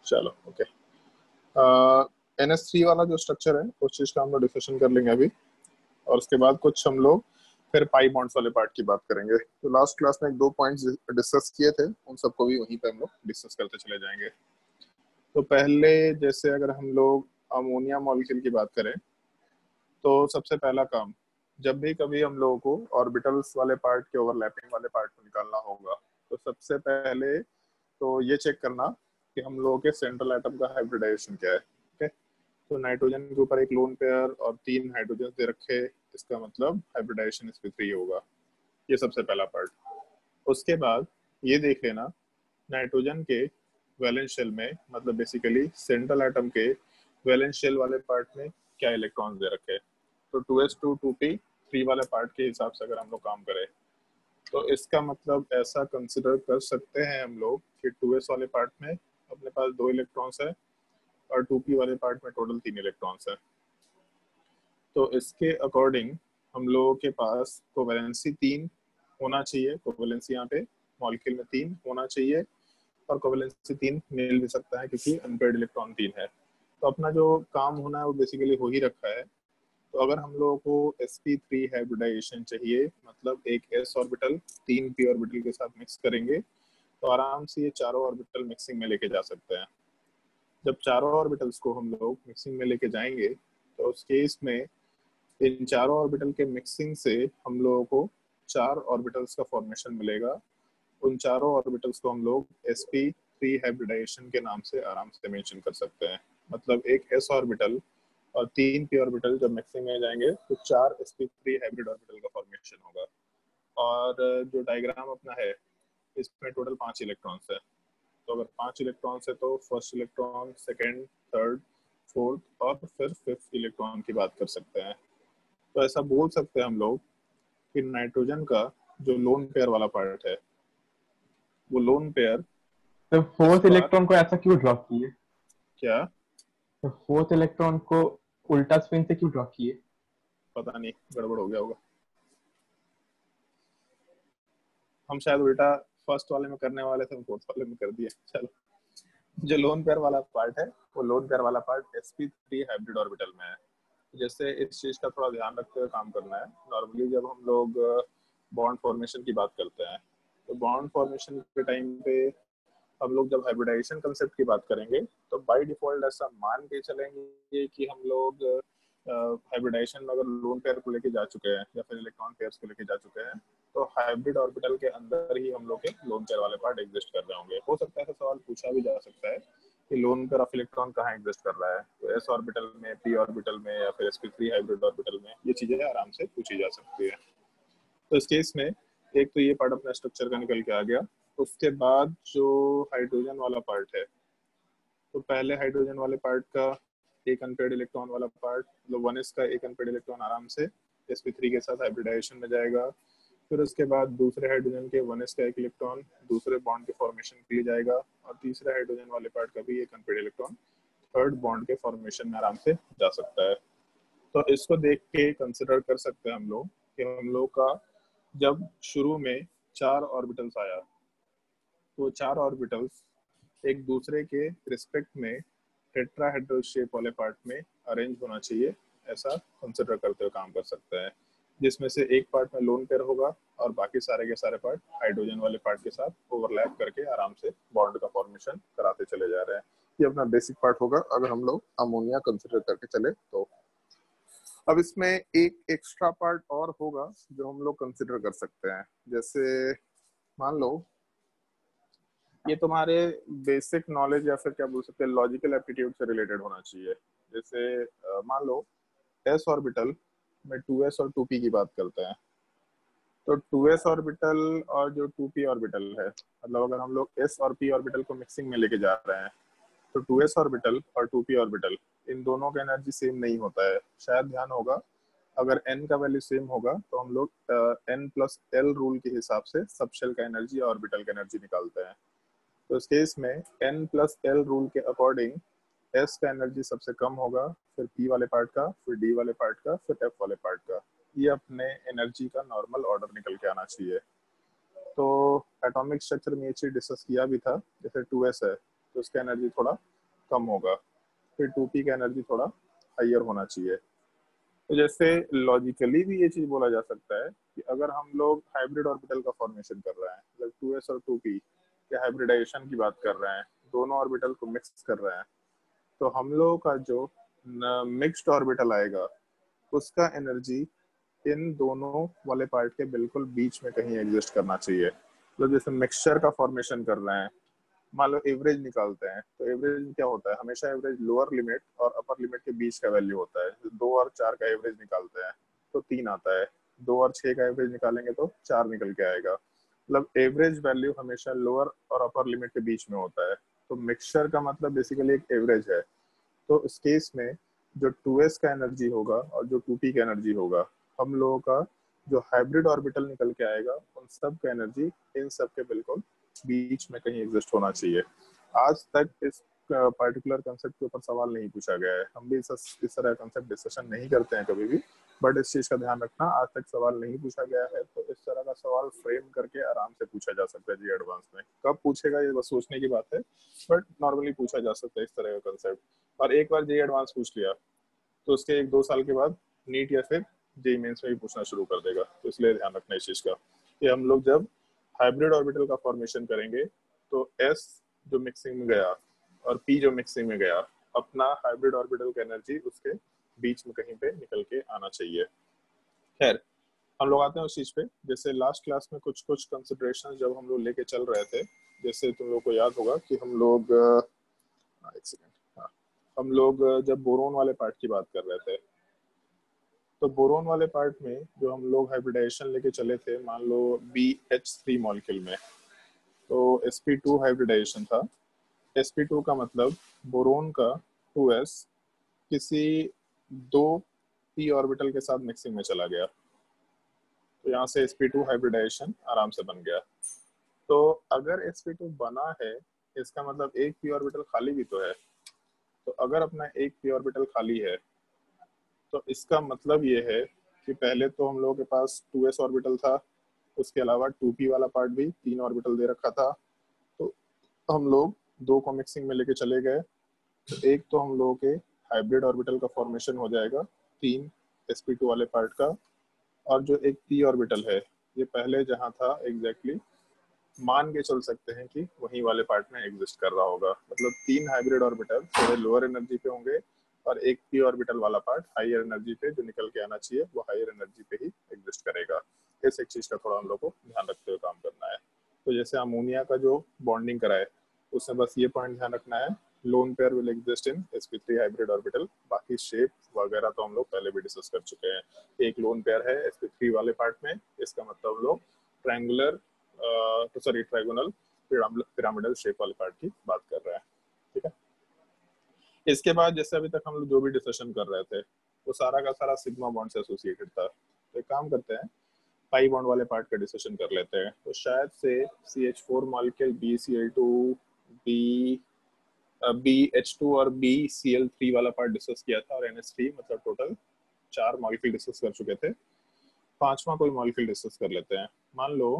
चलो okay. NS3 वाला जो स्ट्रक्चर है उस चीज का हम लोग डिस्कशन कर लेंगे अभी, और उसके बाद कुछ हम लोग फिर पाई बॉन्ड्स वाले पार्ट की बात करेंगे। तो लास्ट क्लास में एक दो पॉइंट्स डिस्कस किए थे, उन सबको भी वहीं पे हम लोग डिस्कस करते चले जाएंगे। तो पहले जैसे अगर हम लोग अमोनिया मॉलिक्यूल की बात करें, तो सबसे पहला काम, जब भी कभी हम लोगों को ऑर्बिटल्स वाले पार्ट के ओवरलैपिंग वाले पार्ट को निकालना होगा, तो सबसे पहले तो ये चेक करना कि हम लोगों के सेंट्रल एटम का हाइब्रिडाइजेशन क्या है। ठीक है, तो नाइट्रोजन के ऊपर एक लोन पेयर और 3 हाइड्रोजन दे रखे, इसका मतलब हाइब्रिडाइजेशन sp3 होगा। ये सबसे पहला पार्ट। उसके बाद ये देख लेना नाइट्रोजन के वैलेंस शेल में, मतलब बेसिकली सेंट्रल एटम के वैलेंस शेल वाले पार्ट में क्या इलेक्ट्रॉन दे रखे। तो 2s2 2p3 वाले पार्ट के हिसाब से अगर हम लोग काम करें, तो इसका मतलब ऐसा कंसिडर कर सकते हैं हम लोग कि 2s वाले पार्ट में अपने पास 2 इलेक्ट्रॉन्स है और 2p वाले पार्ट में टोटल 3 इलेक्ट्रॉन्स है। तो इसके अकॉर्डिंग हम लोगों के पास कोवेलेंसी 3 होना चाहिए। कोवेलेंसी यहाँ पे मॉलिक्यूल में 3 होना चाहिए, और कोवेलेंसी 3 मिल भी सकता है क्योंकि अनपेयर्ड इलेक्ट्रॉन 3 है। तो अपना जो काम होना है वो बेसिकली हो ही रखा है। तो अगर हम लोगों को sp3 हाइब्रिडाइजेशन चाहिए, मतलब एक s ऑर्बिटल 3 p ऑर्बिटल के साथ मिक्स करेंगे, तो आराम से ये चारों ऑर्बिटल मिक्सिंग में लेके जा सकते हैं। जब चारों ऑर्बिटल्स को हम लोग मिक्सिंग में लेके जाएंगे, तो उस केस में इन चारों ऑर्बिटल के मिक्सिंग से हम लोगों को 4 ऑर्बिटल्स का फॉर्मेशन मिलेगा। उन चारों ऑर्बिटल्स को हम लोग sp3 हाइब्रिडाइजेशन के नाम से आराम से मेंशन कर सकते हैं। मतलब एक s ऑर्बिटल और 3 p ऑर्बिटल जब मिक्सिंग में जाएंगे तो 4 sp3 हाइब्रिड ऑर्बिटल का फॉर्मेशन होगा। और जो डायग्राम अपना है, इसमें टोटल 5 इलेक्ट्रॉन्स है। तो अगर 5 इलेक्ट्रॉन्स है तो first electron, second, third, fourth और फिर फिफ्थ इलेक्ट्रॉन की बात कर सकते हैं। तो ऐसा बोल सकते हैं हम लोग कि नाइट्रोजन का जो लोन पेयर वाला पार्ट है, वो लोन पेयर तो इस फोर्थ बार इलेक्ट्रॉन को ऐसा क्यों ड्रॉ किए? क्या, तो फोर्थ इलेक्ट्रॉन को उल्टा स्पिन से क्यों ड्रॉ किए? पता नहीं, गड़बड़ हो गया होगा। हम शायद उल्टा फर्स्ट वाले में करने वाले थे, हम फोर्थ वाले में कर दिए। चलो, जो लोन पेयर वाला पार्ट है, वो लोन पेयर वाला पार्ट sp3 हाइब्रिड ऑर्बिटल में है। जैसे इस चीज का थोड़ा ध्यान रखते हुए काम करना है। नॉर्मली जब हम लोग बॉन्ड फॉर्मेशन की बात करते हैं, तो बॉन्ड फॉर्मेशन के टाइम पे हम लोग जब हाइब्रिडाइजेशन कंसेप्ट की बात करेंगे, तो बाय डिफॉल्ट ऐसा मान के चलेंगे कि हम लोग हाइब्रिडाइजेशन में अगर लोन पेयर को लेके जा चुके हैं या फिर इलेक्ट्रॉन पेयर्स को लेके जा चुके हैं, तो हाइब्रिड ऑर्बिटल के अंदर ही हम लोग के लोन पेयर वाले पार्ट एग्जिस्ट कर रहे होंगे। हो सकता है ऐसा सवाल पूछा भी जा सकता है कि लोन पेयर ऑफ इलेक्ट्रॉन कहाँ एग्जिस्ट कर रहा है, तो एस ऑर्बिटल में, पी ऑर्बिटल में, या फिर sp3 हाइब्रिड ऑर्बिटल में, ये चीजें आराम से पूछी जा सकती है। तो इस केस में एक तो ये पार्ट अपना स्ट्रक्चर का निकल के आ गया। उसके बाद जो हाइड्रोजन वाला पार्ट है, तो पहले हाइड्रोजन वाले पार्ट का एक अनपेयर्ड इलेक्ट्रॉन वाला पार्ट, मतलब 1s का एक अनपेयर्ड इलेक्ट्रॉन आराम से sp3 के साथ हाइब्रिडाइजेशन में जाएगा। फिर उसके बाद दूसरे हाइड्रोजन के 1s का एक इलेक्ट्रॉन दूसरे बॉन्ड के फॉर्मेशन के लिए जाएगा, और तीसरे हाइड्रोजन वाले पार्ट का भी एक अनपेयर्ड इलेक्ट्रॉन थर्ड बॉन्ड के फॉर्मेशन में आराम से जा सकता है। तो इसको देख के कंसिडर कर सकते हैं हम लोग कि हम लोग का जब शुरू में 4 ऑर्बिटल्स आया, तो 4 ऑर्बिटल्स एक दूसरे के रिस्पेक्ट में टेट्राहेड्रल शेप वाले पार्ट में अरेंज होना चाहिए, ऐसा कंसिडर करते हुए काम कर सकते हैं। जिसमें से एक पार्ट में लोन पेयर होगा और बाकी सारे के सारे पार्ट हाइड्रोजन वाले पार्ट के साथ ओवरलैप करके आराम से बॉन्ड का फॉर्मेशन कराते चले जा रहे हैं। ये अपना बेसिक पार्ट होगा अगर हम लोग अमोनिया कंसिडर करके चले तो। अब इसमें एक एक्स्ट्रा पार्ट और होगा जो हम लोग कंसिडर कर सकते हैं। जैसे मान लो ये तुम्हारे बेसिक नॉलेज या फिर क्या बोल सकते हैं लॉजिकल एप्टीट्यूड से रिलेटेड होना चाहिए। जैसे मान लो s ऑर्बिटल में 2s और 2p की बात करते हैं, तो 2s ऑर्बिटल और जो 2p ऑर्बिटल है, मतलब अगर हम लोग s और p ऑर्बिटल को मिक्सिंग में लेके जा रहे हैं, तो 2s ऑर्बिटल और 2p ऑर्बिटल इन दोनों का एनर्जी सेम नहीं होता है। शायद ध्यान होगा, अगर n का वैल्यू सेम होगा तो हम लोग n+l रूल के हिसाब से सब शेल का एनर्जी और ऑर्बिटल का एनर्जी निकालते हैं। तो इस केस में n+l रूल के अकॉर्डिंग s का एनर्जी सबसे कम होगा, फिर p वाले पार्ट का, फिर d वाले पार्ट का, फिर f वाले पार्ट का। ये अपने एनर्जी का नॉर्मल ऑर्डर निकल के आना चाहिए। तो एटॉमिक स्ट्रक्चर में ये चीज डिस्कस किया भी था। जैसे 2s है तो उसका एनर्जी थोड़ा कम होगा, फिर 2p का एनर्जी थोड़ा हाइयर होना चाहिए। तो जैसे लॉजिकली भी ये चीज बोला जा सकता है कि अगर हम लोग हाइब्रिड ऑर्बिटल का फॉर्मेशन कर रहे हैं, मतलब 2s और 2p के हाइब्रिडाइजेशन की बात कर रहे हैं, दोनों ऑर्बिटल को मिक्स कर रहे हैं, तो हम लोगों का जो मिक्स्ड ऑर्बिटल आएगा उसका एनर्जी इन दोनों वाले पार्ट के बिल्कुल बीच में कहीं एग्जिस्ट करना चाहिए। मतलब जैसे मिक्सचर का फॉर्मेशन कर रहे हैं, मान लो एवरेज निकालते हैं, तो एवरेज में क्या होता है, हमेशा एवरेज लोअर लिमिट और अपर लिमिट के बीच का वैल्यू होता है। 2 और 4 का एवरेज निकालते हैं तो 3 आता है, 2 और 6 का एवरेज निकालेंगे तो 4 निकल के आएगा। मतलब एवरेज वैल्यू हमेशा लोअर और अपर लिमिट के बीच में होता है। तो मिक्सचर का मतलब बेसिकली एक एवरेज है। तो इस केस में जो 2s का एनर्जी होगा और जो 2p का एनर्जी होगा, हम लोगों का जो हाइब्रिड ऑर्बिटल निकल के आएगा उन सब का एनर्जी इन सब के बिल्कुल बीच में कहीं एग्जिस्ट होना चाहिए। आज तक इस पार्टिकुलर कंसेप्ट के ऊपर सवाल नहीं पूछा गया है, हम भी इस तरह कंसेप्ट डिस्कशन नहीं करते हैं कभी भी, बट इस चीज का ध्यान रखना, आज तक सवाल नहीं पूछा गया है। तो इस तरह का सवाल फ्रेम करके आराम से पूछा जा सकता है जी एडवांस में। कब पूछेगा ये बस सोचने की बात है, बट नॉर्मली पूछा जा सकता है इस तरह का कंसेप्ट। और एक बार जे एडवांस पूछ लिया तो उसके 1-2 साल के बाद नीट या फिर जे मेंस में भी पूछना शुरू कर देगा। तो इसलिए ध्यान रखना इस चीज का कि हम लोग जब हाइब्रिड ऑर्बिटल का फॉर्मेशन करेंगे तो एस जो मिक्सिंग में गया और पी जो मिक्सिंग में गया, अपना हाइब्रिड ऑर्बिटल का एनर्जी उसके बीच में कहीं पे निकल के आना चाहिए। खैर, हम लोग आते हैं उस चीज पे। जैसे लास्ट क्लास में कुछ कुछ कंसिडरेशन जब हम लोग लेके चल रहे थे, जैसे तुम लोग को याद होगा कि हम लोग एक सेकेंड, हाँ, हम लोग जब बोरोन वाले पार्ट की बात कर रहे थे, तो बोरोन वाले पार्ट में जो हम लोग हाइब्रिडाइजेशन लेके चले थे, मान लो BH3 मॉलिक्यूल में, तो sp2 हाइब्रिडाइजेशन था। sp2 का मतलब बोरोन का 2s किसी 2p ऑर्बिटल के साथ मिक्सिंग में चला गया, तो यहाँ से sp2 हाइब्रिडाइजेशन आराम से बन गया। तो अगर sp2 बना है, इसका मतलब एक p ऑर्बिटल खाली भी तो है। तो अगर अपना एक p ऑर्बिटल खाली है, तो इसका मतलब ये है कि पहले तो हम लोगों के पास 2s ऑर्बिटल था, उसके अलावा 2p वाला पार्ट भी 3 ऑर्बिटल दे रखा था। तो हम लोग दो को मिक्सिंग में लेके चले गए, तो एक तो हम लोगों के हाइब्रिड ऑर्बिटल का फॉर्मेशन हो जाएगा 3 sp2 वाले पार्ट का, और जो एक p ऑर्बिटल है ये पहले जहाँ था एग्जैक्टली मान के चल सकते हैं कि वही वाले पार्ट में एग्जिस्ट कर रहा होगा। मतलब 3 हाइब्रिड ऑर्बिटल थोड़े लोअर एनर्जी पे होंगे और एक p ऑर्बिटल वाला पार्ट हायर एनर्जी पे जो निकल के आना चाहिए वो हायर एनर्जी पे ही एग्जिस्ट करेगा। इस एक चीज का थोड़ा हम लोग को ध्यान रखते हुए काम करना है। तो जैसे अमोनिया का जो बॉन्डिंग कराए, उसमें बस ये पॉइंट ध्यान रखना है, lone pair will exist in sp3 hybrid orbital. बाकी शेप वगैरह तो हम लोग पहले भी डिस्कस कर चुके हैं। एक लोन पेयर है sp3 वाले पार्ट में, इसका मतलब हम लोग ट्रायंगुलर तो सॉरी ट्राइगोनल पिरामिडल शेप वाले पार्ट की बात कर रहे हैं। ठीक है, इसके बाद जैसे अभी तक हम लोग जो भी डिस्कशन कर रहे थे वो सारा का सारा सिग्मा बॉन्ड से एसोसिएटेड था। तो एक काम करते हैं, पाई बॉन्ड वाले पार्ट का डिस्कशन कर लेते हैं। तो शायद से CH4 molecule BCl2 B BH2 और BCl3 वाला पार्ट डिस्कस किया था, और NH3, मतलब टोटल 4 मॉलिक्यूल डिस्कस कर चुके थे। पांचवा कोई मॉलिक्यूल डिस्कस कर लेते हैं। मान लो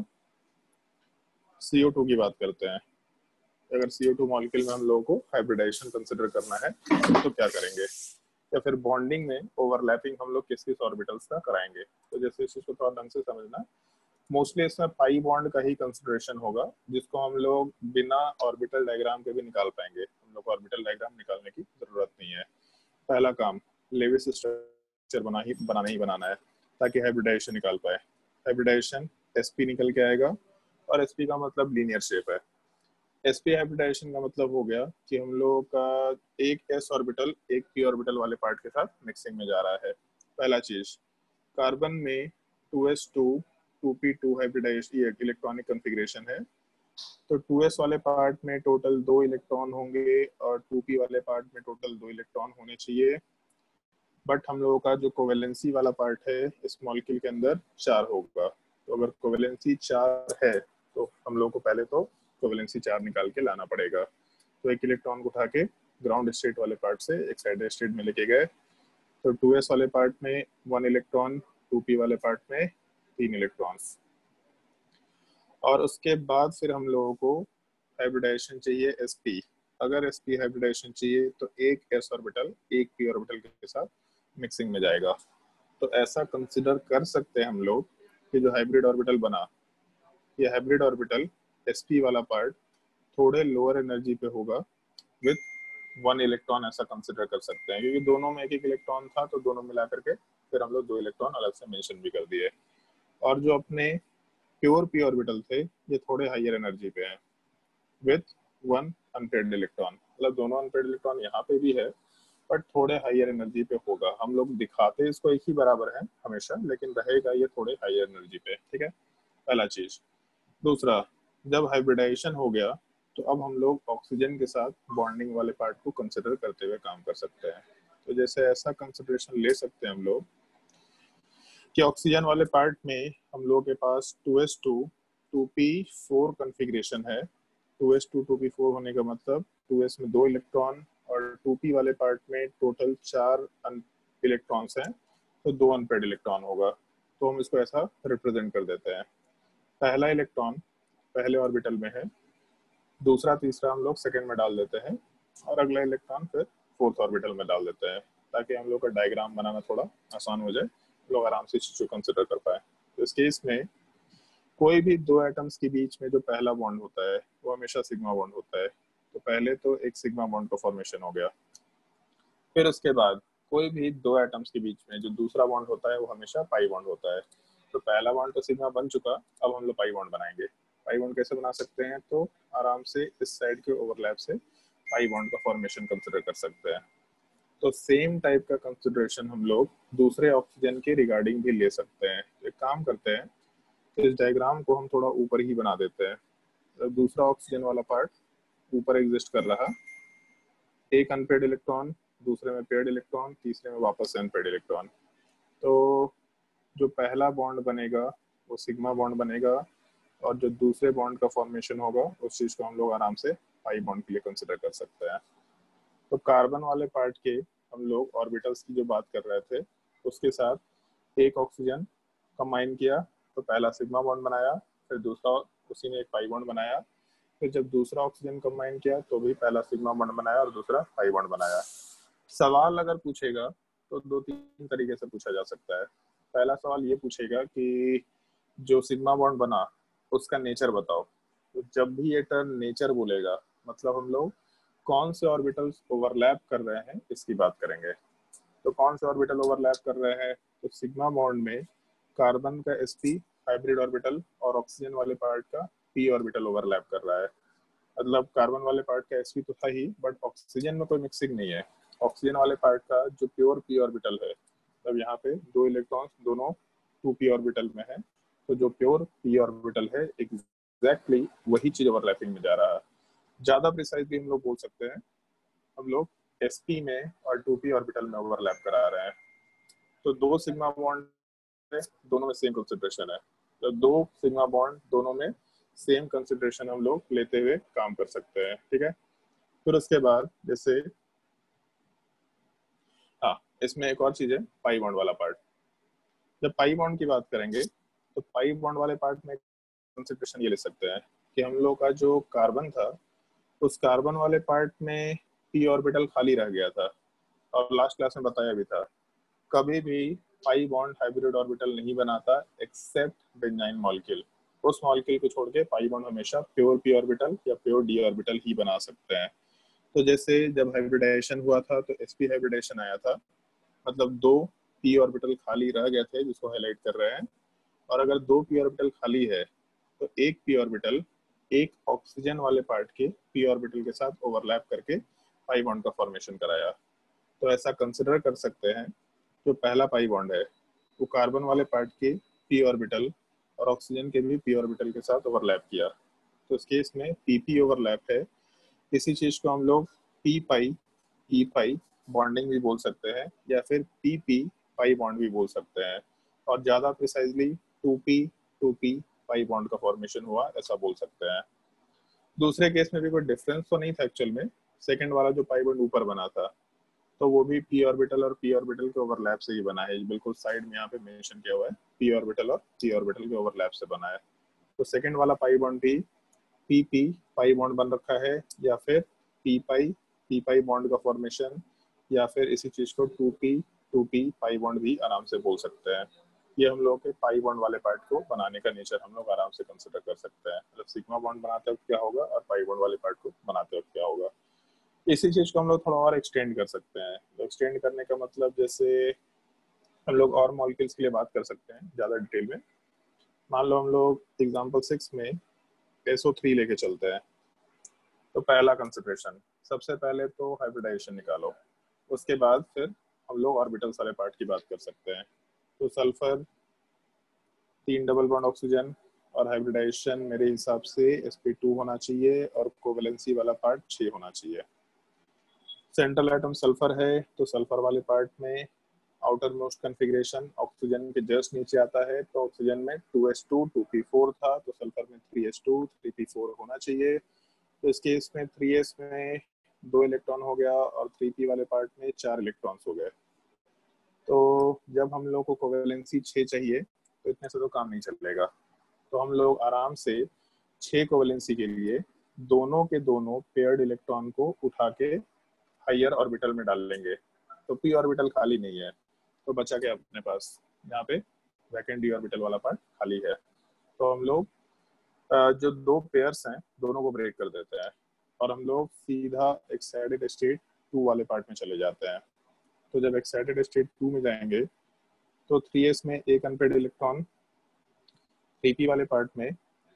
CO2 की बात करते हैं। अगर CO2 मॉलिक्यूल में हम लोगों को हाइब्रिडाइजेशन कंसिडर करना है तो क्या करेंगे, या फिर बॉन्डिंग में ओवरलैपिंग हम लोग किस किस ऑर्बिटल्स का कराएंगे। तो जैसे इस चीज को थोड़ा ढंग से समझना, मोस्टली इसमें पाई बॉन्ड का ही कंसिडरेशन होगा, जिसको हम लोग बिना ऑर्बिटल डायग्राम के भी निकाल पाएंगे। हम लोग ऑर्बिटल डायग्राम निकालने की जरूरत नहीं है। पहला काम लेविस स्ट्रक्चर बनाना ही बनाना है ताकि हाइब्रिडाइजेशन निकाल पाए। हाइब्रिडाइजेशन sp निकल के आएगा, और sp का मतलब लीनियर शेप है। sp हाइब्रिडाइजेशन का मतलब हो गया कि हम लोग का एक s ऑर्बिटल एक p ऑर्बिटल वाले पार्ट के साथ मिक्सिंग में जा रहा है। पहला चीज, कार्बन में 2s2 2p2 हाइब्रिडाइजेशन ये इलेक्ट्रॉनिक कॉन्फ़िगरेशन है। तो 2s वाले पार्ट में टोटल 2 इलेक्ट्रॉन होंगे और 2p वाले पार्ट में टोटल 2 इलेक्ट्रॉन होने चाहिए। बट हम लोगों का जो कोवेलेंसी वाला पार्ट है इस मॉलिक्यूल के अंदर 4 होगा। तो अगर कोवेलेंसी 4 है तो हम लोगों को पहले तो कोवेलेंसी 4 निकाल के लाना पड़ेगा। तो एक इलेक्ट्रॉन को उठा के ग्राउंड स्टेट वाले पार्ट से एक्साइटेड स्टेट में लेके गए। तो 2s वाले पार्ट में 1 इलेक्ट्रॉन, 2p वाले पार्ट में 3 इलेक्ट्रॉन्स, और उसके बाद फिर हम लोगों को हाइब्रिडाइजेशन चाहिए sp। अगर sp हाइब्रिडाइजेशन चाहिए तो एक s ऑर्बिटल एक p ऑर्बिटल के साथ मिक्सिंग में जाएगा। तो ऐसा कंसिडर कर सकते हैं हम लोग कि जो हाइब्रिड ऑर्बिटल बना, ये हाइब्रिड ऑर्बिटल sp वाला पार्ट थोड़े लोअर एनर्जी पे होगा विथ 1 इलेक्ट्रॉन, ऐसा कंसिडर कर सकते हैं, क्योंकि दोनों में एक एक इलेक्ट्रॉन था तो दोनों मिला करके फिर हम लोग 2 इलेक्ट्रॉन अलग से मेंशन भी कर दिए। और जो अपने प्योर p ऑर्बिटल थे ये थोड़े हायर एनर्जी पे हैं विथ 1 अनपेयर्ड इलेक्ट्रॉन, मतलब दोनों अनपेयर्ड इलेक्ट्रॉन यहाँ पे भी है बट थोड़े हायर एनर्जी पे होगा। हम लोग दिखाते इसको एक ही बराबर है हमेशा, लेकिन रहेगा ये थोड़े हायर एनर्जी पे। ठीक है, पहला चीज। दूसरा, जब हाइब्रिडाइजेशन हो गया तो अब हम लोग ऑक्सीजन के साथ बॉन्डिंग वाले पार्ट को कंसिडर करते हुए काम कर सकते हैं। तो जैसे ऐसा कंसिडरेशन ले सकते हैं हम लोग कि ऑक्सीजन वाले पार्ट में हम लोग के पास 2s2 2p4 कॉन्फ़िगरेशन है। 2s2 2p4 होने का मतलब 2s में 2 इलेक्ट्रॉन और 2p वाले पार्ट में टोटल 4 इलेक्ट्रॉन्स हैं, तो 2 अनपेयर्ड इलेक्ट्रॉन होगा। तो हम इसको ऐसा रिप्रेजेंट कर देते हैं, पहला इलेक्ट्रॉन पहले ऑर्बिटल में है, दूसरा तीसरा हम लोग सेकंड में डाल देते हैं और अगला इलेक्ट्रॉन फिर फोर्थ ऑर्बिटल में डाल देते हैं, ताकि हम लोग का डायग्राम बनाना थोड़ा आसान हो जाए, लोग आराम से चीज़ को कंसिडर कर पाए। तो इस केस में कोई भी दो एटम्स के बीच में जो पहला बॉन्ड होता है वो हमेशा सिग्मा बॉन्ड होता है। तो पहले तो एक सिग्मा बॉन्ड का फॉर्मेशन हो गया, फिर उसके बाद कोई भी दो एटम्स के बीच में जो दूसरा बॉन्ड होता है वो हमेशा पाई बॉन्ड होता है। तो पहला बॉन्ड तो सिग्मा बन चुका, अब हम लोग पाई बॉन्ड बनाएंगे। पाई बॉन्ड कैसे बना सकते हैं, तो आराम से इस साइड के ओवरलैप से पाई बॉन्ड का फॉर्मेशन कंसिडर कर सकते हैं। तो सेम टाइप का कंसिडरेशन हम लोग दूसरे ऑक्सीजन के रिगार्डिंग भी ले सकते हैं। एक काम करते हैं, तो इस डायग्राम को हम थोड़ा ऊपर ही बना देते हैं। तो दूसरा ऑक्सीजन वाला पार्ट ऊपर एग्जिस्ट कर रहा, एक अनपेयर्ड इलेक्ट्रॉन, दूसरे में पेयर्ड इलेक्ट्रॉन, तीसरे में वापस से अनपेयर्ड इलेक्ट्रॉन। तो जो पहला बॉन्ड बनेगा वो सिग्मा बॉन्ड बनेगा, और जो दूसरे बॉन्ड का फॉर्मेशन होगा उस चीज को हम लोग आराम से पाई बॉन्ड के लिए कंसिडर कर सकते हैं। तो कार्बन वाले पार्ट के हम लोग ऑर्बिटल्स की जो बात कर रहे थे, उसके साथ एक ऑक्सीजन कंबाइन किया तो पहला सिग्मा बॉन्ड बनाया, फिर दूसरा उसी ने एक पाई बॉन्ड बनाया, फिर जब दूसरा ऑक्सीजन कंबाइन किया तो भी पहला सिग्मा बॉन्ड बनाया और दूसरा पाई बॉन्ड बनाया। सवाल अगर पूछेगा तो दो तीन तरीके से पूछा जा सकता है। पहला सवाल ये पूछेगा कि जो सिग्मा बॉन्ड बना उसका नेचर बताओ। तो जब भी ये टर्म नेचर बोलेगा मतलब हम लोग कौन से ऑर्बिटल्स ओवरलैप कर रहे हैं इसकी बात करेंगे। तो कौन से ऑर्बिटल ओवरलैप कर रहे हैं, तो सिग्मा बॉन्ड में कार्बन का sp हाइब्रिड ऑर्बिटल और ऑक्सीजन वाले पार्ट का p ऑर्बिटल ओवरलैप कर रहा है। मतलब कार्बन वाले पार्ट का sp तो था ही, बट ऑक्सीजन में कोई मिक्सिंग नहीं है। ऑक्सीजन वाले पार्ट का जो प्योर p ऑर्बिटल है, तब यहाँ पे दो इलेक्ट्रॉन्स दोनों 2p ऑर्बिटल में है, तो जो प्योर p ऑर्बिटल है एग्जैक्टली वही चीज ओवरलैपिंग में जा रहा है। ज्यादा प्रिसाइज भी हम लोग बोल सकते हैं, हम लोग sp में और 2p ऑर्बिटल में ओवरलैप करा रहे हैं। तो दो सिग्मा बॉन्ड है, दोनों में सेम कंसिडरेशन है। तो दो सिग्मा बॉन्ड दोनों में सेम कंसिडरेशन हम लोग लेते हुए काम कर सकते हैं। ठीक है, फिर उसके बाद जैसे हाँ, इसमें एक और चीज है पाई बॉन्ड वाला पार्ट। जब पाई बॉन्ड की बात करेंगे तो पाई बॉन्ड वाले पार्ट में कंसिडरेशन ये ले सकते हैं कि हम लोग का जो कार्बन था उस कार्बन वाले पार्ट में p ऑर्बिटल खाली रह गया था, और लास्ट क्लास में बताया भी था कभी भी पाई बॉन्ड हाइब्रिड ऑर्बिटल नहीं बनाता एक्सेप्ट बेंजाइन मॉलिक्यूल। उस मॉलिक्यूल को छोड़ के पाई बॉन्ड हमेशा प्योर p ऑर्बिटल या प्योर d ऑर्बिटल ही बना सकते हैं। तो जैसे जब हाइब्रिडाइजेशन हुआ था तो sp हाइब्रिडाइजेशन आया था, मतलब दो p ऑर्बिटल खाली रह गए थे जिसको हाईलाइट कर रहे हैं, और अगर दो p ऑर्बिटल खाली है तो एक p ऑर्बिटल एक ऑक्सीजन वाले पार्ट के p ऑर्बिटल के साथ ओवरलैप करके पाई बॉन्ड का फॉर्मेशन कराया। तो ऐसा कंसिडर कर सकते हैं जो पहला पाई बॉन्ड है वो कार्बन वाले पार्ट के p ऑर्बिटल और ऑक्सीजन के भी p ऑर्बिटल के साथ ओवरलैप किया। तो इस केस में pp ओवरलैप है। इसी चीज को हम लोग p pi e pi bonding भी बोल सकते हैं, या फिर pp पाई बॉन्ड भी बोल सकते हैं, और ज्यादा precisely 2p 2p pi bond का फॉर्मेशन हुआ ऐसा बोल सकते हैं। दूसरे केस में भी कोई डिफरेंस तो नहीं था एक्चुअल में, सेकंड वाला जो पाई बॉन्ड ऊपर बना था तो वो भी p ऑर्बिटल और p ऑर्बिटल के ओवरलैप से ही बना है। बिल्कुल साइड में यहाँ पे मेंशन किया हुआ है p ऑर्बिटल और p ऑर्बिटल के ओवरलैप से बना है। तो सेकंड वाला पाई बॉन्ड भी pp पाई बॉन्ड बन रखा है, या फिर पी पाई बॉन्ड का फॉर्मेशन, या फिर इसी चीज को टू पी पाई बॉन्ड भी आराम से बोल सकते हैं। ये हम लोग के पाई बॉन्ड वाले पार्ट को बनाने का नेचर हम लोग आराम से कंसिडर कर सकते हैं। मतलब सिग्मा बॉन्ड बनाते वक्त क्या होगा और पाई बॉन्ड वाले पार्ट को बनाते वक्त क्या होगा। इसी चीज को हम लोग थोड़ा और एक्सटेंड कर सकते हैं। तो एक्सटेंड करने का मतलब जैसे हम लोग और मॉलिक्यूल्स के लिए बात कर सकते हैं ज़्यादा डिटेल में। मान लो हम लोग एग्जाम्पल 6 में SO3 लेके चलते हैं। तो पहला कंसिडरेशन, सबसे पहले तो हाइब्रिडाइजेशन निकालो, उसके बाद फिर हम लोग ऑर्बिटल्स वाले पार्ट की बात कर सकते हैं। तो सल्फर 3 डबल बॉन्ड ऑक्सीजन, और हाइब्रिडाइजेशन मेरे हिसाब से sp2 होना चाहिए और कोवेलेंसी वाला पार्ट 6 होना चाहिए। सेंट्रल एटम सल्फर है, तो सल्फर वाले पार्ट में आउटर मोस्ट कन्फिग्रेशन ऑक्सीजन के जस्ट नीचे आता है। तो ऑक्सीजन में 2s2 2p4 था, तो सल्फर में 3s2 3p4 होना चाहिए। तो इस केस में 3s में 2 इलेक्ट्रॉन हो गया और 3p वाले पार्ट में 4 इलेक्ट्रॉन्स हो गए। तो जब हम लोग को कोवेलेंसी 6 चाहिए तो इतने से तो काम नहीं चलेगा। तो हम लोग आराम से 6 कोवेलेंसी के लिए दोनों के दोनों पेयर्ड इलेक्ट्रॉन को उठा के हायर ऑर्बिटल में डाल लेंगे। तो p ऑर्बिटल खाली नहीं है, तो बचा क्या अपने पास, यहाँ पे वैकेंट d ऑर्बिटल वाला पार्ट खाली है। तो हम लोग जो दो पेयर्स हैं दोनों को ब्रेक कर देते हैं और हम लोग सीधा एक्साइटेड स्टेट 2 वाले पार्ट में चले जाते हैं। तो जब एक्साइटेड स्टेट 2 में जाएंगे तो 3s में एक अनपेड इलेक्ट्रॉन, 3p वाले पार्ट में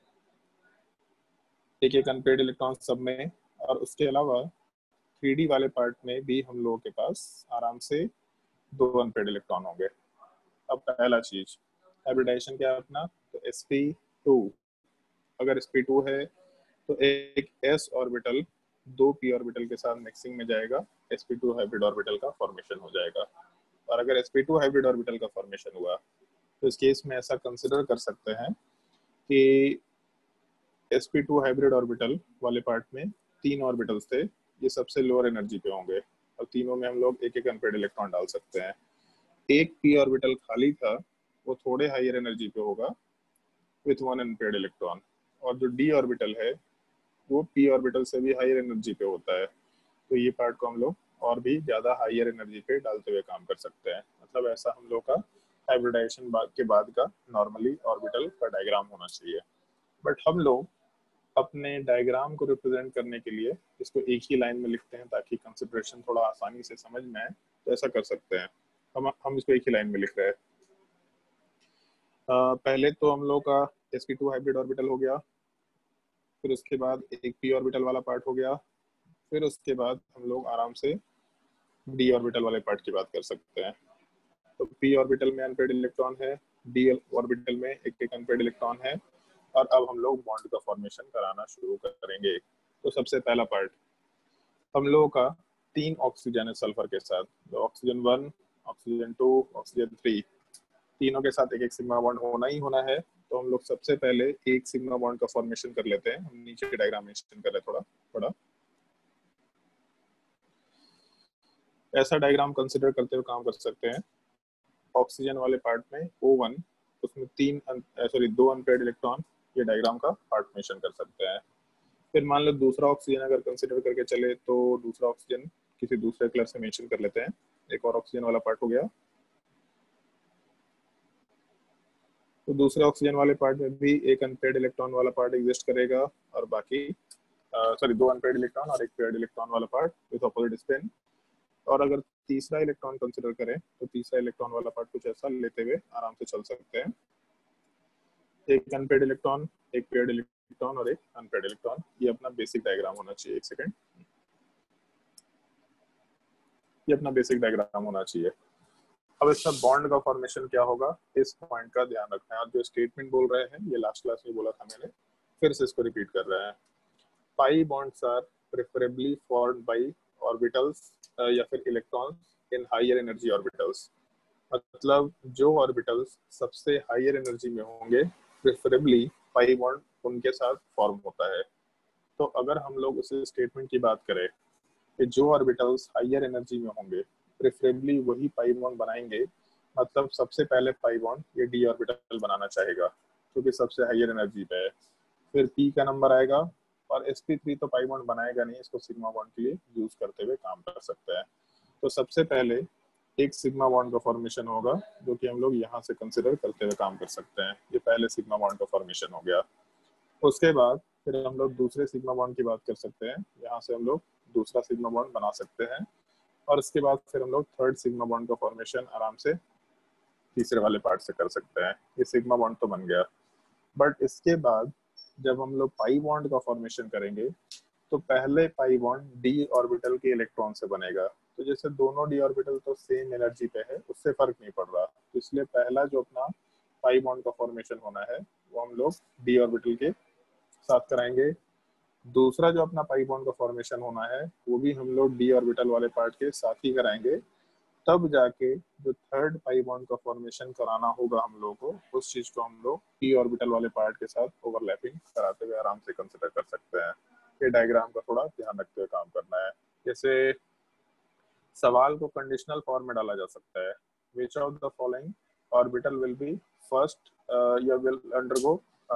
एक एक अनपेड इलेक्ट्रॉन सब में, और उसके अलावा 3d वाले पार्ट में भी हम लोगों के पास आराम से 2 अनपेड इलेक्ट्रॉन होंगे। अब पहला चीज हाइब्रिडाइजेशन क्या है अपना, तो sp2, अगर sp2 है तो एक s ऑर्बिटल 2 p ऑर्बिटल के साथ मिक्सिंग में जाएगा, sp2 हाइब्रिड ऑर्बिटल का फॉर्मेशन हो जाएगा। और अगर sp2 हाइब्रिड ऑर्बिटल का फॉर्मेशन हुआ तो इस केस में ऐसा कंसिडर कर सकते हैं कि sp2 हाइब्रिड ऑर्बिटल वाले पार्ट में 3 ऑर्बिटल्स थे, ये सबसे लोअर एनर्जी पे होंगे और तीनों में हम लोग एक एक अनपेड इलेक्ट्रॉन डाल सकते हैं। एक p ऑर्बिटल खाली था, वो थोड़े हायर एनर्जी पे होगा विथ 1 अनपेड इलेक्ट्रॉन, और जो d ऑर्बिटल है वो p ऑर्बिटल से भी हायर एनर्जी पे होता है। तो ये पार्ट को हम लोग और भी ज्यादा हायर एनर्जी पे डालते हुए काम कर सकते हैं। मतलब ऐसा हम लोग का हाइब्रिडाइजेशन के बाद का नॉर्मली ऑर्बिटल का डायग्राम होना चाहिए। बट हम लोग अपने डायग्राम को रिप्रेजेंट करने के लिए इसको एक ही लाइन में लिखते हैं ताकि कंसिडरेशन थोड़ा आसानी से समझ में आए। तो ऐसा कर सकते हैं, हम इसको एक ही लाइन में लिख रहे हैं। पहले तो हम लोग का sp2 हाइब्रिड ऑर्बिटल हो गया, फिर उसके बाद एक p ऑर्बिटल वाला पार्ट हो गया, फिर उसके बाद हम लोग आराम से d ऑर्बिटल वाले पार्ट की बात कर सकते हैं। तो p ऑर्बिटल में अनपेड इलेक्ट्रॉन है, d ऑर्बिटल में एक एक अनपेड इलेक्ट्रॉन है, और अब हम लोग बॉन्ड का फॉर्मेशन कराना शुरू करेंगे। तो सबसे पहला पार्ट हम लोगों का 3 ऑक्सीजन है सल्फर के साथ, तो ऑक्सीजन 1, ऑक्सीजन 2, ऑक्सीजन 3, तीनों के साथ एक एक सिग्मा बॉन्ड होना ही होना है। तो हम लोग सबसे पहले एक सिग्मा बॉन्ड का फॉर्मेशन कर लेते हैं। हम नीचे डायग्राम मेंशन कर रहे हैं थोड़ा थोड़ा ऐसा डायग्राम कंसिडर करते हुए काम कर सकते हैं। ऑक्सीजन वाले पार्ट में O1, उसमें 2 अनपेयर्ड इलेक्ट्रॉन, ये डायग्राम का पार्ट मेंशन कर सकते हैं। फिर मान लो दूसरा ऑक्सीजन अगर कंसिडर करके चले तो दूसरा ऑक्सीजन किसी दूसरे कलर से मेंशन कर लेते हैं। एक और ऑक्सीजन वाला पार्ट हो गया। तो दूसरे ऑक्सीजन वाले पार्ट में भी एक अनपेयर्ड इलेक्ट्रॉन वाला पार्ट एग्जिस्ट करेगा और बाकी 2 अनपेयर्ड इलेक्ट्रॉन और एक पेयर्ड इलेक्ट्रॉन वाला पार्ट विद अपोजिट स्पिन। और अगर तीसरा इलेक्ट्रॉन कंसिडर करें तो तीसरा इलेक्ट्रॉन वाला पार्ट कुछ ऐसा लेते हुए आराम से चल सकते हैं। एक अनपेयर्ड इलेक्ट्रॉन, एक पेयर्ड इलेक्ट्रॉन और एक अनपेयर्ड इलेक्ट्रॉन। ये अपना बेसिक डायग्राम होना चाहिए। एक सेकेंड, ये अपना बेसिक डायग्राम होना चाहिए। अब इसमें बॉन्ड का फॉर्मेशन क्या होगा, इस पॉइंट का ध्यान रखना है। और जो स्टेटमेंट बोल रहे हैं ये लास्ट क्लास में बोला था मैंने, फिर से इसको रिपीट कर रहे हैं। Pi bonds are preferably formed by orbitals या फिर electrons in higher energy orbitals. मतलब जो ऑर्बिटल्स सबसे हायर एनर्जी में होंगे प्रेफरेबली पाई बॉन्ड उनके साथ फॉर्म होता है। तो अगर हम लोग उस स्टेटमेंट की बात करें कि जो ऑर्बिटल्स हायर एनर्जी में होंगे प्रेफरेबली वही पाई बॉन्ड बनाएंगे, मतलब सबसे पहले पाई बॉन्ड ये डी ऑर्बिटल बनाना चाहेगा क्योंकि सबसे हायर एनर्जी पे है। फिर पी का नंबर आएगा और sp3 तो पाई बॉन्ड बनाएगा नहीं, इसको सिग्मा बॉन्ड के लिए यूज करते हुए काम कर सकते हैं। तो सबसे पहले एक सिग्मा बॉन्ड का फॉर्मेशन होगा जो कि हम लोग यहाँ से कंसिडर करते हुए काम कर सकते हैं। ये पहले सिग्मा बॉन्ड का फॉर्मेशन हो गया। उसके बाद फिर हम लोग दूसरे सिग्मा बॉन्ड की बात कर सकते हैं, यहाँ से हम लोग दूसरा सिग्मा बॉन्ड बना सकते हैं। और इसके बाद फिर हम लोग थर्ड सिग्मा बॉन्ड का फॉर्मेशन आराम से तीसरे वाले पार्ट से कर सकते हैं। ये सिग्मा बॉन्ड तो बन गया। बट इसके बाद जब हम लोग पाई बॉन्ड का फॉर्मेशन करेंगे तो पहले पाई बॉन्ड डी ऑर्बिटल के इलेक्ट्रॉन से बनेगा। तो जैसे दोनों डी ऑर्बिटल तो सेम एनर्जी पे है, उससे फर्क नहीं पड़ रहा, तो इसलिए पहला जो अपना पाई बॉन्ड का फॉर्मेशन होना है वो हम लोग डी ऑर्बिटल के साथ कराएंगे। दूसरा जो अपना पाई बॉन्ड का फॉर्मेशन होना है वो भी हम लोग डी ऑर्बिटल वाले पार्ट के साथ ही कराएंगे। तब जाके जो थर्ड पाई बॉन्ड का फॉर्मेशन कराना होगा हम लोग को, उस चीज को हम लोग पी ऑर्बिटल वाले पार्ट के साथ ओवरलैपिंग कराते हुए आराम से कंसिडर कर सकते हैं। ये डायग्राम का थोड़ा ध्यान रखते हुए काम करना है। जैसे सवाल को कंडीशनल फॉर्म में डाला जा सकता है, which of the following orbital will be first या विल अंडरगो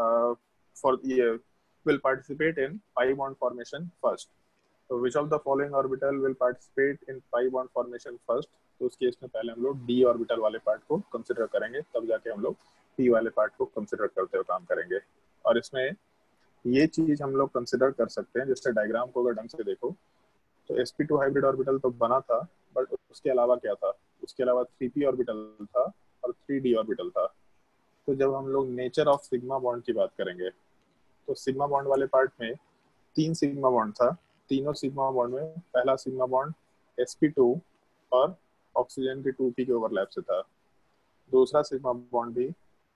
फॉर ये will participate in pi bond formation first. So which of the following orbital will participate in pi bond formation first? तो उस case में पहले हम लोग d orbital वाले part को कंसिडर करेंगे, तब जाके हम लोग p वाले पार्ट को कंसिडर करते हुए काम करेंगे। और इसमें ये चीज हम लोग कंसिडर कर सकते हैं, जैसे डायग्राम को अगर ढंग से देखो तो sp2 हाइब्रिड ऑर्बिटल तो बना था, बट उसके अलावा क्या था, उसके अलावा 3p ऑर्बिटल था और 3d ऑर्बिटल था। तो जब हम लोग नेचर ऑफ सिग्मा बॉन्ड की बात करेंगे तो सिग्मा बॉन्ड वाले पार्ट में 3 सिग्मा बॉन्ड था। तीनों सिग्मा बॉन्ड में पहला सिग्मा बॉन्ड sp2 और ऑक्सीजन के 2p के ओवरलैप से था। दूसरा सिग्मा बॉन्ड भी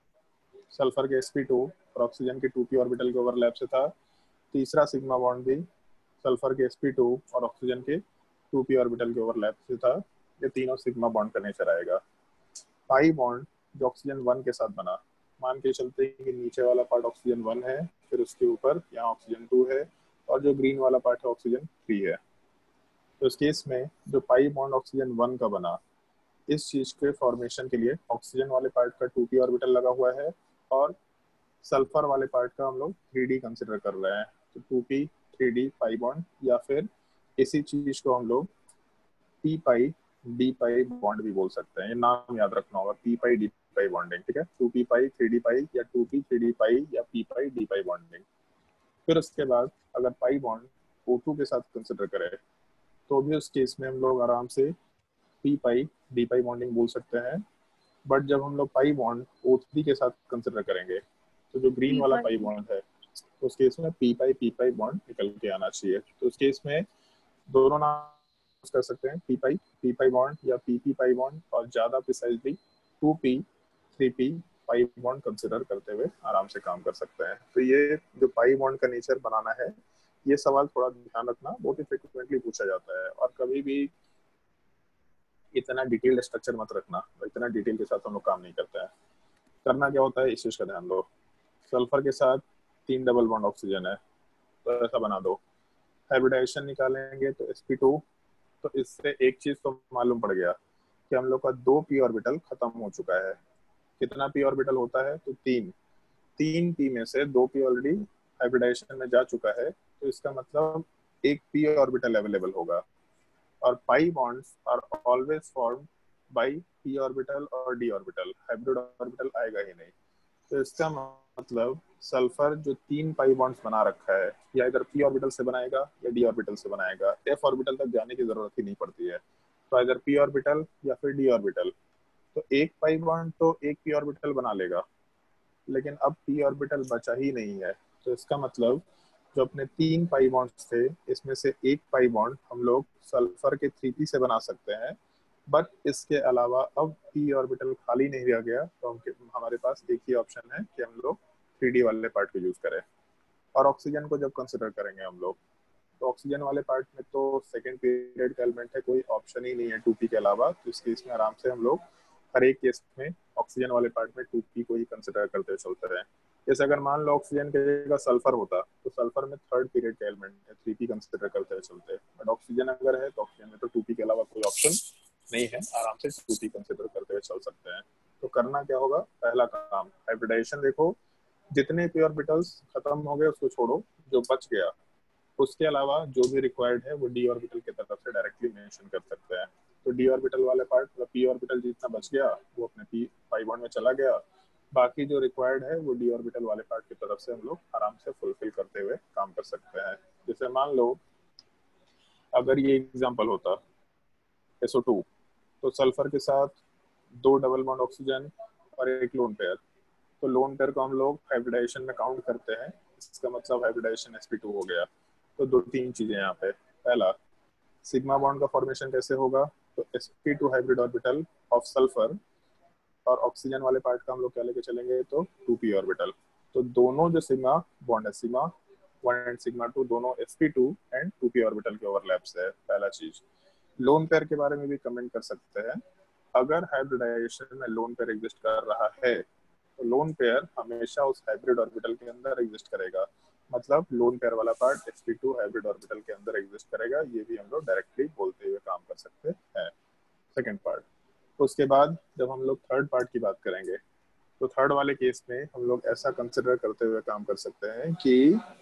सल्फर के sp2 और ऑक्सीजन के 2p ऑर्बिटल के ओवरलैप से था। तीसरा सिग्मा बॉन्ड भी सल्फर के sp2 और ऑक्सीजन के 2p ऑर्बिटल के ओवरलैप से था। ये तीनों सिग्मा बॉन्ड का नेचर आएगा। पाई बॉन्ड जो ऑक्सीजन 1 के साथ बना, मान के चलते हैं कि नीचे वाला पार्ट ऑक्सीजन 1 है, फिर उसके ऊपर यहाँ ऑक्सीजन 2 है और जो ग्रीन वाला पार्ट है ऑक्सीजन 3 है। तो इस केस में जो पाई बॉन्ड ऑक्सीजन 1 का बना, इस चीज के फॉर्मेशन के लिए ऑक्सीजन वाले पार्ट का 2p ऑर्बिटल लगा हुआ है और सल्फर वाले पार्ट का हम लोग 3d कंसिडर कर रहे हैं। तो 2p 3d पाई बॉन्ड, या फिर इसी चीज को हम लोग p pi d pi bond भी बोल सकते हैं। ये नाम याद रखना होगा, p pi d pi bonding, ठीक है। 2p पाई 3d पाई या 2p 3d पाई या p pi d pi bonding. फिर उसके बाद अगर पाई बॉन्ड O2 के साथ कंसिडर करें तो भी उस केस में हम लोग आराम से p pi d pi bonding बोल सकते हैं। बट जब हम लोग पाई बॉन्ड O3 के साथ कंसिडर करेंगे तो जो ग्रीन वाला पाई बॉन्ड है तो उस केस में p पाई बॉन्ड निकल के आना चाहिए। तो उस केस में दोनों नाम कर सकते हैं, p पाई बॉन्ड या p पाई बॉन्ड, और ज्यादा precisely 2p 3p pi bond consider करते हुए आराम से काम कर सकते हैं। तो ये जो पाई बॉन्ड का नेचर बनाना है, ये सवाल थोड़ा ध्यान रखना, बहुत ही फ्रिक्वेंटली पूछा जाता है। और कभी भी इतना डिटेल्ड स्ट्रक्चर मत रखना, इतना डिटेल के साथ हम लोग काम नहीं करते हैं। करना क्या होता है इस चीज का ध्यान दो। सल्फर के साथ 3 डबल बॉन्ड ऑक्सीजन है, तो ऐसा बना दो। हाइब्रिडाइजेशन निकालेंगे तो sp2, तो इससे एक चीज तो मालूम पड़ गया कि हम लोग का 2p ऑर्बिटल खत्म हो चुका है। कितना p ऑर्बिटल होता है, तो 3 p में से 2p ऑलरेडी हाइब्रिडाइजेशन में जा चुका है, तो इसका मतलब एक p ऑर्बिटल अवेलेबल होगा। और pi bonds are always formed by p orbital और d ऑर्बिटल, हाइब्रिड ऑर्बिटल आएगा ही नहीं। तो इसका मतलब सल्फर जो 3 पाई बॉन्ड्स बना रखा है, या इधर p ऑर्बिटल से बनाएगा या d ऑर्बिटल से बनाएगा, f ऑर्बिटल तक जाने की जरूरत ही नहीं पड़ती है। तो इधर p ऑर्बिटल या फिर d ऑर्बिटल, तो एक पाई बॉन्ड तो एक p ऑर्बिटल बना लेगा, लेकिन अब p ऑर्बिटल बचा ही नहीं है। तो इसका मतलब जो अपने 3 पाई बॉन्ड्स थे, इसमें से एक पाई बॉन्ड हम लोग सल्फर के 3p से बना सकते हैं। बट इसके अलावा अब p ऑर्बिटल खाली नहीं रह गया, तो हमारे पास एक ही ऑप्शन है कि हम लोग 3d वाले पार्ट को यूज करें। और ऑक्सीजन को जब कंसिडर करेंगे हम लोग, तो ऑक्सीजन वाले पार्ट में तो सेकेंड पीरियड का एलिमेंट है, कोई ऑप्शन ही नहीं है 2p के अलावा। तो इस केस में आराम से हम लोग हर एक केस में ऑक्सीजन वाले पार्ट में 2p को ही कंसिडर करते चलते रहे। जैसे अगर मान लो ऑक्सीजन की जगह सल्फर होता, तो सल्फर में थर्ड पीरियड का एलिमेंट है, 3p कंसिडर करते हुए चलते। बट ऑक्सीजन अगर है तो ऑक्सीजन में तो 2p के अलावा कोई ऑप्शन नहीं है, आराम से 2p कंसिडर करते हुए चल सकते हैं। तो करना क्या होगा, पहला काम हाइब्रिडाइजेशन देखो, जितने p ऑर्बिटल्स खत्म हो गए उसको छोड़ो, जो बच गया उसके अलावा जो भी रिक्वायर्ड है वो डी ऑर्बिटल की तरफ से डायरेक्टली मेंशन कर सकते हैं। तो डी ऑर्बिटल वाले पार्ट मतलब पी ऑर्बिटल जितना बच गया वो अपने पी पाई बॉन्ड में चला गया, बाकी जो रिक्वायर्ड है वो डी ऑर्बिटल वाले पार्ट की तरफ से हम लोग आराम से फुलफिल करते हुए काम कर सकते हैं। जैसे मान लो अगर ये एग्जांपल होता SO2, तो सल्फर के साथ 2 डबल बॉन्ड ऑक्सीजन और एक लोन पेयर, तो लोन पेयर को हम लोग हाइब्रिडाइजेशन में काउंट करते हैं, इसका मतलब हाइब्रिडाइजेशन sp2 हो गया। तो दो तीन चीजें यहाँ पे, पहला सिग्मा बॉन्ड का फॉर्मेशन कैसे होगा, तो sp2 hybrid orbital of sulphur, और ऑक्सीजन वाले पार्ट का हम लोग क्या लेके चलेंगे, तो 2p ऑर्बिटल। तो दोनों जो सिग्मा बॉन्ड है, सिग्मा 1 एंड सिग्मा 2, दोनों sp2 एंड 2p ऑर्बिटल के ओवरलैप्स है, पहला चीज। लोन पेयर के बारे में भी कमेंट कर सकते हैं। अगर हाइब्रिडाइजेशन में लोन पेयर एग्जिस्ट कर रहा है तो लोन पेयर हमेशा उस हाइब्रिड ऑर्बिटल के अंदर एग्जिस्ट करेगा, मतलब लोन पेयर वाला पार्ट sp2 हाइब्रिड ऑर्बिटल के अंदर एग्जिस्ट करेगा, ये भी हम लोग डायरेक्टली बोलते हुए काम कर सकते हैं। Second part. तो उसके बाद जब हम लोग थर्ड पार्ट की बात करेंगे, तो थर्ड वाले केस में हम लोग ऐसा कंसिडर करते हुए काम कर सकते हैं कि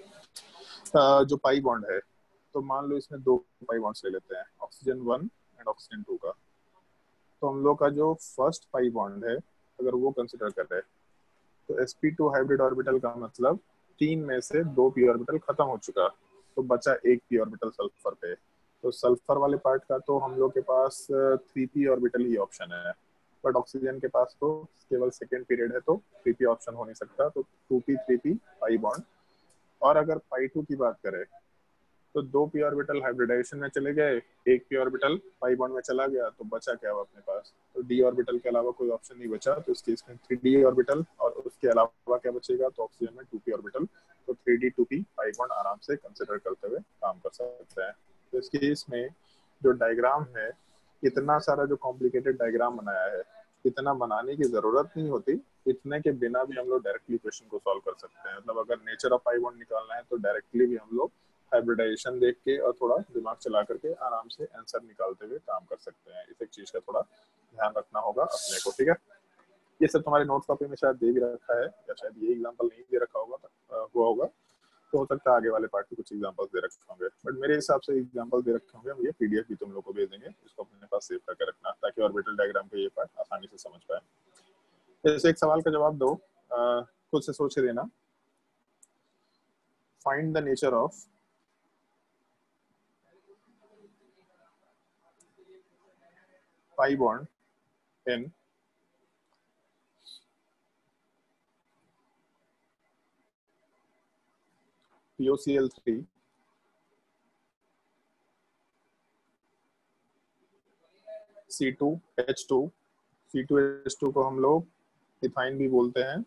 जो पाई बॉन्ड है, तो मान लो इसमें 2 पाई बॉन्ड्स ले लेते हैं, ऑक्सीजन 1 एंड ऑक्सीजन 2 का। तो हम लोग का जो फर्स्ट पाई बॉन्ड है अगर वो कंसिडर कर रहे हैं, तो sp2 हाइब्रिड ऑर्बिटल का मतलब 3 में से 2 पी ऑर्बिटल खत्म हो चुका, तो बचा एक पी ऑर्बिटल सल्फर पे। तो सल्फर वाले पार्ट का तो हम लोग के पास 3p ऑर्बिटल ही ऑप्शन है, बट ऑक्सीजन के पास तो केवल सेकेंड पीरियड है, तो 3p ऑप्शन हो नहीं सकता, तो 2p 3p पाई बॉन्ड। और अगर पाई 2 की बात करें, तो 2 पी ऑर्बिटल हाइब्रिडाइजेशन में चले गए, एक पी ऑर्बिटल पाई बॉन्ड में चला गया, तो बचा क्या हुआ अपने पास, तो डी ऑर्बिटल के अलावा कोई ऑप्शन नहीं बचा, तो इस केस में 3d ऑर्बिटल, और उसके अलावा क्या बचेगा, तो ऑक्सीजन में 2p ऑर्बिटल। तो 3d 2p पाई बॉन्ड आराम से कंसिडर करते हुए काम कर सकते हैं। तो इस केस में जो डायग्राम है, इतना सारा जो कॉम्प्लिकेटेड डायग्राम बनाया है, इतना बनाने की जरूरत नहीं होती, इतने के बिना भी हम लोग डायरेक्टली क्वेश्चन को सॉल्व कर सकते हैं। मतलब अगर नेचर ऑफ पाई बॉन्ड निकालना है तो डायरेक्टली भी हम लोग हाइब्रिडाइजेशन देख के और थोड़ा दिमाग चला करके आराम से आंसर निकालते हुए काम कर सकते हैं। इस एक चीज का थोड़ा ध्यान रखना होगा अपने को, ठीक है। ये सब तुम्हारे नोट कॉपी में शायद दे भी रखा है, या शायद ये एग्जांपल नहीं दे रखा होगा, हुआ होगा, तो हो सकता है आगे वाले पार्ट में कुछ एग्जांपल्स दे रखे होंगे, बट मेरे हिसाब से एग्जांपल दे रखे होंगे। हम ये पीडीएफ भी तुम लोग को भेज देंगे, इसको अपने पास सेव करके रखना, ताकि ऑर्बिटल डायग्राम का ये पार्ट आसानी से समझ पाए। जैसे एक सवाल का जवाब दो, खुद से सोच के देना। Find the nature of pi bond in POCl3 C2H2। C2H2 को हम लोग इथाइन भी बोलते हैं।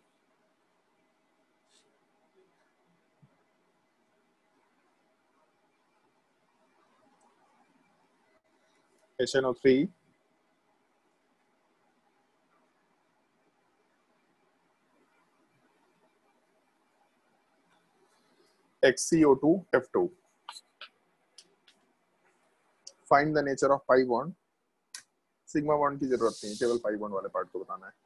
HNO3 XCO2F2। Find the nature of pi bond. Sigma bond की जरूरत नहीं, केवल पाई बॉन्ड वाले पार्ट को बताना है।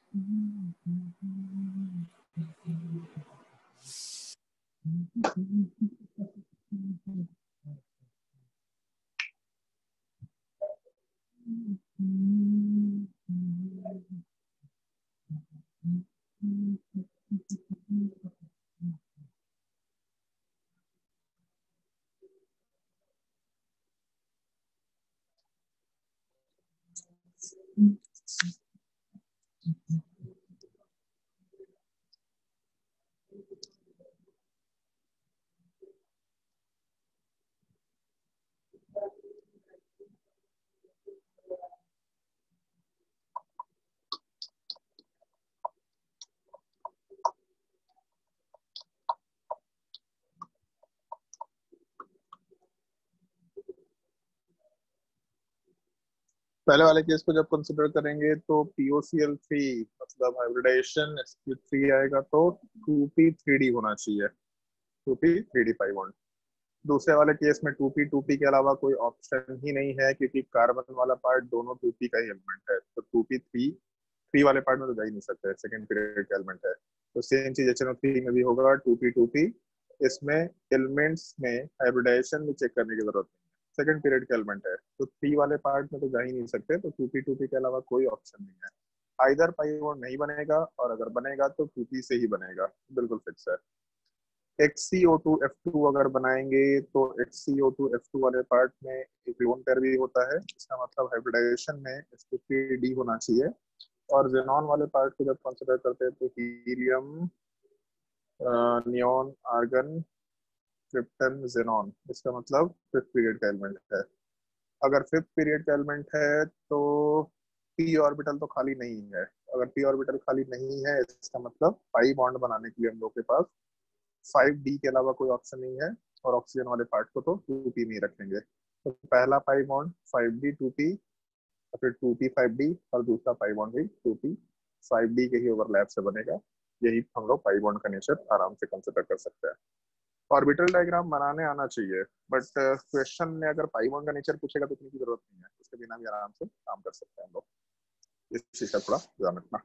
पहले वाले केस को जब कंसिडर करेंगे तो POCl3 मतलब हाइब्रिडाइजेशन sp3 आएगा तो 2p3d होना चाहिए, 2p3d5 बॉन्ड। दूसरे वाले केस में 2p के अलावा कोई ऑप्शन ही नहीं है क्योंकि कार्बन वाला पार्ट दोनों 2p का ही एलिमेंट है, तो 2p3 वाले पार्ट में तो जा ही नहीं सकता है, सेकंड पीरियड का एलिमेंट है। तो सेम चीज HNO3 में भी होगा 2p इसमें एलिमेंट्स में हाइब्रिडाइजेशन भी चेक करने की जरूरत नहीं है, सेकंड पीरियड का एलिमेंट है, तो 3 वाले पार्ट में तो जा ही नहीं सकते, तो 2p के अलावा कोई ऑप्शन नहीं है। आइदर पाई बॉन्ड नहीं बनेगा और अगर बनेगा तो 2p से ही बनेगा, बिल्कुल फिक्स है। HCO2F2 अगर बनाएंगे तो HCO2F2 वाले पार्ट में एक लोन पेयर भी होता है, इसका मतलब हाइब्रिडाइजेशन में sp3d होना चाहिए। और जेनॉन वाले पार्ट को जब कंसिडर करते हैं तो helium, neon, argon, krypton, xenon, इसका मतलब फिफ्थ पीरियड का एलिमेंट है। अगर फिफ्थ पीरियड का एलिमेंट है तो p ऑर्बिटल तो खाली नहीं है, अगर p ऑर्बिटल खाली नहीं है इसका मतलब पाई बॉन्ड बनाने के लिए हम लोग के पास 5d के अलावा कोई ऑप्शन नहीं है, और ऑक्सीजन वाले पार्ट को तो 2p में ही रखेंगे। तो पहला पाई बॉन्ड 5d 2p, और फिर 2p 5d, और दूसरा पाई बॉन्ड भी 2p 5d के ही ओवरलैप से बनेगा। यही हम लोग पाई बॉन्ड का नेचर आराम से कंसिडर कर सकते हैं। ऑर्बिटल डायग्राम बनाने आना चाहिए, बट क्वेश्चन में अगर पाई बॉन्ड का नेचर पूछेगा तो इतनी की जरूरत नहीं है, उसके बिना भी आराम से काम कर सकते हैं हम लोग, इस चीज का थोड़ा ध्यान रखना।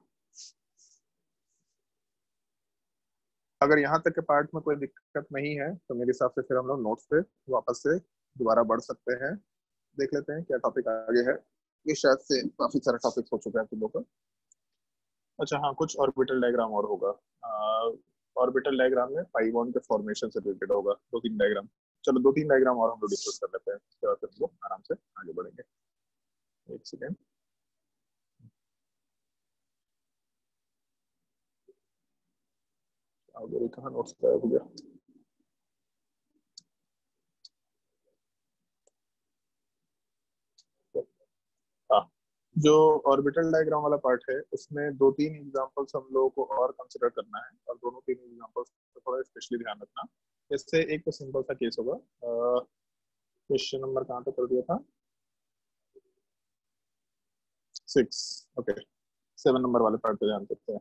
अगर यहाँ तक के पार्ट में कोई दिक्कत नहीं है तो मेरे हिसाब से फिर हम लोग नोट्स पे वापस से दोबारा बढ़ सकते हैं, देख लेते हैं क्या टॉपिक आगे है। ये शायद से काफी सारे टॉपिक्स हो चुके हैं तुम लोग का। अच्छा हाँ, कुछ ऑर्बिटल डायग्राम और होगा। ऑर्बिटल डायग्राम में पाई बॉन्ड के फॉर्मेशन से रिलेटेड होगा, 2-3 डायग्राम। चलो 2-3 डायग्राम और हम लोग डिस्कस कर लेते हैं, उसके बाद फिर हम लोग आराम से आगे बढ़ेंगे। एक सेकेंड। आगे कहाँ नोट्स गायब हो गया। हाँ, जो ऑर्बिटल डायग्राम वाला पार्ट है उसमें 2-3 एग्जांपल्स हम लोगों को और कंसिडर करना है, और दोनों 3 एग्जांपल्स को थोड़ा स्पेशली ध्यान रखना। इससे एक तो सिंपल सा केस होगा। क्वेश्चन नंबर कहाँ तक कर दिया था? 6। ओके, 7 नंबर वाले पार्ट पे ध्यान देते हैं।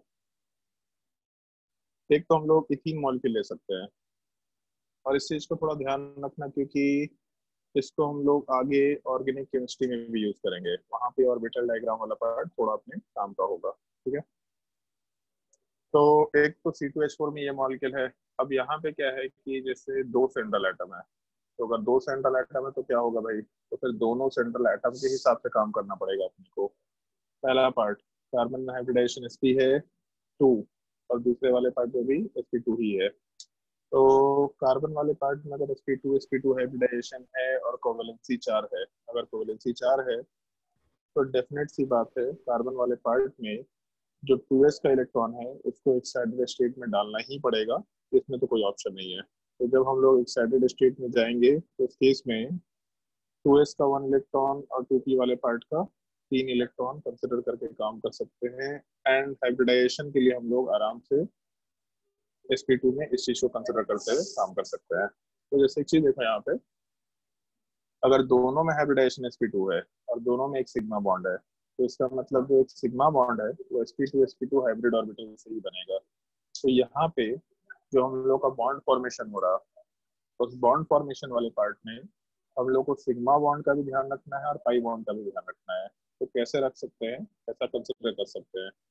एक तो हम लोग इथीन मॉलिक्यूल ले सकते हैं, और इस चीज को थोड़ा ध्यान रखना क्योंकि इसको हम लोग आगे ऑर्गेनिक केमिस्ट्री में भी यूज करेंगे, वहां पे ऑर्बिटल डायग्राम वाला पार्ट थोड़ा अपने काम का होगा। ठीक है, तो एक तो C2H4 में ये मॉलिक्यूल है। अब यहाँ पे क्या है कि जैसे 2 सेंट्रल एटम है, तो अगर 2 सेंट्रल एटम है तो क्या होगा भाई, तो फिर दोनों सेंट्रल एटम के हिसाब से काम करना पड़ेगा अपने को। पहला पार्ट, कार्बन में हाइब्रिडाइजेशन sp है 2, और दूसरे वाले पार्ट में भी sp2 ही है। तो कार्बन वाले पार्ट में अगर sp2 हाइब्रिडाइजेशन है और कोवेलेंसी 4 है, अगर कोवेलेंसी 4 है तो डेफिनेट सी बात है कार्बन वाले पार्ट में जो 2s का इलेक्ट्रॉन है उसको एक्साइटेड स्टेट में डालना ही पड़ेगा, इसमें तो कोई ऑप्शन नहीं है। तो जब हम लोग एक्साइटेड स्टेट में जाएंगे तो इस केस में 2s का 1 इलेक्ट्रॉन और 2p वाले पार्ट का 3 इलेक्ट्रॉन कंसिडर करके काम कर सकते हैं, एंड हाइब्रिडाइजेशन के लिए हम लोग आराम से sp2 में इस चीज को कंसिडर करते हुए काम कर सकते हैं। तो जैसे एक चीज देखो यहाँ पे, अगर दोनों में हाइब्रिडाइजेशन sp2 है और दोनों में एक सिग्मा बॉन्ड है, तो इसका मतलब जो एक सिग्मा बॉन्ड है वो sp2 हाइब्रिड ऑर्बिटल से ही बनेगा। तो यहाँ पे जो हम लोग का बॉन्ड फॉर्मेशन हो रहा, उस बॉन्ड फॉर्मेशन वाले पार्ट में हम लोग को सिग्मा बॉन्ड का भी ध्यान रखना है और पाई बॉन्ड का भी ध्यान रखना है। तो कैसे रख सकते हैं, कैसा कंसिडर कर सकते हैं?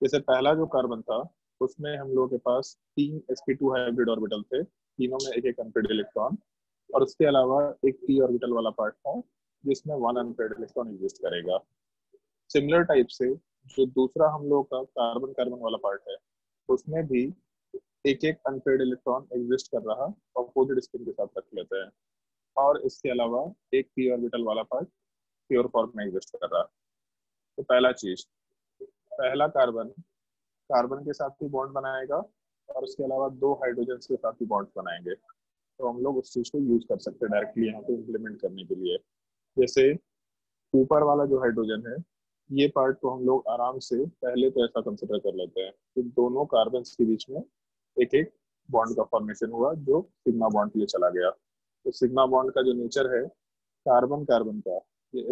जैसे पहला जो कार्बन था उसमें हम लोगों के पास 3 sp2 हाइब्रिड ऑर्बिटल थे, तीनों में एक एक अनपेड इलेक्ट्रॉन, और उसके अलावा एक p ऑर्बिटल वाला पार्ट था जिसमें 1 अनपेड इलेक्ट्रॉन एग्जिस्ट करेगा। सिमिलर टाइप से जो दूसरा हम लोग का कार्बन कार्बन वाला पार्ट है उसमें भी एक एक अनपेड इलेक्ट्रॉन एग्जिस्ट कर रहा, अपोजिट स्पिन के साथ रख लेते हैं, और इसके अलावा एक p ऑर्बिटल वाला पार्ट प्योर फॉर्म में एग्जिस्ट कर रहा। तो पहला चीज, पहला कार्बन कार्बन के साथ भी बॉन्ड बनाएगा और उसके अलावा 2 हाइड्रोजन के साथ भी बॉन्ड बनाएंगे। तो हम लोग उस चीज को यूज कर सकते हैं डायरेक्टली यहाँ पे इम्प्लीमेंट करने के लिए। जैसे ऊपर वाला जो हाइड्रोजन है, ये पार्ट को हम लोग आराम से पहले तो ऐसा कंसिडर कर लेते हैं कि दोनों कार्बन के बीच में एक एक बॉन्ड का फॉर्मेशन हुआ जो सिग्मा बॉन्ड के लिए चला गया। तो सिग्मा बॉन्ड का जो नेचर है कार्बन कार्बन का, ये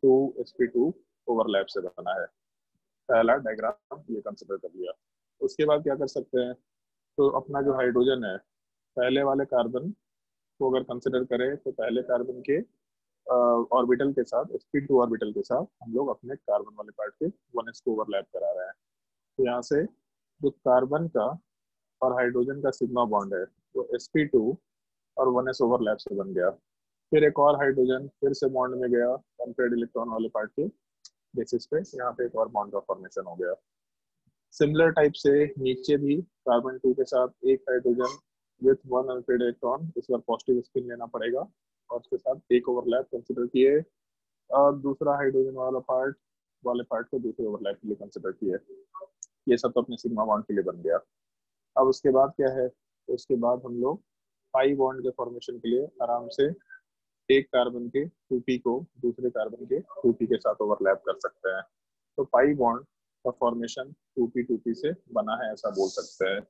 sp2 ओवरलैप से बना है। पहला डायग्राम ये कंसिडर कर लिया। उसके बाद क्या कर सकते हैं, तो अपना जो हाइड्रोजन है पहले वाले कार्बन को अगर कंसिडर करें तो पहले कार्बन के ऑर्बिटल के साथ sp2 ऑर्बिटल के साथ हम लोग अपने कार्बन वाले पार्ट के 1s को ओवरलैप करा रहे हैं। तो यहाँ से जो कार्बन का और हाइड्रोजन का सिग्मा बॉन्ड है वो sp2 और 1s ओवरलैप से बन गया। फिर एक और हाइड्रोजन फिर से बॉन्ड में गया अनपेड इलेक्ट्रॉन वाले पार्ट के बेसिस पे, यहाँ पे एक और बॉन्ड का फॉर्मेशन हो गया। सिमिलर टाइप से नीचे भी कार्बन 2 के साथ एक हाइड्रोजन विथ 1 अनपेड इलेक्ट्रॉन, इस बार पॉजिटिव स्पिन लेना पड़ेगा और उसके साथ एक ओवरलैप कंसिडर किए, और दूसरा हाइड्रोजन वाले पार्ट को दूसरे ओवरलैप के लिए कंसिडर किए। ये सब तो अपने सिग्मा बॉन्ड के लिए बन गया। अब उसके बाद क्या है, तो उसके बाद हम लोग पाई बॉन्ड के फॉर्मेशन के लिए आराम से एक कार्बन के 2p को दूसरे कार्बन के 2p के साथ ओवरलैप कर सकते हैं। तो पाई बॉन्ड का फॉर्मेशन 2p से बना है ऐसा बोल सकते हैं।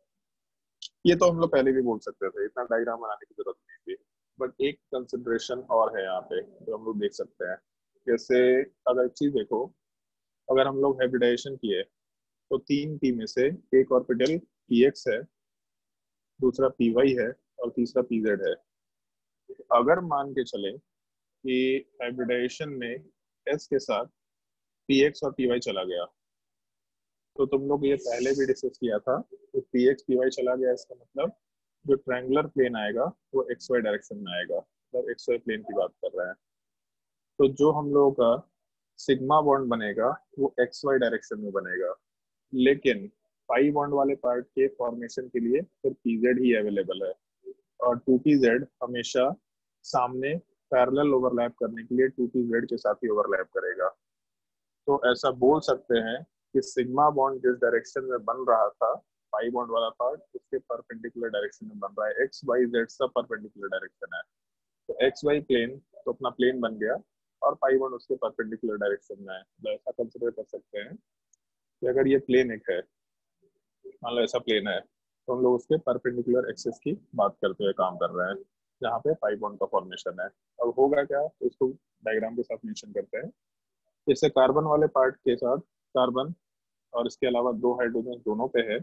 ये तो हम लोग पहले भी बोल सकते थे, इतना डायग्राम बनाने की जरूरत नहीं थी। बट एक कंसिडरेशन और है यहाँ पे जो हम लोग देख सकते हैं। जैसे अगर एक चीज देखो, अगर हम लोग हाइब्रिडाइजेशन किए तो 3p में से एक ऑर्बिटल px है, दूसरा py है और तीसरा pz है। अगर मान के चले कि हाइब्रिडाइजेशन में s के साथ px और py चला गया, तो तुम लोग ये पहले भी डिस्कस किया था, तो px py चला गया इसका मतलब जो ट्रायंगुलर प्लेन आएगा वो xy डायरेक्शन में आएगा, मतलब xy प्लेन की बात कर रहे हैं। तो जो हम लोगों का सिग्मा बॉन्ड बनेगा वो xy डायरेक्शन में बनेगा, लेकिन पाई बॉन्ड वाले पार्ट के फॉर्मेशन के लिए फिर pz ही अवेलेबल है, और 2pz हमेशा सामने पैरेलल ओवरलैप करने के लिए 2pz के साथ ही ओवरलैप करेगा। तो ऐसा बोल सकते हैं कि सिग्मा बॉन्ड जिस डायरेक्शन में बन रहा था पाई बॉन्ड वाला पार्ट उसके परपेंडिकुलर डायरेक्शन में बन रहा है, एक्स वाई जेड सब परपेंडिकुलर डायरेक्शन है। तो एक्स वाई प्लेन तो अपना प्लेन बन गया और पाई बॉन्ड उसके परपेंडिकुलर डायरेक्शन में है। तो ऐसा कंसिडर कर सकते हैं कि अगर ये प्लेन एक है, मान लो ऐसा प्लेन है, तो हम लोग उसके परपेंडिकुलर एक्सिस की बात करते हुए काम कर रहे हैं जहाँ पे पाई बॉन्ड का फॉर्मेशन है। अब होगा क्या, तो इसको डायग्राम के साथ मेंशन करते हैं। जैसे कार्बन वाले पार्ट के साथ कार्बन और इसके अलावा 2 हाइड्रोजन दोनों पे है,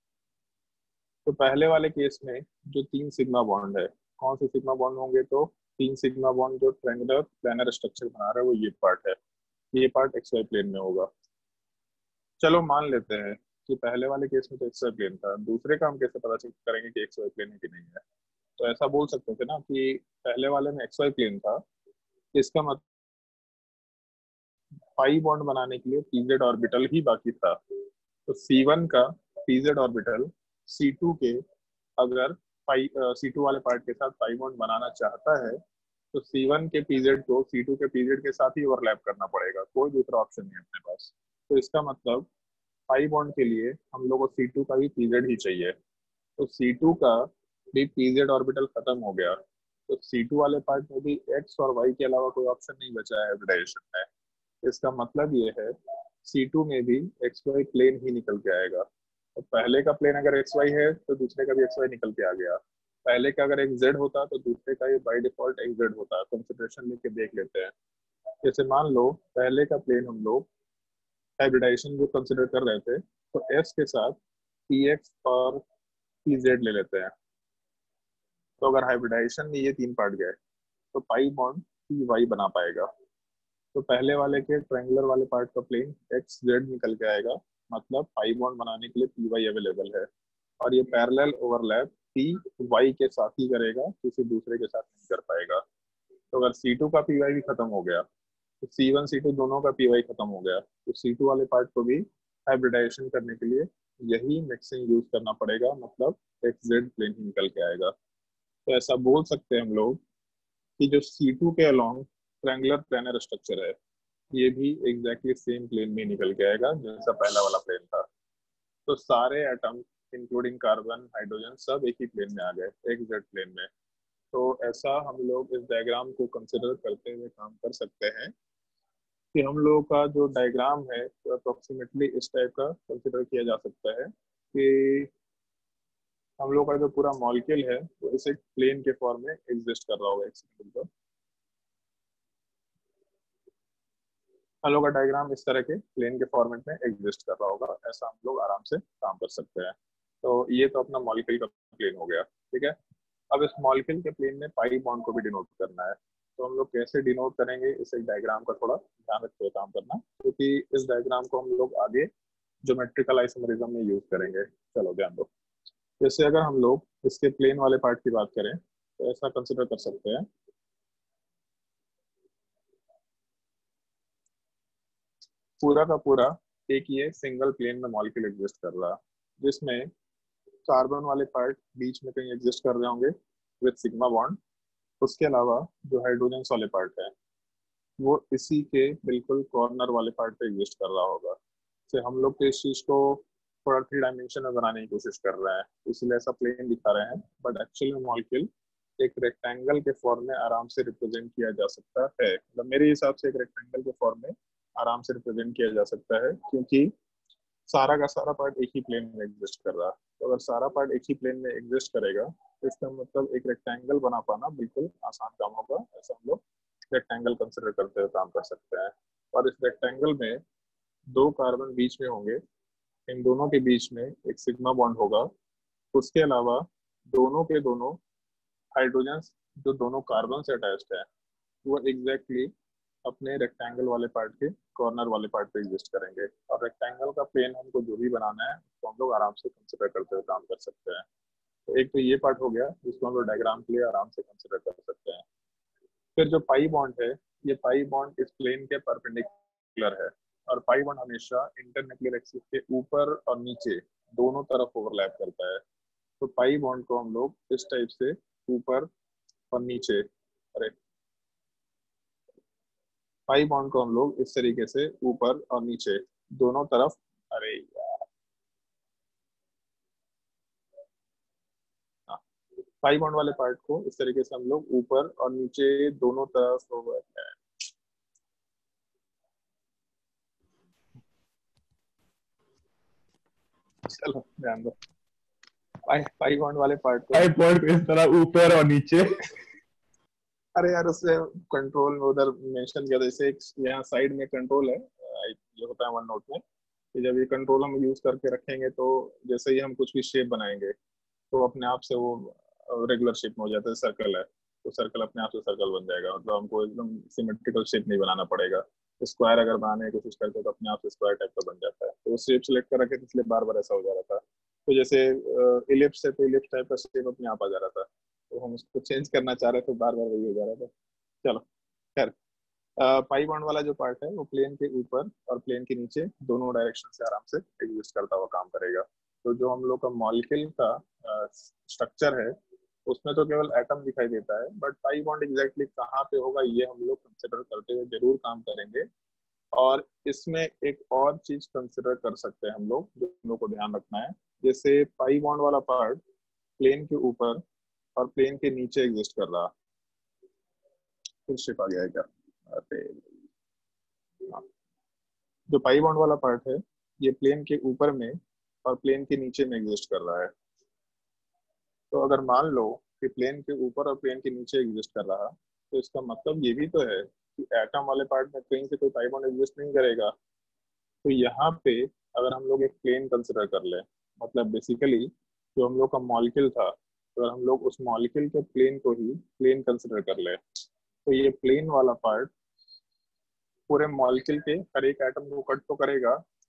तो पहले वाले केस में जो 3 सिग्मा बॉन्ड है, कौन से सिग्मा बॉन्ड होंगे, तो 3 सिग्मा बॉन्ड जो ट्रायंगुलर प्लानर स्ट्रक्चर बना रहा है वो ये पार्ट है, ये पार्ट एक्स वाई प्लेन में होगा। चलो मान लेते हैं कि पहले वाले केस में तो एक्स वाई प्लेन था, दूसरे का हम कैसे पता चेक करेंगे कि एक्स वाई प्लेन है कि नहीं है। तो ऐसा बोल सकते थे ना कि पहले वाले में एक्स वाई प्लेन था, इसका मतलब पाई बॉन्ड बनाने के लिए pz ऑर्बिटल ही बाकी था। तो C1 का pz ऑर्बिटल C2 के अगर C2 वाले पार्ट के साथ पाई बॉन्ड बनाना चाहता है तो C1 के pz को C2 के pz के साथ ही ओवरलैप करना पड़ेगा, कोई दूसरा ऑप्शन नहीं है अपने पास। तो इसका मतलब पाई बॉन्ड के लिए हम लोग को C2 का भी pz ही चाहिए। तो C2 का भी pz ऑर्बिटल खत्म हो गया, तो C2 वाले पार्ट में भी x और y के अलावा कोई ऑप्शन नहीं बचा है हाइब्रिडाइजेशन में। इसका मतलब ये है C2 में भी XY प्लेन ही निकल के आएगा। तो पहले का प्लेन अगर XY है तो दूसरे का भी XY निकल के आ गया, पहले का अगर XZ होता तो दूसरे का ये बाय डिफॉल्ट XZ होता। कंसिडरेशन लेके देख लेते हैं। जैसे मान लो पहले का प्लेन हम लोग हाइब्रिडाइजेशन जो कंसिडर कर रहे थे, तो S के साथ PX और PZ ले लेते हैं। तो अगर हाइब्रिडाइजेशन में ये 3 पार्ट गए तो पाई बॉन्ड PY बना पाएगा। तो पहले वाले के ट्रायंगुलर वाले पार्ट का प्लेन एक्स जेड निकल के आएगा मतलब पाई बॉन्ड बनाने के लिए पी वाई अवेलेबल है, और ये पैरेलल ओवरलैप पी वाई के साथ ही करेगा, किसी दूसरे के साथ नहीं कर पाएगा। तो अगर C2 का पी वाई भी खत्म हो गया तो C1 C2 दोनों का पी वाई खत्म हो गया, तो C2 वाले पार्ट को भी हाइब्रिडाइजेशन करने के लिए यही मिक्सिंग यूज करना पड़ेगा, मतलब XZ प्लेन ही निकल के आएगा। तो ऐसा बोल सकते हैं हम लोग कि जो C2 के अलोंग ट्रायंगुलर प्लेनर स्ट्रक्चर है, ये भी एग्जैक्टली सेम प्लेन में निकल के आएगा जैसा पहला वाला प्लेन था। तो सारे एटम इंक्लूडिंग कार्बन हाइड्रोजन सब एक ही प्लेन में आ गए, XZ प्लेन में। तो ऐसा हम लोग इस डायग्राम को कंसिडर करते हुए काम कर सकते हैं कि हम लोग का जो डायग्राम है तो अप्रोक्सीमेटली इस टाइप का कंसिडर किया जा सकता है कि हम लोग का जो पूरा मॉलिक्यूल है वो इस एक प्लेन के फॉर्म में एग्जिस्ट कर रहा होगा। एक सेकंड पर हम लोग का डायग्राम इस तरह के प्लेन के फॉर्मेट में एग्जिस्ट कर रहा होगा, ऐसा हम लोग आराम से काम कर सकते हैं। तो ये तो अपना मॉलिक्यूल का प्लेन हो गया, ठीक है। अब इस मॉलिक्यूल के प्लेन में पाई बॉन्ड को भी डिनोट करना है, तो हम लोग कैसे डिनोट करेंगे इस एक डायग्राम का थोड़ा ध्यान रखते हुए काम करना, क्योंकि इस डायग्राम को हम लोग आगे ज्योमेट्रिकल आइसोमेरिज्म में यूज करेंगे। चलो ध्यान दो, जैसे अगर हम लोग इसके प्लेन वाले पार्ट की बात करें तो ऐसा कंसिडर कर सकते हैं, पूरा का पूरा एक ये सिंगल प्लेन में मॉलिक्यूल एग्जिस्ट कर रहा, जिसमें कार्बन वाले पार्ट बीच में कहीं एग्जिस्ट कर रहे होंगे विद सिग्मा बॉन्ड। उसके अलावा जो हाइड्रोजन वाले पार्ट है वो इसी के बिल्कुल कॉर्नर वाले पार्ट पे एग्जिस्ट कर रहा होगा। से हम लोग तो इस चीज को थोड़ा 3 डायमेंशन में बनाने की कोशिश कर रहे हैं, इसलिए ऐसा प्लेन दिखा रहे हैं, बट एक्चुअली में मॉलिक्यूल एक रेक्टेंगल के फॉर्म में आराम से रिप्रेजेंट किया जा सकता है। मतलब मेरे हिसाब से एक रेक्टेंगल के फॉर्म में आराम से रिप्रेजेंट किया जा सकता है, क्योंकि सारा का सारा पार्ट एक ही प्लेन में एग्जिस्ट कर रहा है। तो अगर सारा पार्ट एक ही प्लेन में एग्जिस्ट करेगा तो इसका मतलब एक रेक्टेंगल बना पाना बिल्कुल आसान काम होगा। ऐसा हम लोग रेक्टेंगल कंसिडर करते हुए काम कर सकते हैं। और इस रेक्टेंगल में 2 कार्बन बीच में होंगे, इन दोनों के बीच में एक सिग्मा बॉन्ड होगा। उसके अलावा दोनों के दोनों हाइड्रोजन जो दोनों कार्बन से अटैच्ड है वो एग्जैक्टली अपने रेक्टेंगल वाले पार्ट के कॉर्नर वाले पार्ट पे एग्जिस्ट करेंगे। और रेक्टेंगल का प्लेन हमको जो भी बनाना है तो हम लोग आराम से कंसिडर करते हुए काम कर सकते हैं। तो एक तो ये पार्ट हो गया जिसको हम लोग डायग्राम के लिए आराम से कंसिडर कर सकते हैं। फिर जो पाई बॉन्ड है, ये पाई बॉन्ड इस प्लेन के परपेंडिकुलर है, और पाई बॉन्ड हमेशा इंटरन्यूक्लियर एक्सिस के ऊपर और नीचे दोनों तरफ ओवरलैप करता है। तो पाई बॉन्ड को हम लोग इस टाइप से ऊपर और नीचे, अरे पाई बॉन्ड को हम लोग इस तरीके से ऊपर और नीचे दोनों तरफ, अरे यार, हाँ, पाई बॉन्ड वाले पार्ट को इस तरीके से हम लोग ऊपर और नीचे दोनों तरफ ओवर है। चलो ध्यान दो, पाई बॉन्ड वाले पार्ट को, पाई बॉन्ड इस तरह ऊपर और नीचे। अरे यार उससे कंट्रोल में उधर मेंशन किया था, जैसे एक यहाँ साइड में कंट्रोल है, जो होता है वन नोट में, कि जब ये कंट्रोल हम यूज करके रखेंगे तो जैसे ही हम कुछ भी शेप बनाएंगे तो अपने आप से वो रेगुलर शेप में हो जाता है। सर्कल है तो सर्कल अपने आप से सर्कल बन जाएगा, मतलब हमको एकदम सिमेट्रिकल शेप नहीं बनाना पड़ेगा। स्क्वायर अगर बनाने की कोशिश करते हैं तो अपने आप से स्क्वायर टाइप का बन जाता है। तो वो शेप सेलेक्ट कर रखे थे इसलिए बार बार ऐसा हो जा रहा था। तो जैसे इलिप्स है तो इलिप्स टाइप का शेप अपने आप आ जा रहा था, तो हम उसको चेंज करना चाह रहे थे, बार बार वही हो जा रहा था। चलो खैर, पाई बॉन्ड वाला जो पार्ट है वो प्लेन के ऊपर और प्लेन के नीचे दोनों डायरेक्शन से आराम से एग्जिस्ट करता हुआ काम करेगा। तो जो हम लोग का मॉलिक्यूल का स्ट्रक्चर है उसमें तो केवल एटम दिखाई देता है, बट पाई बॉन्ड एग्जैक्टली कहाँ पे होगा ये हम लोग कंसिडर करते हुए जरूर काम करेंगे। और इसमें एक और चीज कंसिडर कर सकते हैं हम लोग, जो हम लोग को ध्यान रखना है। जैसे पाई बॉन्ड वाला पार्ट प्लेन के ऊपर और प्लेन के नीचे एग्जिस्ट कर रहा, फिर शिप आ गया है क्या? अरे हाँ। जो पाई बॉन्ड वाला पार्ट है ये प्लेन के ऊपर में और प्लेन के नीचे में एग्जिस्ट कर रहा है। तो अगर मान लो कि प्लेन के ऊपर और प्लेन के नीचे एग्जिस्ट कर रहा, तो इसका मतलब ये भी तो है कि एटम वाले पार्ट में कहीं से कोई पाई बॉन्ड एग्जिस्ट नहीं करेगा। तो यहाँ पे अगर हम लोग एक प्लेन कंसिडर कर ले, मतलब बेसिकली जो हम लोग का मॉलिक्यूल था, तो अगर हम लोग उस मॉलिक्यूल के प्लेन को ही प्लेन कंसिडर कर ले, तो ये प्लेन वाला पार्ट पूरे मॉलिक्यूल के हर एक एटम को कट तो करेगा,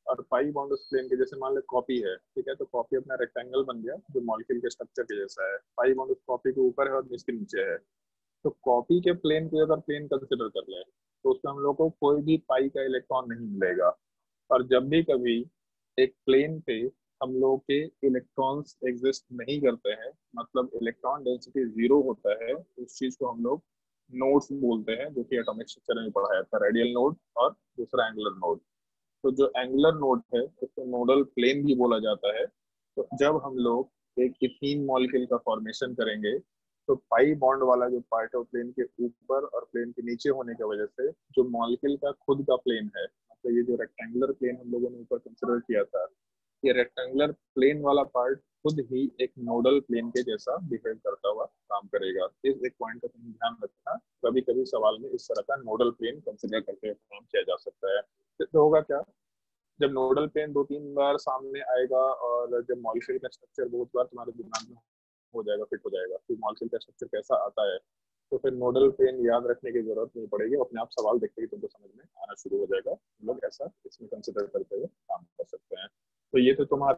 और पाई बॉन्ड उस प्लेन के जैसे मान लो कॉपी है, ठीक है, तो कॉपी अपना रेक्टेंगल बन गया जो मॉलिक्यूल के स्ट्रक्चर के जैसा है, पाई बॉन्ड उस कॉपी के ऊपर है और इसके नीचे है। तो कॉपी के प्लेन को अगर प्लेन कंसिडर कर ले तो उसमें हम लोग को कोई भी पाई का इलेक्ट्रॉन नहीं मिलेगा। और जब भी कभी एक प्लेन पे हम लोग के इलेक्ट्रॉन्स एग्जिस्ट नहीं करते हैं, मतलब इलेक्ट्रॉन डेंसिटी जीरो होता है, तो उस चीज को हम लोग नोड्स बोलते हैं, जो कि एटॉमिक स्ट्रक्चर में पढ़ाया था, रेडियल नोड और दूसरा एंगुलर नोड। तो जो एंगुलर नोड है उसको नोडल प्लेन भी बोला जाता है। तो जब हम लोग एक इथीन मॉलिक्यूल का फॉर्मेशन करेंगे तो पाई बॉन्ड वाला जो पार्ट है वो प्लेन के ऊपर और प्लेन के नीचे होने की वजह से जो मॉलिक्यूल का खुद का प्लेन है, मतलब ये जो रेक्टेंगुलर प्लेन हम लोगों ने ऊपर कंसिडर किया था, ये रेक्टेंगुलर प्लेन वाला पार्ट खुद ही एक नोडल प्लेन के जैसा बिहेव करता हुआ काम करेगा। इस एक पॉइंट का तुम ध्यान रखना, कभी कभी सवाल में इस तरह का नोडल प्लेन कंसिडर करके काम किया जा सकता है। तो होगा क्या, जब नोडल प्लेन दो तीन बार सामने आएगा और जब मॉलिक्यूल का स्ट्रक्चर बहुत बार तुम्हारे दिमाग में हो जाएगा, फिट हो जाएगा कि मॉलिक्यूल का स्ट्रक्चर कैसा आता है, तो फिर नोडल प्लेन याद रखने की जरूरत नहीं पड़ेगी, अपने आप सवाल देखते ही तुमको समझ में आना शुरू हो जाएगा। हम लोग ऐसा इसमें कंसिडर करते हुए काम कर सकते हैं। तो ये तो तुम्हारा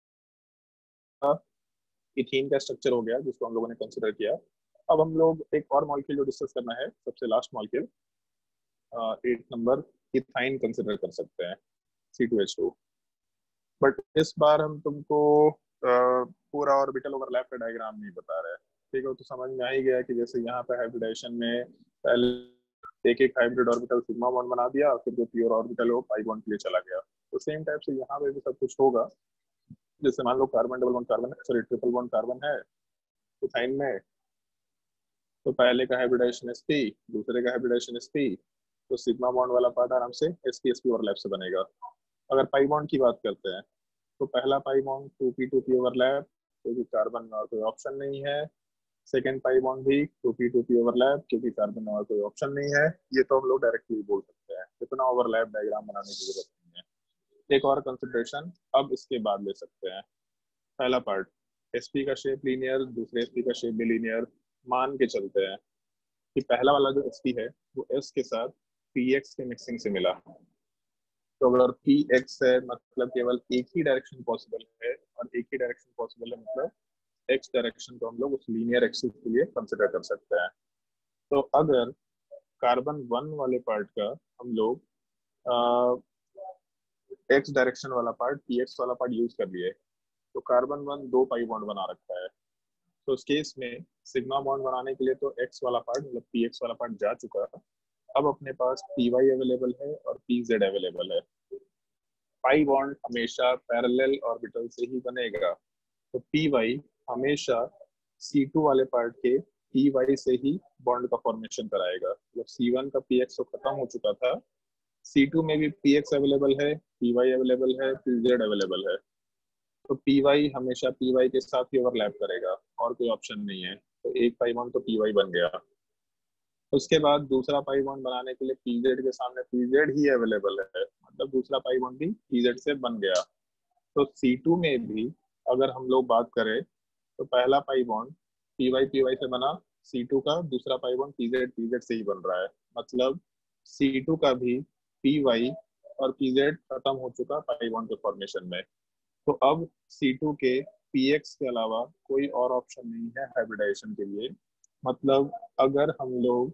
इथीन का स्ट्रक्चर हो गया जिसको हम लोगों ने कंसिडर किया। अब हम लोग एक और मॉलिक्यूल जो डिस्कस करना है, सबसे last molecule 8 number, ethyne consider कर सकते हैं, C2H2। बट इस बार हम तुमको पूरा ऑर्बिटल ओवरलैप का डायग्राम नहीं बता रहे हैं, ठीक है। तो समझ में आ ही गया कि जैसे यहाँ पे हाइब्रिडेशन में पहले एक एक हाइब्रिड ऑर्बिटल सिग्मा बॉन्ड बना दिया, फिर जो प्योर ऑर्बिटल है वो पाई बॉन्ड के लिए चला गया। तो सेम टाइप से यहाँ पे भी सब कुछ होगा। जैसे मान लो कार्बन डबल बॉन्ड कार्बन है, सॉरी ट्रिपल बॉन्ड कार्बन है इथाइन में, तो पहले का हाइब्रिडेशन sp, दूसरे का हाइब्रिडेशन sp, तो सिग्मा बॉन्ड वाला पार्ट आराम से sp ओवरलैप से बनेगा। अगर पाई बॉन्ड की बात करते हैं तो पहला पाई बॉन्ड 2p ओवरलैप, क्योंकि कार्बन में और कोई ऑप्शन नहीं है। सेकेंड पाई बॉन्ड भी 2p ओवरलैप, क्योंकि कार्बन में और कोई ऑप्शन नहीं है। ये तो हम लोग डायरेक्टली बोल सकते हैं, इतना ओवरलैप डायग्राम बनाने की जरूरत नहीं है। एक और कंसिडरेशन अब इसके बाद ले सकते हैं। पहला पार्ट sp का शेप लीनियर, दूसरे sp का शेप भी लीनियर। मान के चलते हैं कि पहला वाला जो sp है वो s के साथ px के मिक्सिंग से मिला। तो अगर px है मतलब केवल एक ही डायरेक्शन पॉसिबल है, और एक ही डायरेक्शन पॉसिबल है मतलब x डायरेक्शन को हम लोग उस लीनियर एक्सिस के लिए कंसिडर कर सकते हैं। तो अगर कार्बन 1 वाले पार्ट का हम लोग x डायरेक्शन वाला पार्ट px वाला पार्ट यूज कर लिए, तो कार्बन 1 दो पाई बॉन्ड बना रखा है। तो उस केस में सिग्मा बॉन्ड बनाने के लिए तो x वाला पार्ट मतलब px वाला पार्ट जा चुका है। अब अपने पास py अवेलेबल है और pz अवेलेबल है। पाई बॉन्ड हमेशा पैरेलल ऑर्बिटल से ही बनेगा, तो py हमेशा C2 वाले पार्ट के py से ही बॉन्ड का फॉर्मेशन कराएगा। मतलब C1 का px तो खत्म हो चुका था, C2 में भी px अवेलेबल है, py अवेलेबल है, pz अवेलेबल है। तो py हमेशा py के साथ ही ओवरलैप करेगा, और कोई ऑप्शन नहीं है। तो एक पाई बॉन्ड तो py बन गया। उसके बाद दूसरा पाई बॉन्ड बनाने के लिए pz के सामने pz ही अवेलेबल है, मतलब दूसरा पाई बॉन्ड भी pz से बन गया। तो C2 में भी अगर हम लोग बात करें तो पहला पाई बॉन्ड py से बना, C2 का दूसरा पाई बॉन्ड pz से ही बन रहा है। मतलब C2 का भी py और pz खत्म हो चुका पाई बॉन्ड के फॉर्मेशन में। तो अब C2 के px के अलावा कोई और ऑप्शन नहीं है हाइब्रिडाइजेशन के लिए। मतलब अगर हम लोग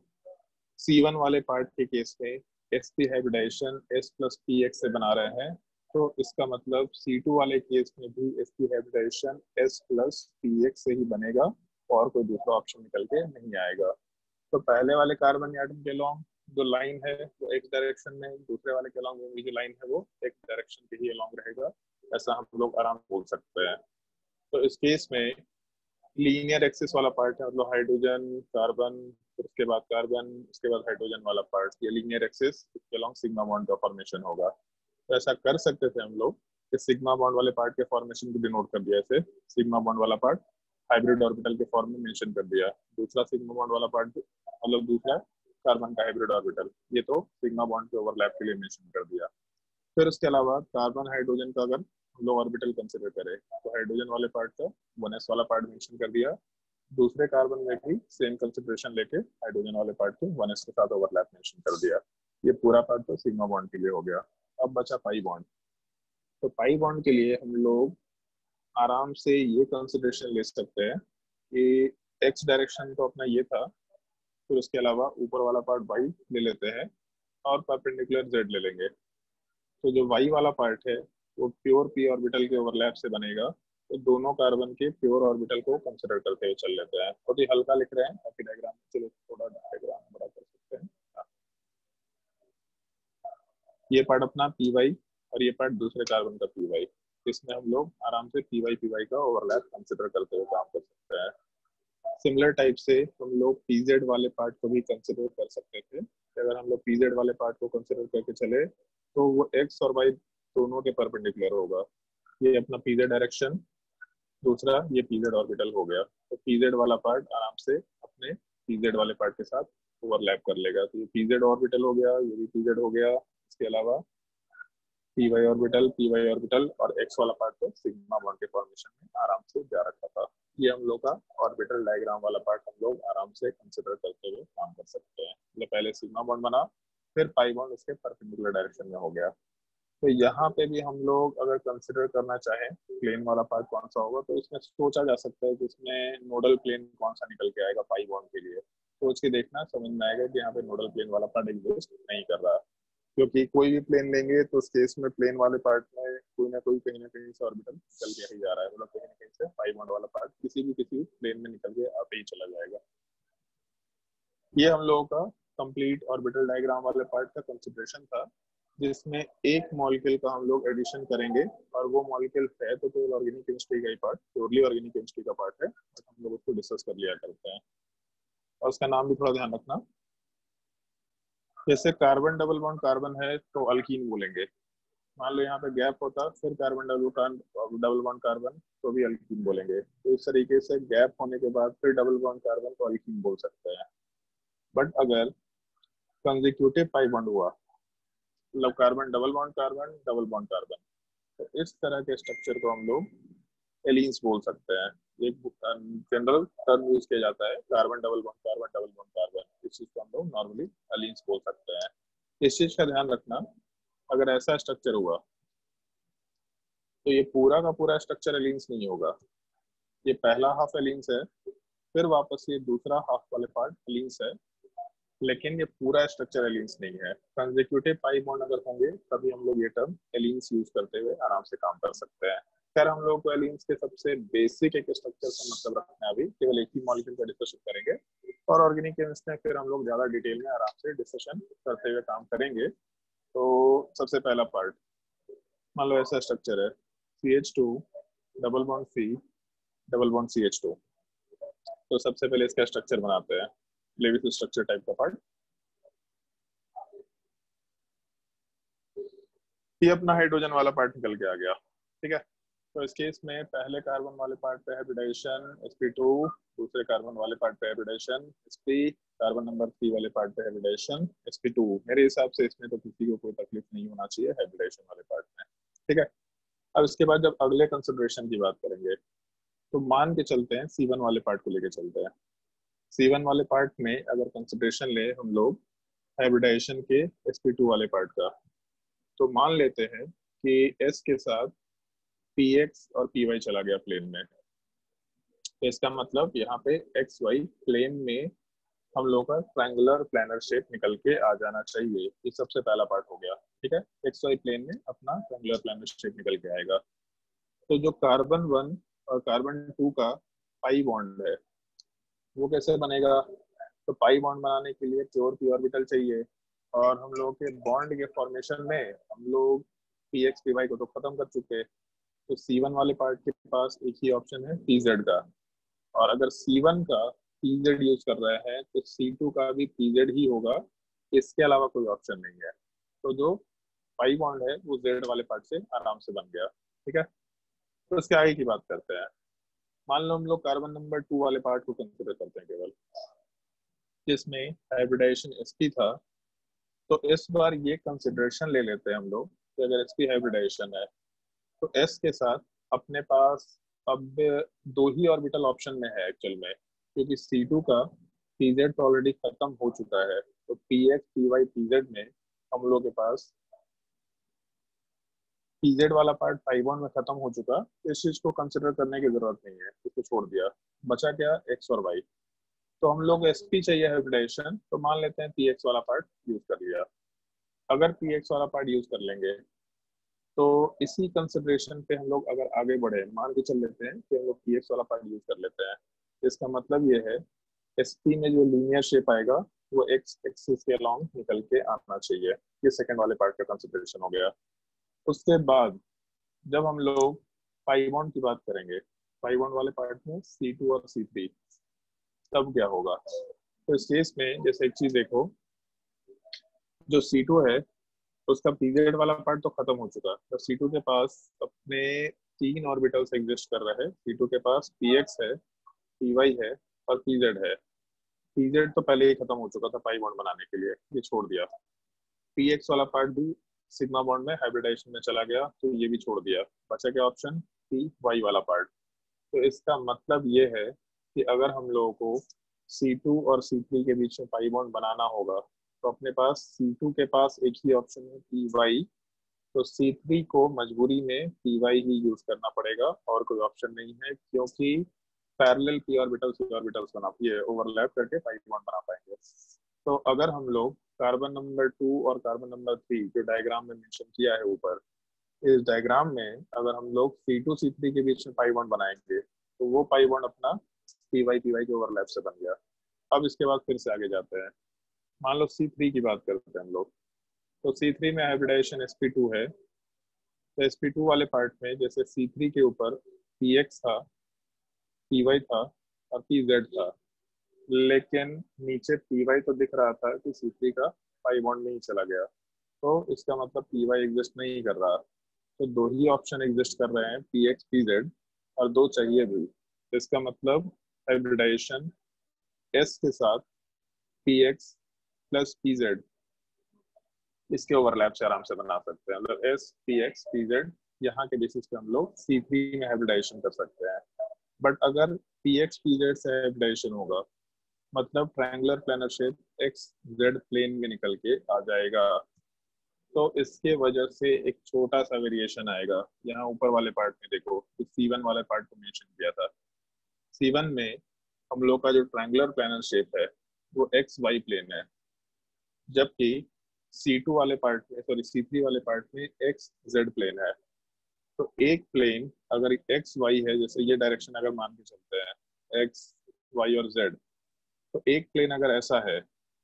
C1 वाले पार्ट के केस में sp hybridisation s plus px से बना रहे हैं, तो इसका मतलब C2 वाले केस में भी sp hybridisation s plus px से ही बनेगा, और कोई दूसरा ऑप्शन निकल के नहीं आएगा। तो पहले वाले कार्बन एटम के लॉन्ग जो लाइन है वो एक डायरेक्शन में, दूसरे वाले के लॉन्ग जो लाइन है वो एक डायरेक्शन के ही अलॉन्ग रहेगा, ऐसा हम लोग आराम बोल सकते हैं। तो इस केस में लीनियर एक्सिस वाला पार्ट है, मतलब हाइड्रोजन कार्बन, फिर उसके बाद कार्बन, उसके बाद हाइड्रोजन वाला पार्ट, ये लीनियर एक्सिस, इसके अलॉन्ग सिग्मा बॉन्ड का फॉर्मेशन होगा। तो ऐसा कर सकते थे हम लोग कि सिग्मा बॉन्ड वाले पार्ट के फॉर्मेशन को डिनोट कर दिया, ऐसे सिग्मा बॉन्ड वाला पार्ट हाइब्रिड ऑर्बिटल के फॉर्म में मेंशन कर दिया, दूसरा सिग्मा बॉन्ड वाला पार्ट मतलब दूसरा कार्बन का हाइब्रिड ऑर्बिटल, ये तो सिग्मा बॉन्ड के ओवरलैप के लिए मेंशन कर दिया। फिर उसके अलावा कार्बन हाइड्रोजन का अगर हम लोग ऑर्बिटल कंसिडर करें तो हाइड्रोजन वाले पार्ट का 1s वाला पार्ट मेंशन कर दिया, दूसरे कार्बन में भी सेम कंसिडरेशन लेके हाइड्रोजन वाले पार्ट के 1s के साथ ओवरलैप मेंशन कर दिया। ये पूरा पार्ट तो सिग्मा बॉन्ड के लिए हो गया। अब बचा पाई बॉन्ड। तो पाई बॉन्ड के लिए हम लोग आराम से ये कंसिडरेशन ले सकते हैं कि एक्स डायरेक्शन तो अपना ये था, फिर उसके अलावा ऊपर वाला पार्ट वाई ले लेते हैं और परपेंडिकुलर जेड ले लेंगे। तो जो वाई वाला पार्ट है वो प्योर पी ऑर्बिटल के ओवरलैप से बनेगा। तो दोनों कार्बन के प्योर ऑर्बिटल को कंसिडर करते हुए चल लेते हैं। बहुत ही हल्का लिख रहे हैं ताकि डायग्राम, चलो थोड़ा डायग्राम बड़ा कर सकते हैं। हाँ। ये पार्ट अपना पी वाई और ये पार्ट दूसरे कार्बन का पी वाई, इसमें हम लोग आराम से पी वाई का ओवरलैप कंसिडर करते हुए काम कर सकते हैं। सिमिलर टाइप से हम लोग पीजेड वाले पार्ट को भी कंसिडर कर सकते थे कि अगर हम लोग पीजेड वाले पार्ट को कंसिडर करके चले तो वो एक्स और वाई दोनों के परपेंडिकुलर होगा। ये अपना पीजेड डायरेक्शन, दूसरा ये पीजेड ऑर्बिटल हो गया। तो पीजेड वाला पार्ट आराम से अपने पीजेड वाले पार्ट के साथ ओवरलैप कर लेगा। तो ये पीजेड ऑर्बिटल हो गया, ये भी पीजेड हो गया। इसके अलावा पी वाई ऑर्बिटल और एक्स वाला पार्ट तो सिग्मा बॉन्ड के फॉर्मेशन में आराम से जा रखा था। ये हम लोग का ऑर्बिटल डायग्राम वाला पार्ट हम लोग आराम से कंसिडर करते हुए काम कर सकते हैं। मतलब पहले सिग्मा बॉन्ड बना, फिर पाई बॉन्ड उसके परपेंडिकुलर डायरेक्शन में हो गया। तो यहाँ पे भी हम लोग अगर कंसिडर करना चाहें प्लेन वाला पार्ट कौन सा होगा, तो इसमें सोचा जा सकता है कि इसमें नोडल प्लेन कौन सा निकल के आएगा पाई बॉन्ड के लिए। सोच के देखना, समझ में आएगा कि यहाँ पे नोडल प्लेन वाला पार्ट एग्जिस्ट नहीं कर रहा। क्योंकि कोई भी प्लेन लेंगे तो उस केस में प्लेन वाले पार्ट में कोई ना कहीं से ऑर्बिटल निकल के ही जा रहा है। मतलब कहीं ना कहीं से पाई बॉन्ड वाला पार्ट किसी प्लेन में निकल के आते ही चला जाएगा। ये हम लोगों का कंप्लीट ऑर्बिटल डायग्राम वाले पार्ट का कंसिडरेशन था, जिसमें एक मॉलिक्यूल का हम लोग एडिशन करेंगे। और वो मॉलिक्यूल है तो केवल ऑर्गेनिक केमिस्ट्री का ही पार्ट, प्योरली ऑर्गेनिक केमिस्ट्री का पार्ट है, तो हम लोग उसको डिस्कस कर लिया करते हैं। और उसका नाम भी थोड़ा ध्यान रखना, जैसे कार्बन डबल बॉन्ड कार्बन है तो अल्कीन बोलेंगे। मान लो यहाँ पे गैप होता फिर कार्बन डबल बॉन्ड कार्बन तो भी अल्कीन बोलेंगे। तो इस तरीके से गैप होने के बाद फिर डबल बॉन्ड कार्बन तो अल्कीन बोल सकते हैं। बट अगर कंसेक्यूटिव पाई बॉन्ड हुआ, मतलब कार्बन डबल बॉन्ड कार्बन, तो इस तरह के स्ट्रक्चर को हम लोग एलीन्स बोल सकते हैं। एक जनरल टर्म यूज किया जाता है, कार्बन डबल बॉन्ड कार्बन। इस चीज को हम लोग नॉर्मली एलीन्स बोल सकते हैं। इस चीज का ध्यान रखना, अगर ऐसा स्ट्रक्चर हुआ तो ये पूरा का पूरा स्ट्रक्चर एलीन्स नहीं होगा। ये पहला हाफ एलीन्स है, फिर वापस ये दूसरा हाफ वाले पार्ट एलीन्स है, लेकिन ये पूरा स्ट्रक्चर एलीन्स नहीं है। कंसेक्यूटिव पाई बॉन्ड अगर होंगे तभी हम लोग ये टर्म एलीन्स यूज करते हुए आराम से काम कर सकते हैं। खैर हम लोग को एलीन्स के सबसे बेसिक एक स्ट्रक्चर से मतलब रखना है, अभी केवल एक ही मॉलिक्यूल का डिस्कशन करेंगे। और ऑर्गेनिक केमिस्ट्री में फिर हम लोग ज्यादा डिटेल में आराम से डिस्कशन करते हुए काम करेंगे। तो सबसे पहला पार्ट, मान लो ऐसा स्ट्रक्चर है CH2 double bond C double bond CH2। तो सबसे पहले इसका स्ट्रक्चर बनाते हैं, लेविस स्ट्रक्चर टाइप का पार्ट। ये अपना हाइड्रोजन वाला पार्ट निकल के आ गया, ठीक है। तो इस केस में पहले कार्बन वाले पार्ट पे हाइब्रिडाइजेशन sp2, दूसरे कार्बन वाले पार्ट पे हाइब्रिडाइजेशन sp, कार्बन नंबर 3 वाले पार्ट पे हाइब्रिडाइजेशन sp2। मेरे हिसाब से इसमें तो किसी को कोई तकलीफ नहीं होना चाहिए हाइब्रिडाइजेशन वाले पार्ट में, ठीक है। अब इसके बाद जब अगले कंसिडरेशन की बात करेंगे तो मान के चलते हैं C1 वाले पार्ट को लेके चलते हैं। C1 वाले पार्ट में अगर कंसिडरेशन ले हम लोग हाइब्रिडाइजेशन के sp2 वाले पार्ट का, तो मान लेते हैं कि S के साथ px और py चला गया प्लेन में। तो इसका मतलब यहाँ पे xy प्लेन में हम लोग का ट्रायंगुलर प्लैनर शेप निकल के आ जाना चाहिए। ये सबसे पहला पार्ट हो गया, ठीक है। xy प्लेन में अपना ट्रायंगुलर प्लैनर शेप निकल के आएगा। तो जो कार्बन 1 और कार्बन 2 का पाई बॉन्ड है वो कैसे बनेगा? तो पाई बॉन्ड बनाने के लिए प्योर पी ऑर्बिटल चाहिए, और हम लोग के बॉन्ड के फॉर्मेशन में हम लोग px py को तो खत्म कर चुके हैं। तो C1 वाले पार्ट के पास एक ही ऑप्शन है pz का, और अगर C1 का pz यूज कर रहे हैं तो C2 का भी pz ही होगा, इसके अलावा कोई ऑप्शन नहीं है। तो जो पाई बॉन्ड है वो z वाले पार्ट से आराम से बन गया, ठीक है। तो इसके आगे की बात करते हैं। मान लो हम लोग कार्बन नंबर 2 वाले पार्ट को कंसिडर करते हैं केवल, जिसमें हाइब्रिडाइजेशन sp था। तो इस बार ये कंसिडरेशन ले लेते हैं हम लोग कि अगर sp हाइब्रिडाइजेशन है तो s के साथ अपने पास अब दो ही ऑर्बिटल ऑप्शन में है एक्चुअल में, क्योंकि C2 का pz तो ऑलरेडी खत्म हो चुका है। तो px py pz में हम लोग के पास पीजेड वाला पार्ट पाई बॉन्ड में खत्म हो चुका, इस चीज को कंसिडर करने की जरूरत नहीं है, इसको छोड़ दिया। बचा क्या, एक्स और वाई। तो हम लोग एसपी चाहिए हाइब्रिडाइजेशन, तो मान लेते हैं पीएक्स वाला पार्ट यूज कर लिया। अगर पीएक्स वाला पार्ट यूज कर लेंगे तो इसी कंसिडरेशन पे हम लोग अगर आगे बढ़े, मान के चल लेते हैं कि हम लोग पीएक्स वाला पार्ट यूज कर लेते हैं। इसका मतलब ये है एसपी में जो लीनियर शेप आएगा वो एक्स एक्सिस के अलोंग निकल के आना चाहिए। ये सेकंड वाले पार्ट का कंसिडरेशन हो गया। उसके बाद जब हम लोग पाई बॉन्ड की बात करेंगे, पाई बॉन्ड वाले पार्ट में C2 और C3, तब क्या होगा। तो इस केस में जैसे एक चीज देखो, जो C2 है उसका पीजेड वाला पार्ट तो खत्म हो चुका है, तो C2 के पास अपने 3 ऑर्बिटल्स एग्जिस्ट कर रहे हैं। C2 के पास px है, py है और pz है। pz तो पहले ही खत्म हो चुका था पाई बॉन्ड बनाने के लिए, ये छोड़ दिया। px वाला पार्ट भी सिग्मा बॉन्ड में हाइब्रिडाइजेशन में चला गया, तो ये भी छोड़ दिया। बचा क्या ऑप्शन, py वाला पार्ट। तो इसका मतलब ये है कि अगर हम लोगों को C2 और C3 के बीच में पाई बॉन्ड बनाना होगा तो अपने पास C2 के पास एक ही ऑप्शन है py, तो C3 को मजबूरी में py ही यूज करना पड़ेगा और कोई ऑप्शन नहीं है, क्योंकि पैरेलल p ऑर्बिटल्स बना, ये ओवरलैप करके पाई बॉन्ड बना पाएंगे। तो अगर हम लोग कार्बन नंबर 2 और कार्बन नंबर 3 जो डायग्राम में मेंशन किया है ऊपर, इस डायग्राम में अगर हम लोग C2 C3 के बीच में पाई बॉन्ड बनाएंगे तो वो पाई बॉन्ड अपना py के ओवरलैप से बन गया। अब इसके बाद फिर से आगे जाते हैं। मान लो C3 की बात करते हैं हम लोग, तो C3 में हाइब्रिडाइजेशन sp2 है। तो sp2 वाले पार्ट में जैसे C3 के ऊपर px था, py था और pz था, लेकिन नीचे py तो दिख रहा था कि C3 का पाई बॉन्ड में ही चला गया, तो इसका मतलब py एग्जिस्ट नहीं कर रहा। तो दो ही ऑप्शन एग्जिस्ट कर रहे हैं, px pz, और दो चाहिए भी। इसका मतलब हाइब्रिडाइजेशन s के साथ px प्लस pz, इसके ओवरलैप से आराम से बना सकते हैं। मतलब S P X P Z, यहाँ के बेसिस पे हम लोग C3 में हाइब्रिडाइजेशन कर सकते हैं। बट अगर पी एक्स पी जेड से हाइब्रिडाइजेशन होगा, मतलब triangular planar shape X Z plane में निकल के आ जाएगा, तो इसके वजह से एक छोटा सा वेरिएशन आएगा। यहाँ ऊपर वाले पार्ट में देखो, तो C1 वाले पार्ट को मेंशन किया था। C1 में हम लोग का जो ट्रायंगुलर प्लेनर शेप है वो एक्स वाई प्लेन है, जबकि C2 वाले पार्ट में, सॉरी C3 वाले पार्ट में एक्स जेड प्लेन है। तो एक प्लेन अगर एक्स वाई है, जैसे ये डायरेक्शन अगर मान के चलते हैं एक्स वाई और जेड, तो एक प्लेन अगर ऐसा है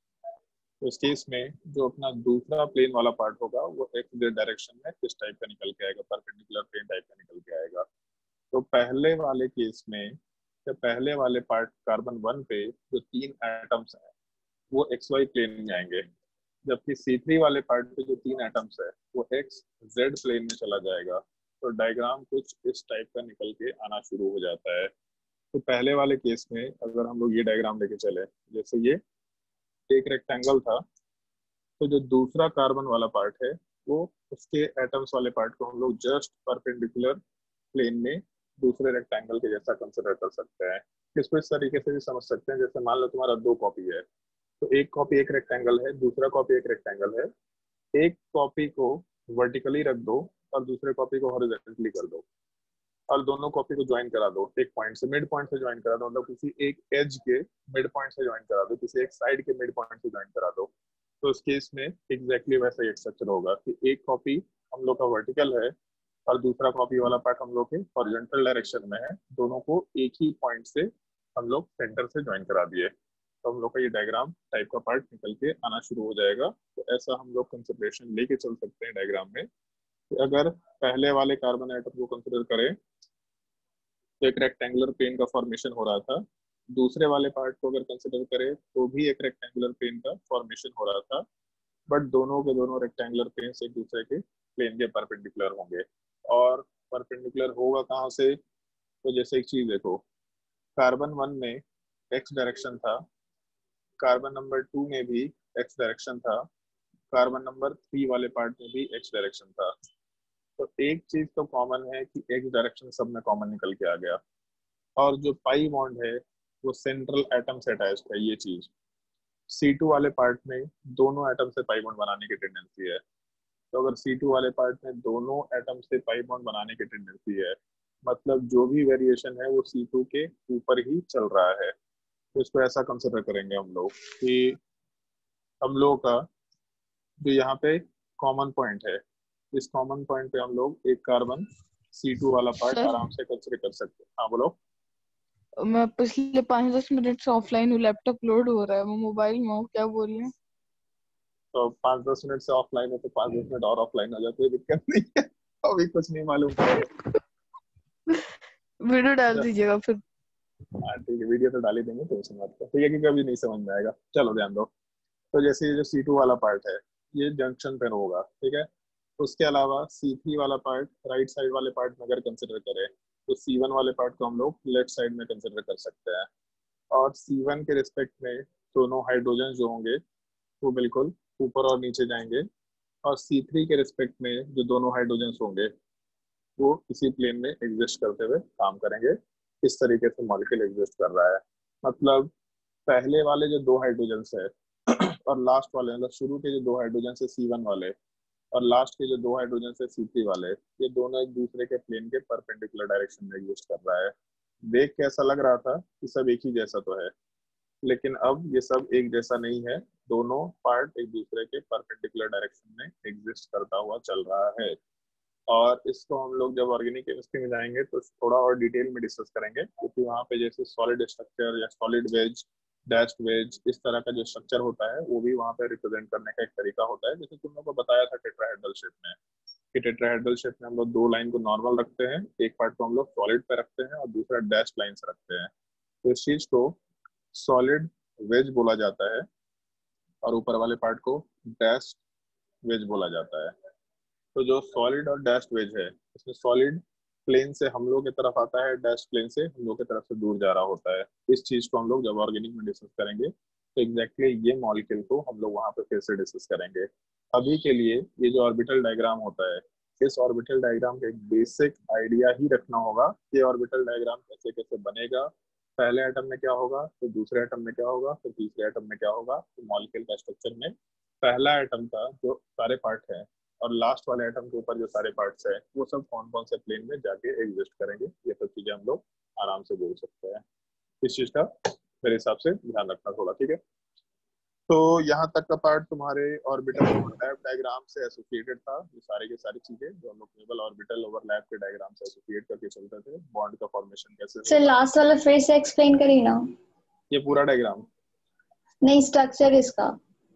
तो इस केस में जो अपना दूसरा प्लेन वाला पार्ट होगा वो एक्स जेड डायरेक्शन में किस टाइप का निकल के आएगा, परपेंडिकुलर प्लेन टाइप का निकल के आएगा। तो पहले वाले केस में या पहले वाले पार्ट कार्बन 1 पे जो 3 एटम्स हैं वो एक्स वाई प्लेन में आएंगे, जबकि C3 वाले पार्ट पे जो 3 एटम्स है वो एक्स जेड प्लेन में चला जाएगा। तो डायग्राम कुछ इस टाइप का निकल के आना शुरू हो जाता है। तो पहले वाले केस में अगर हम लोग ये डायग्राम लेके चले, जैसे ये एक रेक्टेंगल था, तो जो दूसरा कार्बन वाला पार्ट है वो उसके एटम्स वाले पार्ट को हम लोग जस्ट परपेंडिकुलर प्लेन में दूसरे रेक्टेंगल के जैसा कंसिडर कर सकते हैं। इसको इस तरीके से भी समझ सकते हैं, जैसे मान लो तुम्हारा 2 कॉपी है, तो एक कॉपी एक रेक्टेंगल है, दूसरा कॉपी एक रेक्टेंगल है। एक कॉपी को वर्टिकली रख दो और दूसरे कॉपी को हॉरिजॉन्टली कर दो, और दोनों कॉपी को ज्वाइन करा दो एक पॉइंट से, मिड पॉइंट से ज्वाइन करा दो, मतलब किसी एक एज के मिड पॉइंट से ज्वाइन करा दो, किसी एक साइड के मिड पॉइंट से ज्वाइन करा दो। तो इस केस में एग्जैक्टली वैसा ही स्ट्रक्चर होगा कि एक कॉपी हम लोग का वर्टिकल है और दूसरा कॉपी वाला पार्ट हम लोग के हॉरिजॉन्टल डायरेक्शन में है, दोनों को एक ही पॉइंट से हम लोग सेंटर से ज्वाइन करा दिए, तो हम लोग का ये डायग्राम टाइप का पार्ट निकल के आना शुरू हो जाएगा। तो ऐसा हम लोग कंसिडरेशन लेके चल सकते हैं डायग्राम में कि अगर पहले वाले कार्बन एटम को कंसिडर करें तो एक रेक्टेंगुलर प्लेन का फॉर्मेशन हो रहा था, दूसरे वाले पार्ट को अगर कंसिडर करें तो भी एक रेक्टेंगुलर प्लेन का फॉर्मेशन हो रहा था, बट दोनों के दोनों रेक्टेंगुलर प्लेन्स एक दूसरे के प्लेन के परपेंडिकुलर होंगे। और परपेंडिकुलर होगा कहाँ से, तो जैसे एक चीज देखो, कार्बन 1 में एक्स डायरेक्शन था, कार्बन नंबर 2 में भी एक्स डायरेक्शन था, कार्बन नंबर 3 वाले पार्ट में भी एक्स डायरेक्शन था। तो एक चीज तो कॉमन है कि एक्स डायरेक्शन सब में कॉमन निकल के आ गया। और जो पाई बॉन्ड है वो सेंट्रल एटम से अटैच्ड है, ये चीज C2 वाले पार्ट में दोनों एटम से पाई बॉन्ड बनाने की टेंडेंसी है। तो अगर C2 वाले पार्ट में दोनों एटम से पाई बॉन्ड बनाने की टेंडेंसी है, मतलब जो भी वेरिएशन है वो C2 के ऊपर ही चल रहा है। तो इसको ऐसा कंसिडर करेंगे हम लोग कि हम लोगों का जो यहाँ पे कॉमन पॉइंट है, इस कॉमन पॉइंट पे हम लोग एक कार्बन C2 वाला पार्ट सर, आराम से कंसिडर कर सकते हैं। हाँ बोलो। मैं पिछले 5-10 मिनट से ऑफलाइन हूँ, लैपटॉप लोड हो रहा है, मैं मोबाइल में हूँ, क्या बोल रही हैं? तो 5-10 मिनट से ऑफलाइन है तो 5-10 मिनट और ऑफलाइन हो जाते, दिक्कत नहीं है। अभी कुछ नहीं मालूम पड़ेगा। वीडियो डाल दीजिएगा फिर। हाँ ठीक है, वीडियो तो डाल ही देंगे, टेंशन मत लो। ठीक है, क्योंकि अभी नहीं समझ में आएगा। चलो ध्यान दो। तो जैसे ये जो C2 वाला पार्ट है, ये जंक्शन पे होगा, ठीक है। उसके अलावा C3 वाला पार्ट राइट साइड वाले पार्ट में अगर कंसिडर करें तो C1 वाले पार्ट को हम लोग लेफ्ट साइड में कंसिडर कर सकते हैं। और C1 के रिस्पेक्ट में दोनों हाइड्रोजन जो होंगे वो बिल्कुल ऊपर और नीचे जाएंगे। और C3 के रिस्पेक्ट में जो दोनों हाइड्रोजन होंगे वो इसी प्लेन में एग्जिस्ट करते हुए काम करेंगे। इस तरीके से मॉलिक्यूल एग्जिस्ट कर रहा है। मतलब पहले वाले जो दो हाइड्रोजन है और लास्ट वाले, मतलब शुरू के जो दो हाइड्रोजन है C1 वाले और लास्ट के जो दो हाइड्रोजन है C3 वाले, ये दोनों एक दूसरे के प्लेन के परपेंडिकुलर डायरेक्शन में एग्जिस्ट कर रहा है। देख के ऐसा लग रहा था कि सब एक ही जैसा तो है, लेकिन अब ये सब एक जैसा नहीं है। दोनों पार्ट एक दूसरे के परपेंडिकुलर डायरेक्शन में एग्जिस्ट करता हुआ चल रहा है। और इसको हम लोग जब ऑर्गेनिक केमिस्ट्री में जाएंगे तो थोड़ा और डिटेल में डिस्कस करेंगे, क्योंकि वहाँ पे जैसे सॉलिड स्ट्रक्चर या सॉलिड वेज, डैश्ड वेज, इस तरह का जो स्ट्रक्चर होता है वो भी वहाँ पे रिप्रेजेंट करने का एक तरीका होता है। जैसे तुम लोग को बताया था टेट्राहेड्रल शेप में, कि टेट्राहेड्रल शेप में हम लोग दो लाइन को नॉर्मल रखते हैं, एक पार्ट को हम लोग सॉलिड पे रखते हैं और दूसरा डैश लाइन से रखते हैं। तो इस चीज को सॉलिड वेज बोला जाता है और ऊपर वाले पार्ट को डैश वेज बोला जाता है। तो जो सॉलिड और डैश वेज है, इसमें सॉलिड प्लेन से हम लोग की तरफ आता है, डैश प्लेन से हम लोग की तरफ से दूर जा रहा होता है। इस चीज को हम लोग जब ऑर्गेनिक में डिस्कस करेंगे तो एग्जैक्टली ये मॉलिक्यूल को हम लोग वहां पे फिर से डिस्कस करेंगे। अभी के लिए ये जो ऑर्बिटल डायग्राम होता है, इस ऑर्बिटल डायग्राम का एक बेसिक आइडिया ही रखना होगा कि ऑर्बिटल डायग्राम कैसे कैसे बनेगा, पहले एटम में क्या होगा, फिर दूसरे एटम में क्या होगा, फिर तीसरे एटम में क्या होगा। तो मॉलिक्यूल का स्ट्रक्चर में पहला एटम का जो सारे पार्ट है और लास्ट वाले एटम के ऊपर जो सारे पार्ट्स है वो सब कौन कौन से प्लेन में जाके एग्जिस्ट करेंगे, ये सब चीजें हम लोग आराम से बोल सकते हैं। इस चीज का मेरे हिसाब से ध्यान रखना थोड़ा, ठीक है। तो यहाँ तक का पार्ट तुम्हारे ऑर्बिटल ओवरलैप डायग्राम से एसोसिएटेड था। ये सारी की सारी चीजें जो हम लोग केवल ऑर्बिटल ओवरलैप के डायग्राम से एसोसिएट करके चलते थे, बॉन्ड का फॉर्मेशन कैसे सर होगा। लास्ट वाला फिर से एक्सप्लेन करिए ना। ये पूरा डायग्राम, नहीं, स्ट्रक्चर इसका।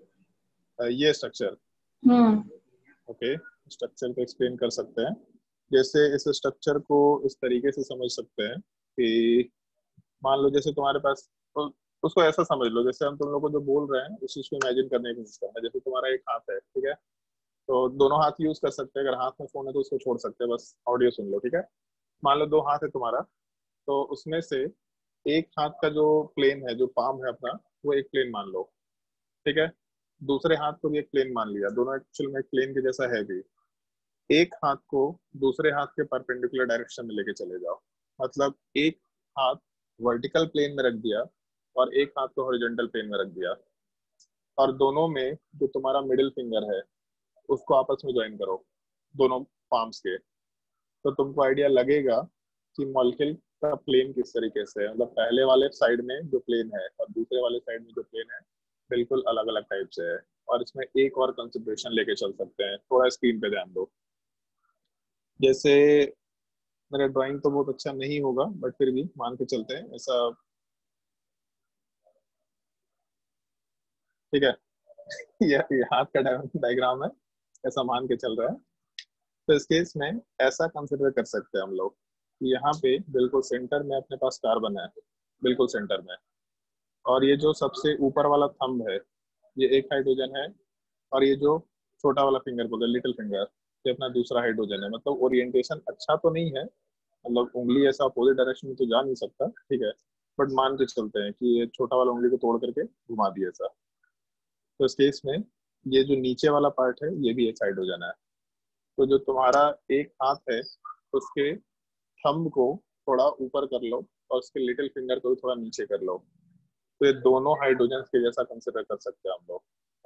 ये स्ट्रक्चर, हम्म। ओके। स्ट्रक्चर को एक्सप्लेन कर सकते हैं। जैसे इस स्ट्रक्चर को इस तरीके से समझ सकते हैं कि मान लो जैसे तुम्हारे पास, तो उसको ऐसा समझ लो जैसे हम तुम लोग को जो बोल रहे हैं उस चीज को इमेजिन करने की कोशिश करना। जैसे तुम्हारा एक हाथ है, ठीक है, तो दोनों हाथ यूज कर सकते हैं। अगर हाथ में फोन है तो उसको छोड़ सकते हैं, बस ऑडियो सुन लो, ठीक है। मान लो दो हाथ है तुम्हारा, तो उसमें से एक हाथ का जो प्लेन है, जो पाम है अपना, वो एक प्लेन मान लो, ठीक है। दूसरे हाथ को भी एक प्लेन मान लिया, दोनों एक्चुअल में एक प्लेन के जैसा है भी। एक हाथ को दूसरे हाथ के परपेंडिकुलर डायरेक्शन में लेके चले जाओ, मतलब एक हाथ वर्टिकल प्लेन में रख दिया और एक हाथ को हॉरिजॉन्टल प्लेन में रख दिया, और दोनों में जो तुम्हारा मिडिल फिंगर है उसको आपस में ज्वाइन करो, दोनों पाम्स के। तो तुमको आइडिया लगेगा कि मॉलिक्यूल का प्लेन किस तरीके से है। मतलब पहले वाले साइड में जो प्लेन है और दूसरे वाले साइड में जो प्लेन है बिल्कुल अलग अलग टाइप से है। और इसमें एक और कंसिडरेशन लेके चल सकते हैं, थोड़ा स्क्रीन पे ध्यान दो। जैसे मेरा ड्राइंग तो बहुत अच्छा नहीं होगा बट फिर भी मान के चलते हैं ऐसा, ठीक है। ये हाथ का डायग्राम है, ऐसा मान के चल रहा है। तो इस केस में ऐसा कंसिडर कर सकते हैं हम लोग कि यहाँ पे बिल्कुल सेंटर में अपने पास कार्बन है, बिल्कुल सेंटर में। और ये जो सबसे ऊपर वाला थंब है ये एक हाइड्रोजन है, और ये जो छोटा वाला फिंगर बोलते हैं लिटिल फिंगर, ये अपना दूसरा हाइड्रोजन है। मतलब ओरिएंटेशन अच्छा तो नहीं है, मतलब उंगली ऐसा अपोजिट डायरेक्शन में तो जा नहीं सकता, ठीक है, बट मान के चलते हैं कि ये छोटा वाला उंगली को तोड़ करके घुमा दिया ऐसा। तो इस केस में ये जो नीचे वाला पार्ट है ये भी एक हाइड्रोजन है। तो जो तुम्हारा एक हाथ है उसके थंब को थोड़ा ऊपर कर लो और उसके लिटिल फिंगर को भी थोड़ा नीचे कर लो, तो ये दोनों हाइड्रोजन के जैसा कंसिडर कर सकते हैं हम लोग।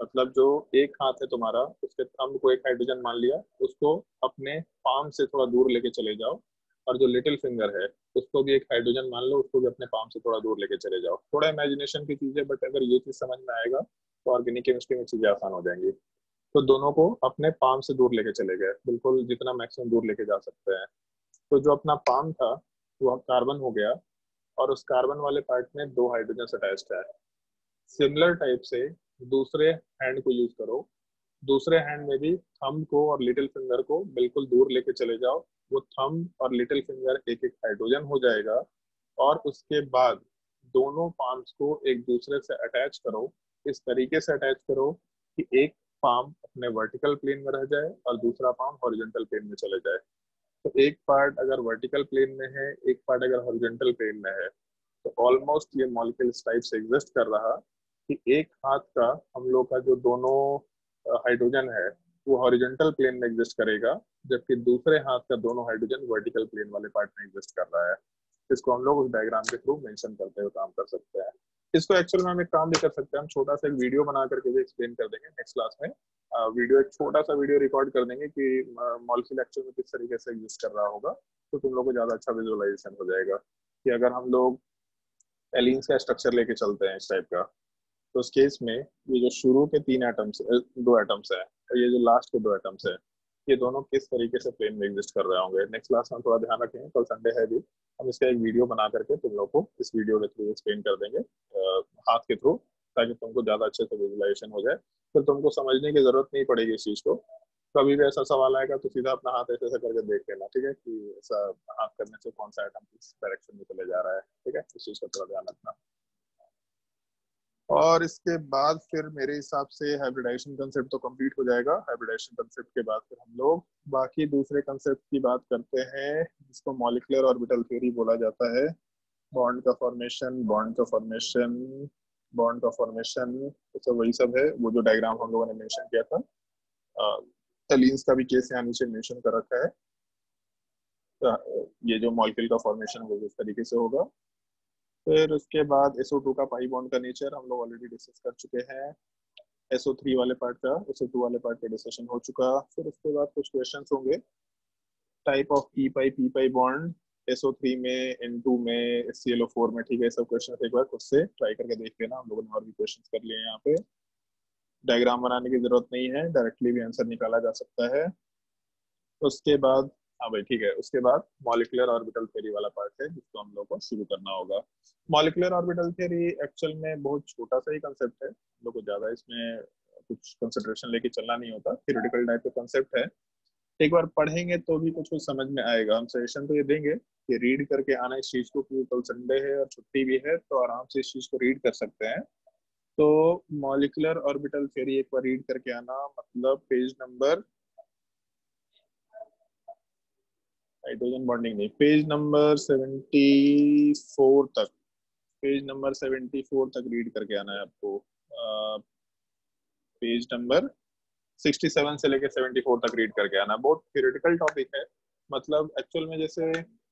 मतलब जो एक हाथ है तुम्हारा, उसके थंब को एक हाइड्रोजन मान लिया, उसको अपने पाम से थोड़ा दूर लेके चले जाओ, और जो लिटिल फिंगर है उसको भी एक हाइड्रोजन मान लो, उसको भी अपने पाम से थोड़ा दूर लेके चले जाओ। थोड़ा इमेजिनेशन की चीज है, बट अगर ये चीज समझ में आएगा तो ऑर्गेनिक केमिस्ट्री में चीजें आसान हो जाएंगी। तो दोनों को अपने पाम से दूर लेके चले गए, बिल्कुल जितना मैक्सिमम दूर लेके जा सकते हैं। तो जो अपना पाम था वो अब कार्बन हो गया, और उस कार्बन वाले पार्ट में दो हाइड्रोजन अटैच्ड है। सिमिलर टाइप से दूसरे हैंड को यूज करो, दूसरे हैंड में भी थंब को और लिटिल फिंगर को बिल्कुल दूर लेके चले जाओ, वो थंब और लिटिल फिंगर एक एक हाइड्रोजन हो जाएगा। और उसके बाद दोनों पाम्स को एक दूसरे से अटैच करो, इस तरीके से अटैच करो कि एक पाम अपने वर्टिकल प्लेन में रह जाए और दूसरा पाम हॉरिजॉन्टल प्लेन में चले जाए। तो एक पार्ट अगर वर्टिकल प्लेन में है, एक पार्ट अगर हॉरिजॉन्टल प्लेन में है, तो ऑलमोस्ट ये मॉलिक्यूल इस टाइप से एग्जिस्ट कर रहा कि एक हाथ का हम लोग का जो दोनों हाइड्रोजन है वो हॉरिजॉन्टल प्लेन में एग्जिस्ट करेगा, जबकि दूसरे हाथ का दोनों हाइड्रोजन वर्टिकल प्लेन वाले पार्ट में एग्जिस्ट कर रहा है। इसको हम लोग उस डायग्राम के थ्रू मेंशन करते हुए काम कर सकते हैं। इसको एक्चुअल में हम एक काम भी कर सकते हैं, हम छोटा सा एक वीडियो बना करके भी एक्सप्लेन कर देंगे नेक्स्ट क्लास में। वीडियो एक छोटा सा वीडियो रिकॉर्ड कर देंगे कि मॉलिक्यूल एक्चुअल में किस तरीके से एग्जिस्ट कर रहा होगा, तो तुम लोग को ज्यादा अच्छा विजुअलाइजेशन हो जाएगा कि अगर हम लोग एलिन्स का स्ट्रक्चर लेके चलते हैं इस टाइप का, तो उस केस में ये जो शुरू के तीन एटम्स, दो एटम्स है, और ये जो लास्ट के दो एटम्स है, ये दोनों किस तरीके से प्लेन में एग्जिस्ट कर रहे होंगे। नेक्स्ट क्लास में थोड़ा ध्यान रखेंगे, कल संडे है भी, हम इसका एक वीडियो बना करके तुम लोग को इस वीडियो के थ्रू एक्सप्लेन कर देंगे हाथ के थ्रू, ताकि तुमको ज्यादा अच्छे से विजुलाइजेशन हो जाए। फिर तुमको समझने की जरूरत नहीं पड़ेगी इस चीज को। कभी भी ऐसा सवाल आएगा तो सीधा अपना हाथ ऐसे ऐसे करके देख लेना, ठीक है, कि ऐसा हाथ करने से कौन सा आइटम किस डायरेक्शन में चले जा रहा है, ठीक है, इस चीज का थोड़ा ध्यान रखना। और इसके बाद फिर मेरे हिसाब से हाइब्रिडाइजेशन कंसेप्ट तो कंप्लीट हो जाएगा। हाइब्रिडाइजेशन कंसेप्ट के बाद फिर हम लोग बाकी दूसरे कंसेप्ट की बात करते हैं, जिसको मॉलिक्यूलर ऑर्बिटल थ्योरी बोला जाता है। बॉन्ड का फॉर्मेशन, बॉन्ड का फॉर्मेशन, बॉन्ड का फॉर्मेशन, तो वही सब है वो जो डायग्राम हम लोगों ने मेंशन किया था। एलीन्स का भी केस यहाँ नीचे मेंशन कर रखा है। ये जो मॉलिक्यूल का फॉर्मेशन वो इस तरीके से होगा। फिर उसके बाद SO2 का पाई बॉन्ड का नेचर हम लोग ऑलरेडी डिस्कस कर चुके हैं। SO3 वाले पार्ट का, SO2 वाले पार्ट का डिस्कशन हो चुका। फिर उसके बाद कुछ क्वेश्चंस होंगे, type of P pi bond SO3 में, N2 में, ClO4 में, ठीक है, सब क्वेश्चन एक बार खुद से ट्राई करके देख लेना। हम लोगों ने और भी क्वेश्चंस कर लिए हैं यहाँ पे, डायग्राम बनाने की जरूरत नहीं है, डायरेक्टली भी आंसर निकाला जा सकता है। उसके बाद हाँ भाई ठीक है, उसके बाद मॉलिक्यूलर ऑर्बिटल थ्योरी वाला पार्ट है जिसको हम लोग को शुरू करना होगा। मॉलिक्यूलर ऑर्बिटल थ्योरी एक्चुअल में बहुत छोटा सा ही कंसेप्ट है, हम लोग को ज्यादा इसमें कुछ कंसिडरेशन लेके चलना नहीं होता, थ्योरेटिकल टाइप का कंसेप्ट है। एक बार पढ़ेंगे तो भी कुछ कुछ समझ में आएगा। हम सजेशन तो ये देंगे कि रीड करके आना इस चीज को, क्योंकि कल संडे है और छुट्टी भी है, तो आराम से इस चीज को रीड कर सकते हैं। तो मॉलिक्यूलर ऑर्बिटल थ्योरी एक बार रीड करके आना, मतलब पेज नंबर, हाइड्रोजन बॉन्डिंग नहीं, पेज नंबर 74 तक, पेज नंबर 74 तक रीड करके आना है आपको। पेज नंबर 67 से लेके 74 तक रीड करके आना। बहुत थ्योरेटिकल टॉपिक है, मतलब एक्चुअल में जैसे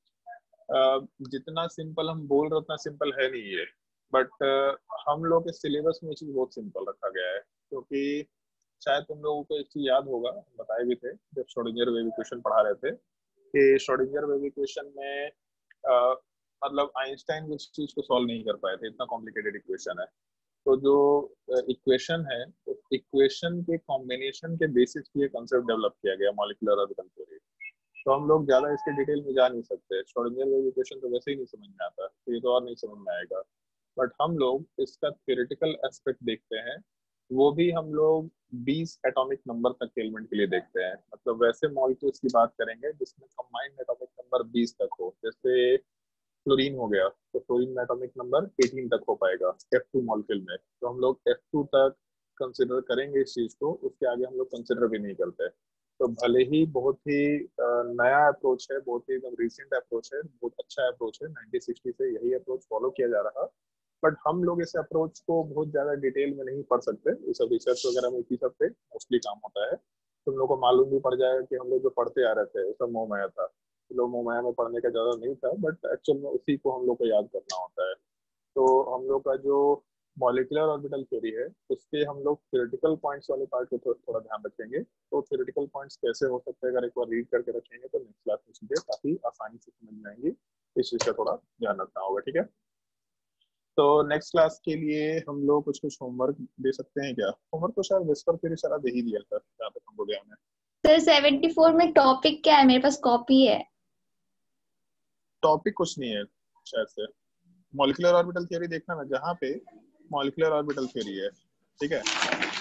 जितना सिंपल हम बोल रहे उतना सिंपल है नहीं ये, बट हम लोग के सिलेबस में चीज बहुत सिंपल रखा गया है। क्योंकि शायद तुम लोगों को एक चीज याद होगा, बताए भी थे जब श्रोडिंगर वेव इक्वेशन पढ़ा रहे थे, कि श्रोडिंगर वेव इक्वेशन में मतलब आइंस्टाइन उस चीज को सॉल्व नहीं कर पाए थे, इतना कॉम्प्लिकेटेड इक्वेशन है। तो जो इक्वेशन है, उस इक्वेशन के कॉम्बिनेशन के बेसिस पे ये कंसेप्ट डेवलप किया गया मॉलिक्यूलर ऑर्बिटल थ्योरी। तो हम लोग ज्यादा इसके डिटेल में जा नहीं सकते, श्रोडिंगर वेव इक्वेशन तो वैसे ही नहीं समझ में आता, तो ये तो और नहीं समझ में आएगा। बट हम लोग इसका थ्योरेटिकल एस्पेक्ट देखते हैं, वो भी हम लोग 20 एटॉमिक नंबर तक के एलिमेंट के लिए देखते हैं। मतलब वैसे मॉलिक्यूल्स की बात करेंगे जिसमें कंबाइंड एटॉमिक नंबर 20 तक हो, जैसे फ्लोरीन हो गया, तो फ्लोरीन में एटॉमिक नंबर 18 तक हो पाएगा F2 मॉलिक्यूल में, तो हम लोग F2 तक कंसिडर करेंगे इस चीज को, उसके आगे हम लोग कंसिडर भी नहीं करते। तो भले ही बहुत ही नया अप्रोच है, बहुत ही एकदम रिसेंट अप्रोच है, बहुत अच्छा अप्रोच है, 1960 से यही अप्रोच फॉलो किया जा रहा, बट हम लोग इस अप्रोच को बहुत ज्यादा डिटेल में नहीं पढ़ सकते। ये सब रिसर्च वगैरह में इसी सब पे मोस्टली काम होता है। तुम लोग को मालूम भी पड़ जाएगा कि हम लोग जो पढ़ते आ रहे थे वो सब मोह माया था, लोग मोह माया में पढ़ने का ज्यादा नहीं था, बट एक्चुअल में उसी को हम लोग को याद करना होता है। तो हम लोग का जो मॉलिक्यूलर ऑर्बिटल थ्योरी है उसके हम लोग थ्योरेटिकल पॉइंट्स वाले पार्ट को थोड़ा ध्यान रखेंगे। तो थ्योरेटिकल पॉइंट्स कैसे हो सकते हैं अगर एक बार रीड करके रखेंगे तो नेक्स्ट क्लास में चीजें काफी आसानी से समझ में आएंगी। इस चीज का थोड़ा ध्यान रखना होगा, ठीक है। तो नेक्स्ट क्लास के लिए हम लोग कुछ कुछ होमवर्क दे सकते हैं क्या? होमवर्क तो शायद विस्पर थ्योरी सारा दे ही दिया था जहाँ तक हमको ध्यान है। सर 74 में टॉपिक क्या है? मेरे पास कॉपी है। टॉपिक कुछ नहीं है शायद से। मॉलिक्यूलर ऑर्बिटल थ्योरी देखना ना, जहाँ पे मॉलिक्यूलर ऑर्बिटल थ्योरी है, ठीक है।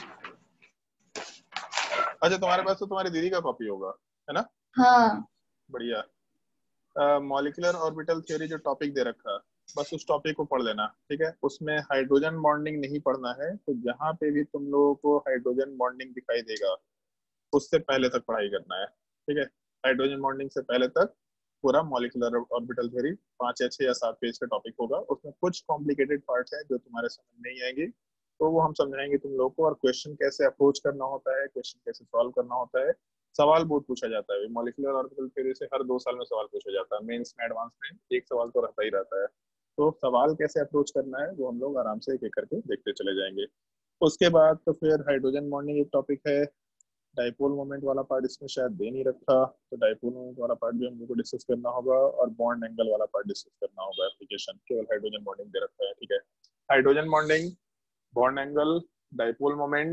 अच्छा तुम्हारे पास तो तुम्हारी दीदी का कॉपी होगा, है ना? हाँ। बढ़िया। मॉलिक्यूलर ऑर्बिटल थ्योरी जो टॉपिक दे रखा है बस उस टॉपिक को पढ़ लेना, ठीक है। उसमें हाइड्रोजन बॉन्डिंग नहीं पढ़ना है। तो जहाँ पे भी तुम लोगों को हाइड्रोजन बॉन्डिंग दिखाई देगा उससे पहले तक पढ़ाई करना है, ठीक है। हाइड्रोजन बॉन्डिंग से पहले तक पूरा मॉलिक्यूलर ऑर्बिटल थ्योरी 5 या 6 या 7 पेज का टॉपिक होगा। उसमें कुछ कॉम्प्लिकेटेड पार्ट्स है जो तुम्हारे समझ नहीं आएंगे, तो वो हम समझाएंगे तुम लोग को। और क्वेश्चन कैसे अप्रोच करना होता है, क्वेश्चन कैसे सॉल्व करना होता है। सवाल बहुत पूछा जाता है मॉलिक्यूलर ऑर्बिटल थ्योरी से, हर 2 साल में सवाल पूछा जाता है। मेंस में एडवांस में एक सवाल तो रहता ही रहता है। तो सवाल कैसे अप्रोच करना है वो हम लोग आराम से एक एक करके देखते चले जाएंगे। उसके बाद तो फिर हाइड्रोजन बॉन्डिंग एक टॉपिक है। डाइपोल मोमेंट वाला पार्ट इसमें शायद दे नहीं रखा, तो डाइपोल मोमेंट वाला पार्ट भी हम लोग को डिस्कस करना होगा। और बॉन्ड एंगल वाला पार्ट डिस्कस करना होगा। एप्लीकेशन केवल हाइड्रोजन बॉन्डिंग दे रखा है, ठीक है। Hydrogen bonding, bond angle, dipole moment,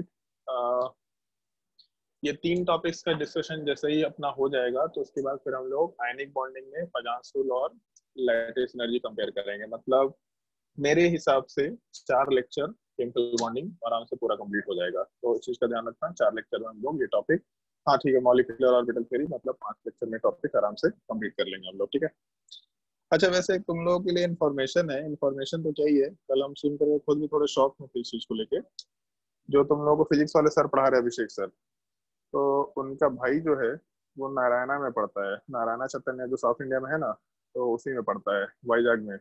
ये 3 टॉपिक्स का डिस्कशन जैसे ही अपना हो जाएगा तो उसके बाद फिर हम लोग आयनिक बॉन्डिंग में पजांस रूल और लैटिस एनर्जी कंपेयर करेंगे। मतलब मेरे हिसाब से 4 लेक्चर केमिकल बॉन्डिंग आराम से पूरा कंप्लीट हो जाएगा। तो इस चीज का ध्यान रखना, 4 लेक्चर में हम लोग ये टॉपिक, हाँ ठीक है, मॉलिक्यूलर ऑर्बिटल थ्योरी मतलब 5 लेक्चर में टॉपिक आराम से कंप्लीट कर लेंगे हम लोग, ठीक है। अच्छा वैसे तुम लोगों के लिए इन्फॉर्मेशन है, इन्फॉर्मेशन तो चाहिए। कल हम सुन कर खुद भी थोड़े शौक में थे इस चीज को लेके। जो तुम लोगों को फिजिक्स वाले सर पढ़ा रहे अभिषेक सर, तो उनका भाई जो है वो नारायणा में पढ़ता है। नारायणा चैतन्य जो साउथ इंडिया में है ना, तो उसी में पढ़ता है, वाइजैग में।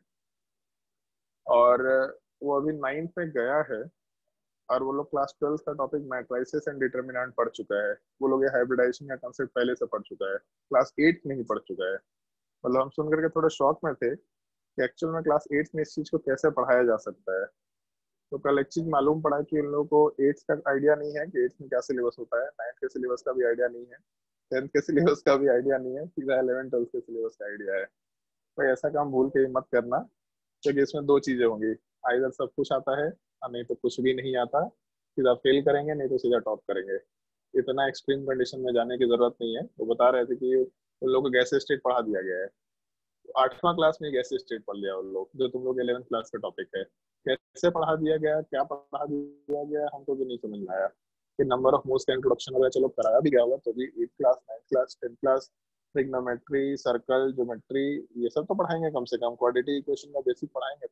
और वो अभी 9th में गया है। और वो लोग क्लास 12 का टॉपिक मैट्रिसेस एंड डिटर्मिनेंट पढ़ चुका है। वो लोग ये हाइब्रिडाइजेशन का कंसेप्ट पहले से पढ़ चुका है, क्लास 8 में ही पढ़ चुका है। मतलब हम सुन करके थोड़े शॉक में थे कि एक्चुअल में क्लास 8 में इस चीज को कैसे पढ़ाया जा सकता है। तो कल एक चीज मालूम पड़ा कि उन लोगों को 8th का आइडिया नहीं है कि 8th में क्या सिलेबस होता है, 9th के सिलेबस का भी आइडिया नहीं है, 10th के सिलेबस का भी आइडिया नहीं है, सीधा 11 12 के सिलेबस का आइडिया है। तो ऐसा काम भूल के ही मत करना, क्योंकि इसमें 2 चीजें होंगी, आइदर सब कुछ आता है और नहीं तो कुछ भी नहीं आता। सीधा फेल करेंगे नहीं तो सीधा टॉप करेंगे। इतना एक्सट्रीम कंडीशन में जाने की जरूरत नहीं है। वो बता रहे थे कि उन लोगों को गैस स्टेट पढ़ा दिया गया है। 8वां क्लास में गैस स्टेट पढ़ लिया उन लोग, जो तुम लोग 11th क्लास का टॉपिक है। कैसे पढ़ा दिया गया, क्या पढ़ा दिया गया, हमको भी नहीं समझ में आया। कि नंबर ऑफ मोल्स का इंट्रोडक्शन वगैरह चलो कराया भी गया होगा, तो भी 8th class 9th class 10th class trigonometry, circle, geometry, ये सब तो पढ़ाएंगे कम से कम। क्वाड्रेटिक इक्वेशन का बेसिक पढ़ाएंगे।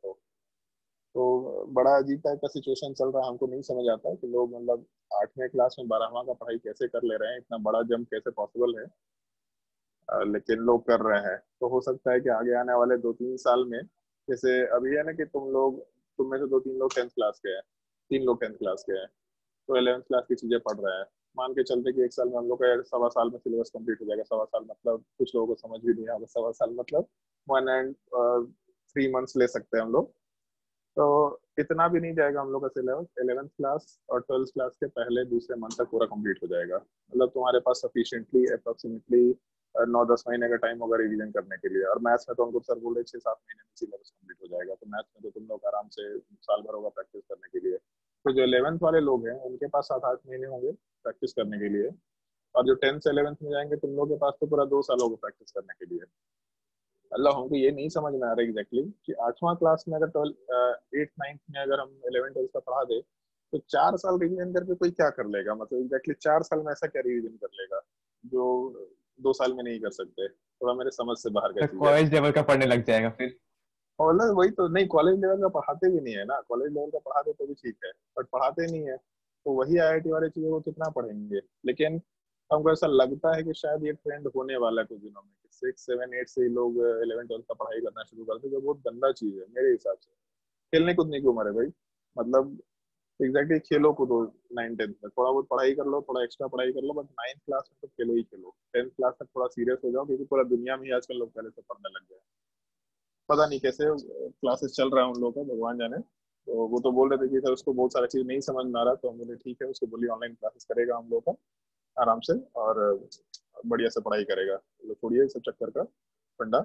तो बड़ा अजीब टाइप का सिचुएशन चल रहा है, हमको नहीं समझ आता कि लोग मतलब 8वें क्लास में 12वां का पढ़ाई कैसे कर ले रहे हैं, इतना बड़ा जंप कैसे पॉसिबल है। लेकिन लोग कर रहे हैं। तो हो सकता है कि आगे आने वाले 2-3 साल में, जैसे अभी है ना कि तुम में से 2-3 लोग 10th क्लास के हैं, 3 लोग 10th क्लास के हैं, तो 11th क्लास की चीजें पढ़ रहे हैं। मान के चलते कि 1 साल में हम लोग का 1.25 साल में सिलेबस कंप्लीट हो जाएगा। 1.25 साल मतलब कुछ लोगों को समझ भी नहीं आएगा। 1.25 साल मतलब 1 and 3 months ले सकते हैं हम लोग। तो इतना भी नहीं जाएगा हम लोग का सिलेबस। 11th क्लास और 12th क्लास के पहले दूसरे मंथ तक पूरा कंप्लीट हो जाएगा। मतलब तुम्हारे पास सफिशिएंटली अप्रोक्सीमेटली 9-10 महीने का टाइम होगा रिवीजन करने के लिए। और मैथ्स में तो हमको सर बोल रहे 6-7 महीने में सिलेबस कंप्लीट हो जाएगा। तो मैथ्स में तो तुम लोग आराम से साल भर होगा प्रैक्टिस करने के लिए। तो जो 11th वाले लोग हैं उनके पास 7-8 महीने होंगे प्रैक्टिस करने के लिए। और जो 10th 11th में जाएंगे तुम लोग के पास तो पूरा 2 साल होगा प्रैक्टिस करने के लिए। मतलब हमको ये नहीं समझ में आ रहा एग्जैक्टली कि 8वां क्लास में अगर 8th 9th में अगर हम 11th 12th का पढ़ा दे तो 4 साल रिवीजन करके कोई क्या कर लेगा। मतलब एग्जैक्टली 4 साल में ऐसा क्या रिवीजन कर लेगा जो 2 साल में नहीं कर सकते। थोड़ा मेरे समझ से बाहर का चीज है। कॉलेज लेवल का पढ़ने लग जाएगा फिर। और ना वही तो नहीं, कॉलेज लेवल का पढ़ाते भी नहीं है ना। कॉलेज लेवल का पढ़ाते तो भी ठीक है, बट पढ़ाते नहीं है। तो वही आईआईटी वाले चीजों को कितना पढ़ेंगे। लेकिन हमको ऐसा लगता है कि शायद ये ट्रेंड होने वाला है कुछ दिनों में कि 6 7 8 से ही लोग 11 12 का पढ़ाई करना शुरू करते, जो बहुत गंदा चीज है मेरे हिसाब से। खेलने कूदने की उम्र है भाई। मतलब एग्जैक्टली खेलो कूदो 9 10 में, थोड़ा बहुत पढ़ाई कर लो, थोड़ा एक्स्ट्रा पढ़ाई कर लो, बट 9th क्लास में तो खेलो ही खेलो। 10th क्लास तक थोड़ा सीरियस हो जाओ, क्योंकि पूरा दुनिया में ही आजकल लोग पहले से पढ़ने लग गए। पता नहीं कैसे क्लासेस चल रहा है उन लोगों का, भगवान जाने। तो वो तो बोल रहे थे कि सर उसको बहुत सारा चीज नहीं समझ में आ रहा, तो हम बोले ठीक है, उसको बोलिए ऑनलाइन क्लासेस करेगा हम लोग का आराम से, और बढ़िया से पढ़ाई करेगा। तो छोड़िए सब चक्कर का फंडा।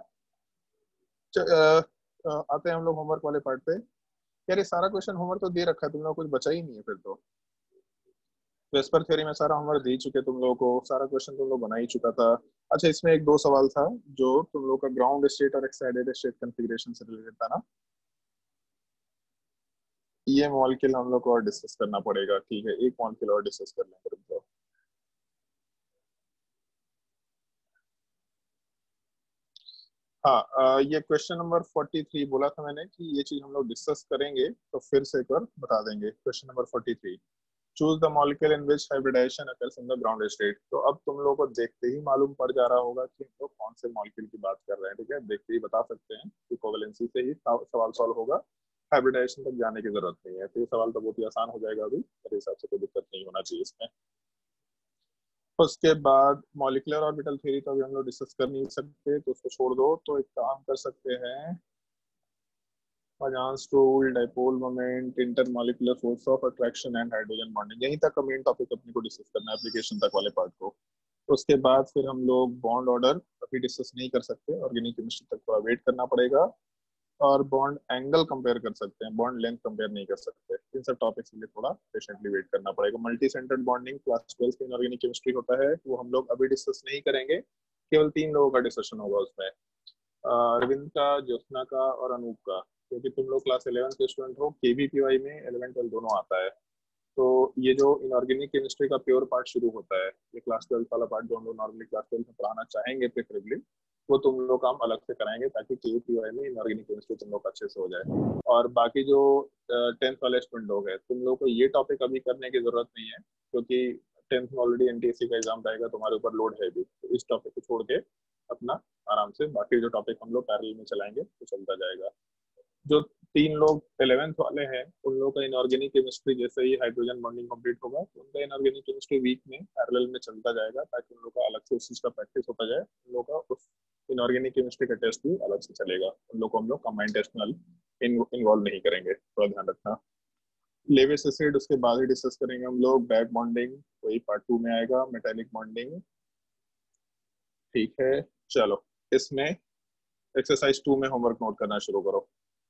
आते हैं हम लोग होमवर्क वाले पार्ट पे। यार ये सारा क्वेश्चन होमवर्क तो दे रखा है, तुम लोग कुछ बचा ही नहीं है फिर तो। वेस्पर थ्योरी में सारा होमवर्क दे चुके तुम लोगों को, सारा क्वेश्चन तुम लोग बना ही चुका था। अच्छा इसमें एक दो सवाल था जो तुम लोग का ग्राउंड स्टेट और एक्साइटेड स्टेट कॉन्फ़िगरेशन से रिलेटेड था ना, ये मॉलिक्यूल हम लोग को और डिस्कस करना पड़ेगा। ठीक है, एक मॉलिक्यूल और डिस्कस कर लेंगे तुम लोग। हाँ ये क्वेश्चन नंबर 43 बोला था मैंने कि ये चीज हम लोग डिस्कस करेंगे, तो फिर से एक बार बता देंगे। Question number 43, choose the molecule in which hybridization occurs in the ground state. तो अब तुम लोगों को देखते ही मालूम पड़ जा रहा होगा कि हम लोग कौन से मॉलिक्यूल की बात कर रहे हैं। ठीक है, देखते ही बता सकते हैं कि कोवेलेंसी से ही सवाल सॉल्व होगा, हाइब्रिडाइजेशन तक जाने की जरूरत नहीं है। तो ये सवाल तो बहुत ही आसान हो जाएगा, अभी मेरे हिसाब से कोई दिक्कत नहीं होना चाहिए इसमें। उसके बाद मॉलिक्यूलर ऑर्बिटल थ्योरी तो अभी हम लोग डिस्कस कर नहीं सकते, तो उसको छोड़ दो। तो एक काम कर सकते हैं, Poisson's rule, dipole moment, intermolecular force of attraction and hydrogen bonding, यहीं तक का मेन टॉपिक अपने को डिस्कस करना है, एप्लीकेशन तक वाले पार्ट को। उसके बाद फिर हम लोग बॉन्ड ऑर्डर अभी डिस्कस नहीं कर सकते, ऑर्गेनिक केमिस्ट्री तक थोड़ा वेट करना पड़ेगा। और बॉन्ड एंगल कंपेयर कर सकते हैं, बॉन्ड लेंथ कंपेयर नहीं कर सकते। इन सब टॉपिक्स के लिए थोड़ा पेशेंटली वेट करना पड़ेगा। मल्टी सेंटर्ड बॉन्डिंग क्लास 12 में इनऑर्गेनिक केमिस्ट्री होता है, वो हम लोग अभी डिस्कस नहीं करेंगे, केवल 3 लोगों का डिस्कशन होगा उसमें, अरविंद का, ज्योत्सना का और अनूप का। क्योंकि तुम लोग क्लास 11 के स्टूडेंट हो, केवीपीवाई में 11 12 दोनों आता है। तो ये जो इनऑर्गेनिक केमिस्ट्री का प्योर पार्ट शुरू होता है, ये क्लास 12 वाला पार्ट जो हम लोग नॉर्मली क्लास 12 में पढ़ाना चाहेंगे प्रेफरेबली, वो तुम लोग का हम अलग से कराएंगे, ताकि केवीपीवाई में इनऑर्गेनिक केमिस्ट्री तुम लोग अच्छे से हो जाए। और बाकी जो 10th वाले स्टूडेंट लोग हैं, तुम लोग को ये टॉपिक अभी करने की जरूरत नहीं है, क्योंकि 10th में ऑलरेडी एनटीएससी का एग्जाम रहेगा, तुम्हारे ऊपर लोड है भी। तो इस टॉपिक को छोड़ के अपना आराम से बाकी जो टॉपिक हम लोग पैरेलल में चलाएंगे तो चलता जाएगा। जो 3 लोग 11th वाले हैं, उन लोगों का इनऑर्गेनिक केमिस्ट्री जैसे ही हाइड्रोजन बॉन्डिंग कंप्लीट होगा, तो उनका इनऑर्गेनिक केमिस्ट्री वीक में पैरेलल में चलता जाएगा, ताकि उन लोग का अलग से उस चीज का प्रैक्टिस होता जाए। उन लोग का उस इनऑर्गेनिक केमिस्ट्री का टेस्ट भी अलग से चलेगा, उन लोग को हम लोग कंबाइंड टेस्ट में इन्वॉल्व नहीं करेंगे, थोड़ा ध्यान रखना। लेविस एसिड उसके बाद ही डिस्कस करेंगे हम लोग। बैक बॉन्डिंग वही पार्ट 2 में आएगा, मेटेलिक बॉन्डिंग। ठीक है, चलो इसमें एक्सरसाइज 2 में होमवर्क नोट करना शुरू करो।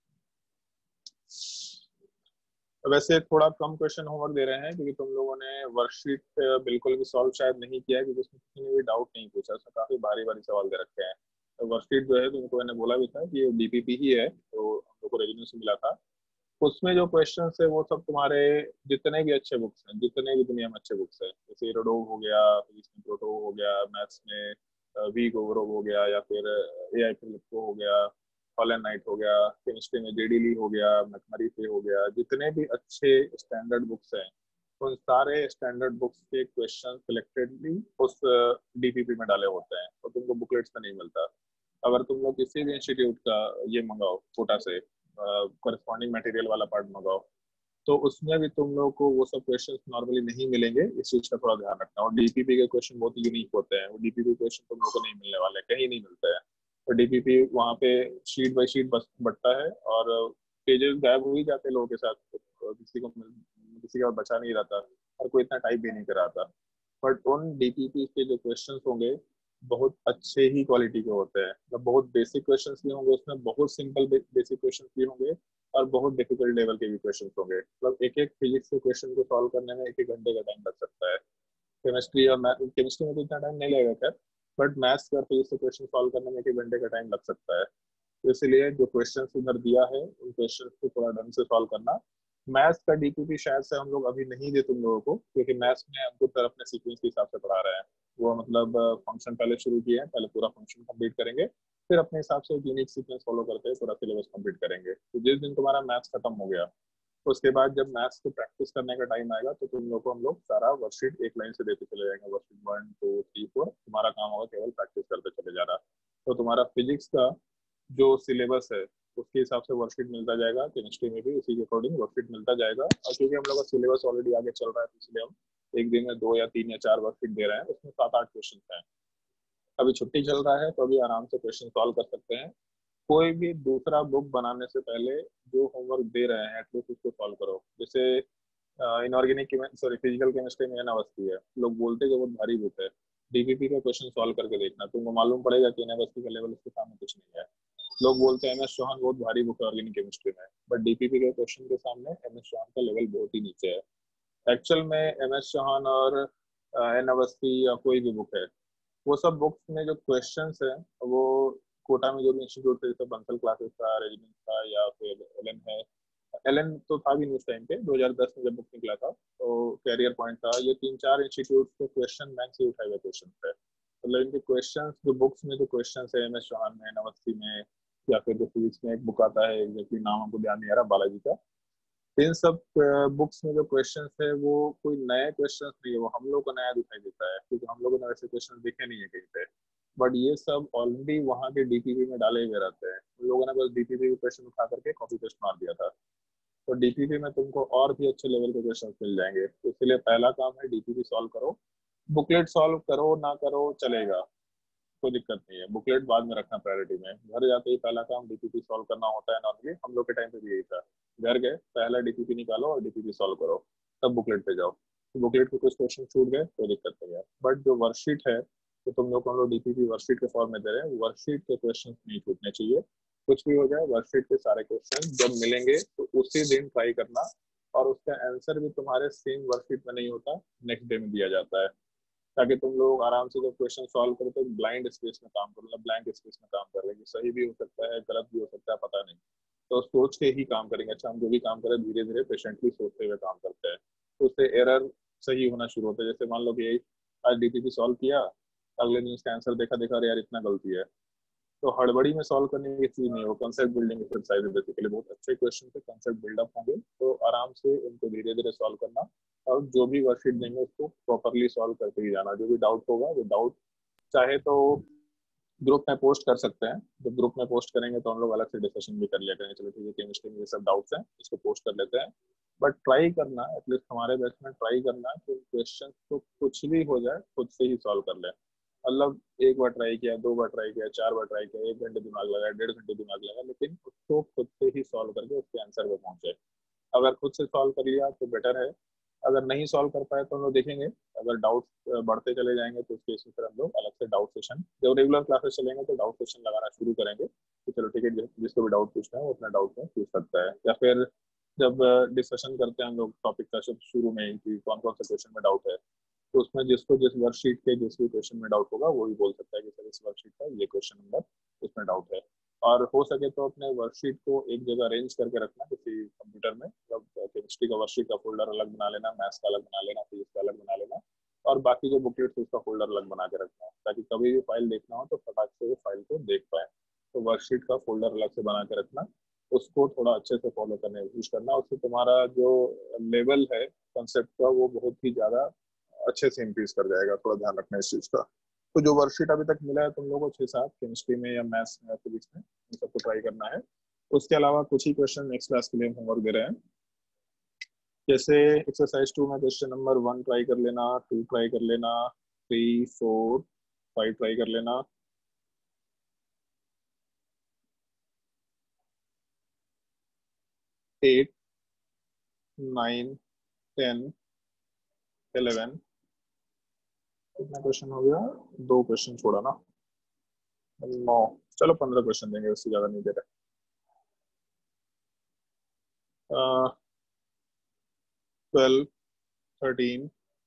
वैसे थोड़ा कम क्वेश्चन होमवर्क दे रहे हैं, क्योंकि तुम लोगों ने वर्कशीट बिल्कुल भी सॉल्व शायद नहीं किया है, क्योंकि उसमें किसी ने भी डाउट नहीं पूछा, उसमें काफी भारी भारी सवाल दे रखे हैं। तो वर्कशीट जो है तुमको मैंने बोला भी था कि ये डीपीपी ही है, तो हम लोग को रेजिड्यू से मिला था। उसमें जो क्वेश्चन है वो सब तुम्हारे जितने भी अच्छे बुक्स हैं, जितने भी दुनिया में अच्छे बुक्स हैं, जैसे एरोडोव हो गया, फिजिक्स में प्रोटोव हो गया, मैथ्स में वी गोवरोव हो गया, या फिर एआई फिलिप्पो हो गया, हॉलन नाइट हो गया, केमिस्ट्री में जेडी ली हो गया, मैथमेरी से हो गया, जितने भी अच्छे स्टैंडर्ड बुक्स हैं, उन सारे स्टैंडर्ड बुक्स के क्वेश्चन सिलेक्टेडली उस डीपीपी में डाले होते हैं, तो तुमको बुकलेट्स में नहीं मिलता। अगर तुम लोग किसी भी इंस्टीट्यूट का ये मंगाओ कोटा से, करस्पॉन्डिंग मटेरियल वाला पार्ट मंगाओ, तो उसमें भी तुम लोगों को वो सब क्वेश्चन नॉर्मली नहीं मिलेंगे। इस चीज का थोड़ा ध्यान रखना। और डीपीपी के क्वेश्चन बहुत यूनिक होते हैं, वो डीपीपी क्वेश्चन तुम लोगों को नहीं मिलने वाले, कहीं नहीं मिलते हैं। तो डीपीपी वहाँ पे शीट बाई शीट बस बढ़ता है, और पेजेस गायब हो ही जाते हैं लोगों के साथ, तो किसी का बचा नहीं रहता, और कोई इतना टाइप भी नहीं कराता। बट उन डीपीपी के जो क्वेश्चन होंगे बहुत अच्छे ही क्वालिटी के होते हैं, मतलब बहुत बेसिक क्वेश्चंस भी होंगे उसमें, बहुत सिंपल बेसिक क्वेश्चंस भी होंगे, और बहुत डिफिकल्ट लेवल के भी क्वेश्चंस होंगे। मतलब एक एक फिजिक्स के क्वेश्चन को सॉल्व करने में 1 1 घंटे का टाइम लग सकता है। केमिस्ट्री और मैथ, केमिस्ट्री में तो इतना टाइम नहीं लगेगा खैर, बट मैथ्स और फिजिक्स के क्वेश्चन सॉल्व करने में 1 1 घंटे का टाइम लग सकता है। तो इसलिए जो क्वेश्चन उधर दिया है, उन क्वेश्चन को थोड़ा ढंग से सॉल्व करना। मैथ्स का डीपीपी शायद से हम लोग अभी नहीं दे तुम लोगों को, क्योंकि मैथ्स में हमको सर अपने सीक्वेंस के हिसाब से पढ़ा रहे हैं। वो मतलब फंक्शन पहले शुरू किए हैं, पहले पूरा फंक्शन कंप्लीट करेंगे, फिर अपने हिसाब से यूनिक सीक्वेंस फॉलो करते हैं पूरा सिलेबस कंप्लीट करेंगे। तो जिस दिन तुम्हारा मैथ्स खत्म हो गया, तो उसके बाद जब मैथ्स को प्रैक्टिस करने का टाइम आएगा, तो तुम लोग को हम लोग सारा वर्कशीट एक लाइन से देते चले जाएंगे, वर्कशीट 1 2 3 4। तुम्हारा काम होगा केवल प्रैक्टिस करते चले जा रहा। तो तुम्हारा फिजिक्स का जो सिलेबस है उसके हिसाब से वर्कशीट मिलता जाएगा, केमिस्ट्री में भी उसी के अकॉर्डिंग वर्कशीट मिलता जाएगा। और क्योंकि हम लोग का सिलेबस ऑलरेडी आगे चल रहा है, तो इसलिए हम एक दिन में 2 या 3 या 4 वर्कशीट दे रहे हैं, उसमें 7 8 क्वेश्चन हैं। अभी छुट्टी चल रहा है, तो अभी आराम से क्वेश्चन सॉल्व कर सकते हैं। कोई भी दूसरा बुक बनाने से पहले जो होमवर्क दे रहे हैं एटलीस्ट उसको सॉल्व करो। जैसे इनऑर्गेनिक सॉरी फिजिकल केमिस्ट्री में एन अवस्थी है, लोग बोलते हैं कि बहुत भारी बुक है, डीपीपी का क्वेश्चन सॉल्व करके देखना, तुमको मालूम पड़ेगा कि एन अवस्थी का लेवल उसके सामने कुछ नहीं है। लोग बोलते हैं एम एस चौहान बहुत भारी बुक है ऑर्गेनिक केमिस्ट्री में, बट डीपीपी के क्वेश्चन के सामने एम एस चौहान का लेवल बहुत ही नीचे है। एक्चुअल में एम एस चौहान और एन अवस्थी या कोई भी बुक है, वो सब बुक्स में जो क्वेश्चंस है वो कोटा में जो भी इंस्टीट्यूट थे जैसे बंसल क्लासेस था, रेजिडेंस था, या फिर एलन है, एलन तो था भी उस टाइम पे 2010 में जब बुक निकला था, तो कैरियर पॉइंट था, ये 3-4 इंस्टीट्यूट के क्वेश्चन बैंक से उठाए हुए क्वेश्चन थे। मतलब इनके क्वेश्चन जो बुक्स में जो क्वेश्चन है एम एस चौहान में, नवस्थी में, या फिर जो फिजिक्स में एक बुक आता है एग्जैक्टली नाम हमको ध्यान नहीं आ रहा, बालाजी का, इन सब बुक्स में जो क्वेश्चंस है वो कोई नए क्वेश्चंस नहीं है, वो हम लोग को नया दिखाई देता है क्योंकि हम लोगों ने वैसे क्वेश्चन देखे नहीं है कहीं पे, बट ये सब ऑलरेडी वहाँ के डीपीपी में डाले हुए रहते हैं, उन लोगों ने बस डीपीपी के क्वेश्चन उठा करके कॉपी पेस्ट मार दिया था। तो डीपीपी में तुमको और भी अच्छे लेवल के क्वेश्चन मिल जाएंगे, तो इसलिए पहला काम है डीपीपी सॉल्व करो। बुकलेट सॉल्व करो ना करो चलेगा, कोई दिक्कत नहीं है, बुकलेट बाद में रखना प्रायोरिटी में, घर जाते ही पहला काम डीपीपी सॉल्व करना होता है। नॉर्मली हम लोग के टाइम पे भी यही था, घर गए पहला डीपीपी निकालो और डीपीपी सॉल्व करो, तब बुकलेट पे जाओ। तो बुकलेट के कुछ क्वेश्चन छूट गए कोई दिक्कत नहीं है, बट जो वर्कशीट है तो तुम लोग को हम लोग डीपीपी वर्कशीट के फॉर्म में दे रहे हैं, वर्कशीट के क्वेश्चन नहीं छूटने चाहिए। कुछ भी हो जाए वर्कशीट के सारे क्वेश्चन जब मिलेंगे तो उसी दिन ट्राई करना, और उसका आंसर भी तुम्हारे सेम वर्कशीट में नहीं होता, नेक्स्ट डे में दिया जाता है, ताकि तुम लोग आराम से जब क्वेश्चन सॉल्व करो तो ब्लाइंड स्पेस में काम करो, मतलब ब्लैंक स्पेस में काम कर लेंगे, सही भी हो सकता है गलत भी हो सकता है पता नहीं, तो सोच के ही काम करेंगे। अच्छा हम जो भी काम करें धीरे धीरे पेशेंटली सोचते हुए काम करते हैं, तो उससे एरर सही होना शुरू होता है। जैसे मान लो कि आज डीपीपी सॉल्व किया, अगले दिन उसका आंसर देखा देखा अरे यार इतना गलती है, तो हड़बड़ी में सॉल्व करने की चीज नहीं हो, कंसेप्ट बिल्डिंग एक्सरसाइज है बेसिकली, बहुत अच्छे क्वेश्चन से कंसेप्ट बिल्डअप होंगे तो आराम से उनको धीरे धीरे सॉल्व करना, और जो भी वर्कशीट देंगे उसको प्रॉपरली सॉल्व करते ही जाना, जो भी डाउट होगा वो डाउट चाहे तो ग्रुप में पोस्ट कर सकते हैं, जब ग्रुप में पोस्ट करेंगे तो हम लोग अलग से डिस्कशन भी कर लिया करेंगे, चलो ठीक है केमिस्ट्री में ये सब डाउट्स हैं इसको पोस्ट कर लेते हैं, बट ट्राई करना एटलीस्ट हमारे बैच में ट्राई करना कि क्वेश्चन तो कुछ भी हो जाए खुद से ही सॉल्व कर ले। मतलब एक बार ट्राई किया, 2 बार ट्राई किया, 4 बार ट्राई किया, 1 घंटे दिमाग लगाया, 1.5 घंटे दिमाग लगाया, लेकिन उसको खुद से ही सॉल्व करके उसके आंसर पे पहुंचे। अगर खुद से सॉल्व कर लिया तो बेटर है, अगर नहीं सॉल्व कर पाए तो हम लोग देखेंगे, अगर डाउट बढ़ते चले जाएंगे तो उस केस में फिर हम लोग अलग से डाउट सेशन, जब रेगुलर क्लासेस चलेंगे तो डाउट सेशन लगाना शुरू करेंगे, तो चलो ठीक है जिसको भी डाउट पूछना है वो अपना डाउट में पूछ सकता है, या फिर जब डिस्कशन करते हैं हम लोग टॉपिक का सब शुरू में ही कि कौन कौन से क्वेश्चन में डाउट है, तो उसमें जिसको जिस वर्कशीट के जिस भी क्वेश्चन में डाउट होगा वो ही बोल सकता है कि सर इस वर्कशीट का ये क्वेश्चन नंबर इसमें डाउट है। और हो सके तो अपने वर्कशीट को एक जगह अरेंज करके रखना किसी कंप्यूटर में, मतलब केमिस्ट्री का वर्कशीट का फोल्डर अलग बना लेना, मैथ्स का अलग बना लेना, फिजिक्स का अलग बना लेना, और बाकी जो बुकलेट है उसका फोल्डर अलग बना के रखना, ताकि कभी भी फाइल देखना हो तो फटाक से वो फाइल को देख पाए। तो वर्कशीट का फोल्डर अलग से बना के रखना, उसको थोड़ा अच्छे से फॉलो करने की कोशिश करना, उससे तुम्हारा जो लेवल है कंसेप्ट का वो बहुत ही ज़्यादा अच्छे से इंक्रीज कर जाएगा, थोड़ा ध्यान रखना इस चीज़ का। तो जो वर्कशीट अभी तक मिला है तुम लोगों को 6-7 केमिस्ट्री में या मैथ्स में या फिजिक्स में, इन सबको ट्राई करना है। उसके अलावा कुछ ही क्वेश्चन नेक्स्ट क्लास के लिए होमवर्क दे रहे हैं, जैसे एक्सरसाइज 2 में क्वेश्चन नंबर 1 ट्राई कर लेना, 2 ट्राई कर लेना, 3, 4, 5 ट्राई कर लेना, 8, 9, 10, 11, कितना क्वेश्चन हो गया, 2 क्वेश्चन छोड़ा ना, 9, चलो 15 क्वेश्चन देंगे, उससे ज्यादा नहीं दे रहे। 12, 13,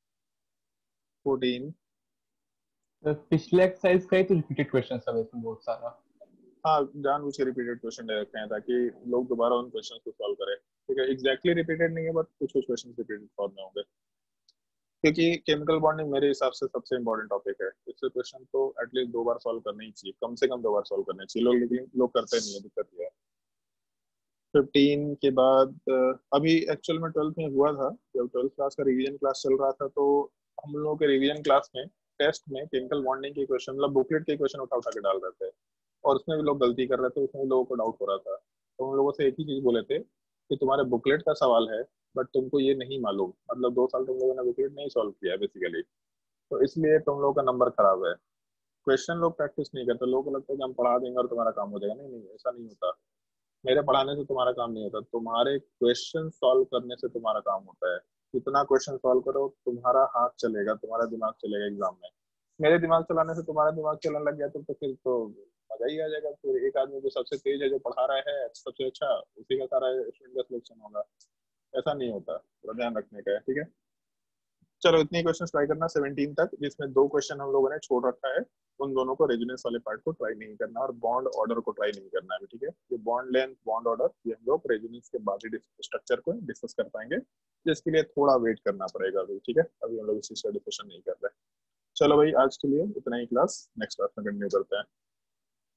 14, पिछले एक्सरसाइज का ही तो रिपीटेड क्वेश्चन सब है इसमें बहुत सारा। हाँ जानबूझ के रिपीटेड क्वेश्चन दे रखे हैं ताकि लोग दोबारा उन क्वेश्चन को सॉल्व करें, ठीक है, एग्जैक्टली रिपीटेड नहीं है बट कुछ कुछ क्वेश्चन रिपीटेड फॉर्म में होंगे, क्योंकि केमिकल बॉन्डिंग मेरे हिसाब से सबसे इंपॉर्टेंट टॉपिक है, इससे क्वेश्चन तो एटलीस्ट 2 बार सॉल्व करना ही चाहिए, कम से कम 2 बार सॉल्व करने चाहिए, लेकिन लोग करते नहीं है, दिक्कत ये है। 15 के बाद अभी एक्चुअल में 12th में हुआ था, जब 12th क्लास का रिवीजन क्लास चल रहा था तो हम लोगों के रिवीजन क्लास में टेस्ट में केमिकल बॉन्डिंग के क्वेश्चन, मतलब बुकलेट के क्वेश्चन उठा उठा के डाल रहे थे, और उसमें भी लोग गलती कर रहे थे, उसमें भी लोगों को डाउट हो रहा था, तो उन लोगों से एक ही चीज बोले थे कि तुम्हारे बुकलेट का सवाल है बट तुमको ये नहीं मालूम, मतलब 2 साल तुम लोगों ने बुकलेट नहीं सॉल्व किया बेसिकली, तो इसलिए तुम लोगों का नंबर खराब है। क्वेश्चन लोग प्रैक्टिस नहीं करते, लोगों को लगता है कि हम पढ़ा देंगे और तुम्हारा काम हो जाएगा। नहीं नहीं, ऐसा नहीं होता। मेरे पढ़ाने से तुम्हारा काम नहीं होता, तुम्हारे क्वेश्चन सॉल्व करने से तुम्हारा काम होता है। कितना क्वेश्चन सॉल्व करो, तुम्हारा हाथ चलेगा, तुम्हारा दिमाग चलेगा एग्जाम में। मेरे दिमाग चलाने से तुम्हारा दिमाग चलने लग गया तो फिर तो मजा ही आ जाएगा। फिर एक आदमी जो सबसे तेज है, जो पढ़ा रहा है सबसे अच्छा, उसी का सारा स्टूडेंट का सिलेक्शन होगा। ऐसा नहीं होता, थोड़ा ध्यान रखने का है, ठीक है। चलो इतनी क्वेश्चन ट्राई करना 17 तक, जिसमें 2 क्वेश्चन हम लोगों ने छोड़ रखा है। उन दोनों को, रेजोनेंस वाले पार्ट को ट्राई नहीं करना और बॉन्ड ऑर्डर को ट्राई नहीं करना है, ठीक है। ये बॉन्ड लेंथ, बॉन्ड ऑर्डर, ये हम लोग रेजोनेंस के बाद ही स्ट्रक्चर को डिस्कस कर पाएंगे, जिसके लिए थोड़ा वेट करना पड़ेगा अभी, ठीक है। अभी हम लोग इस चीज का डिस्कशन नहीं कर रहे। चलो भाई, आज के लिए इतना ही क्लास, नेक्स्ट क्लास में कंटिन्यू करते हैं।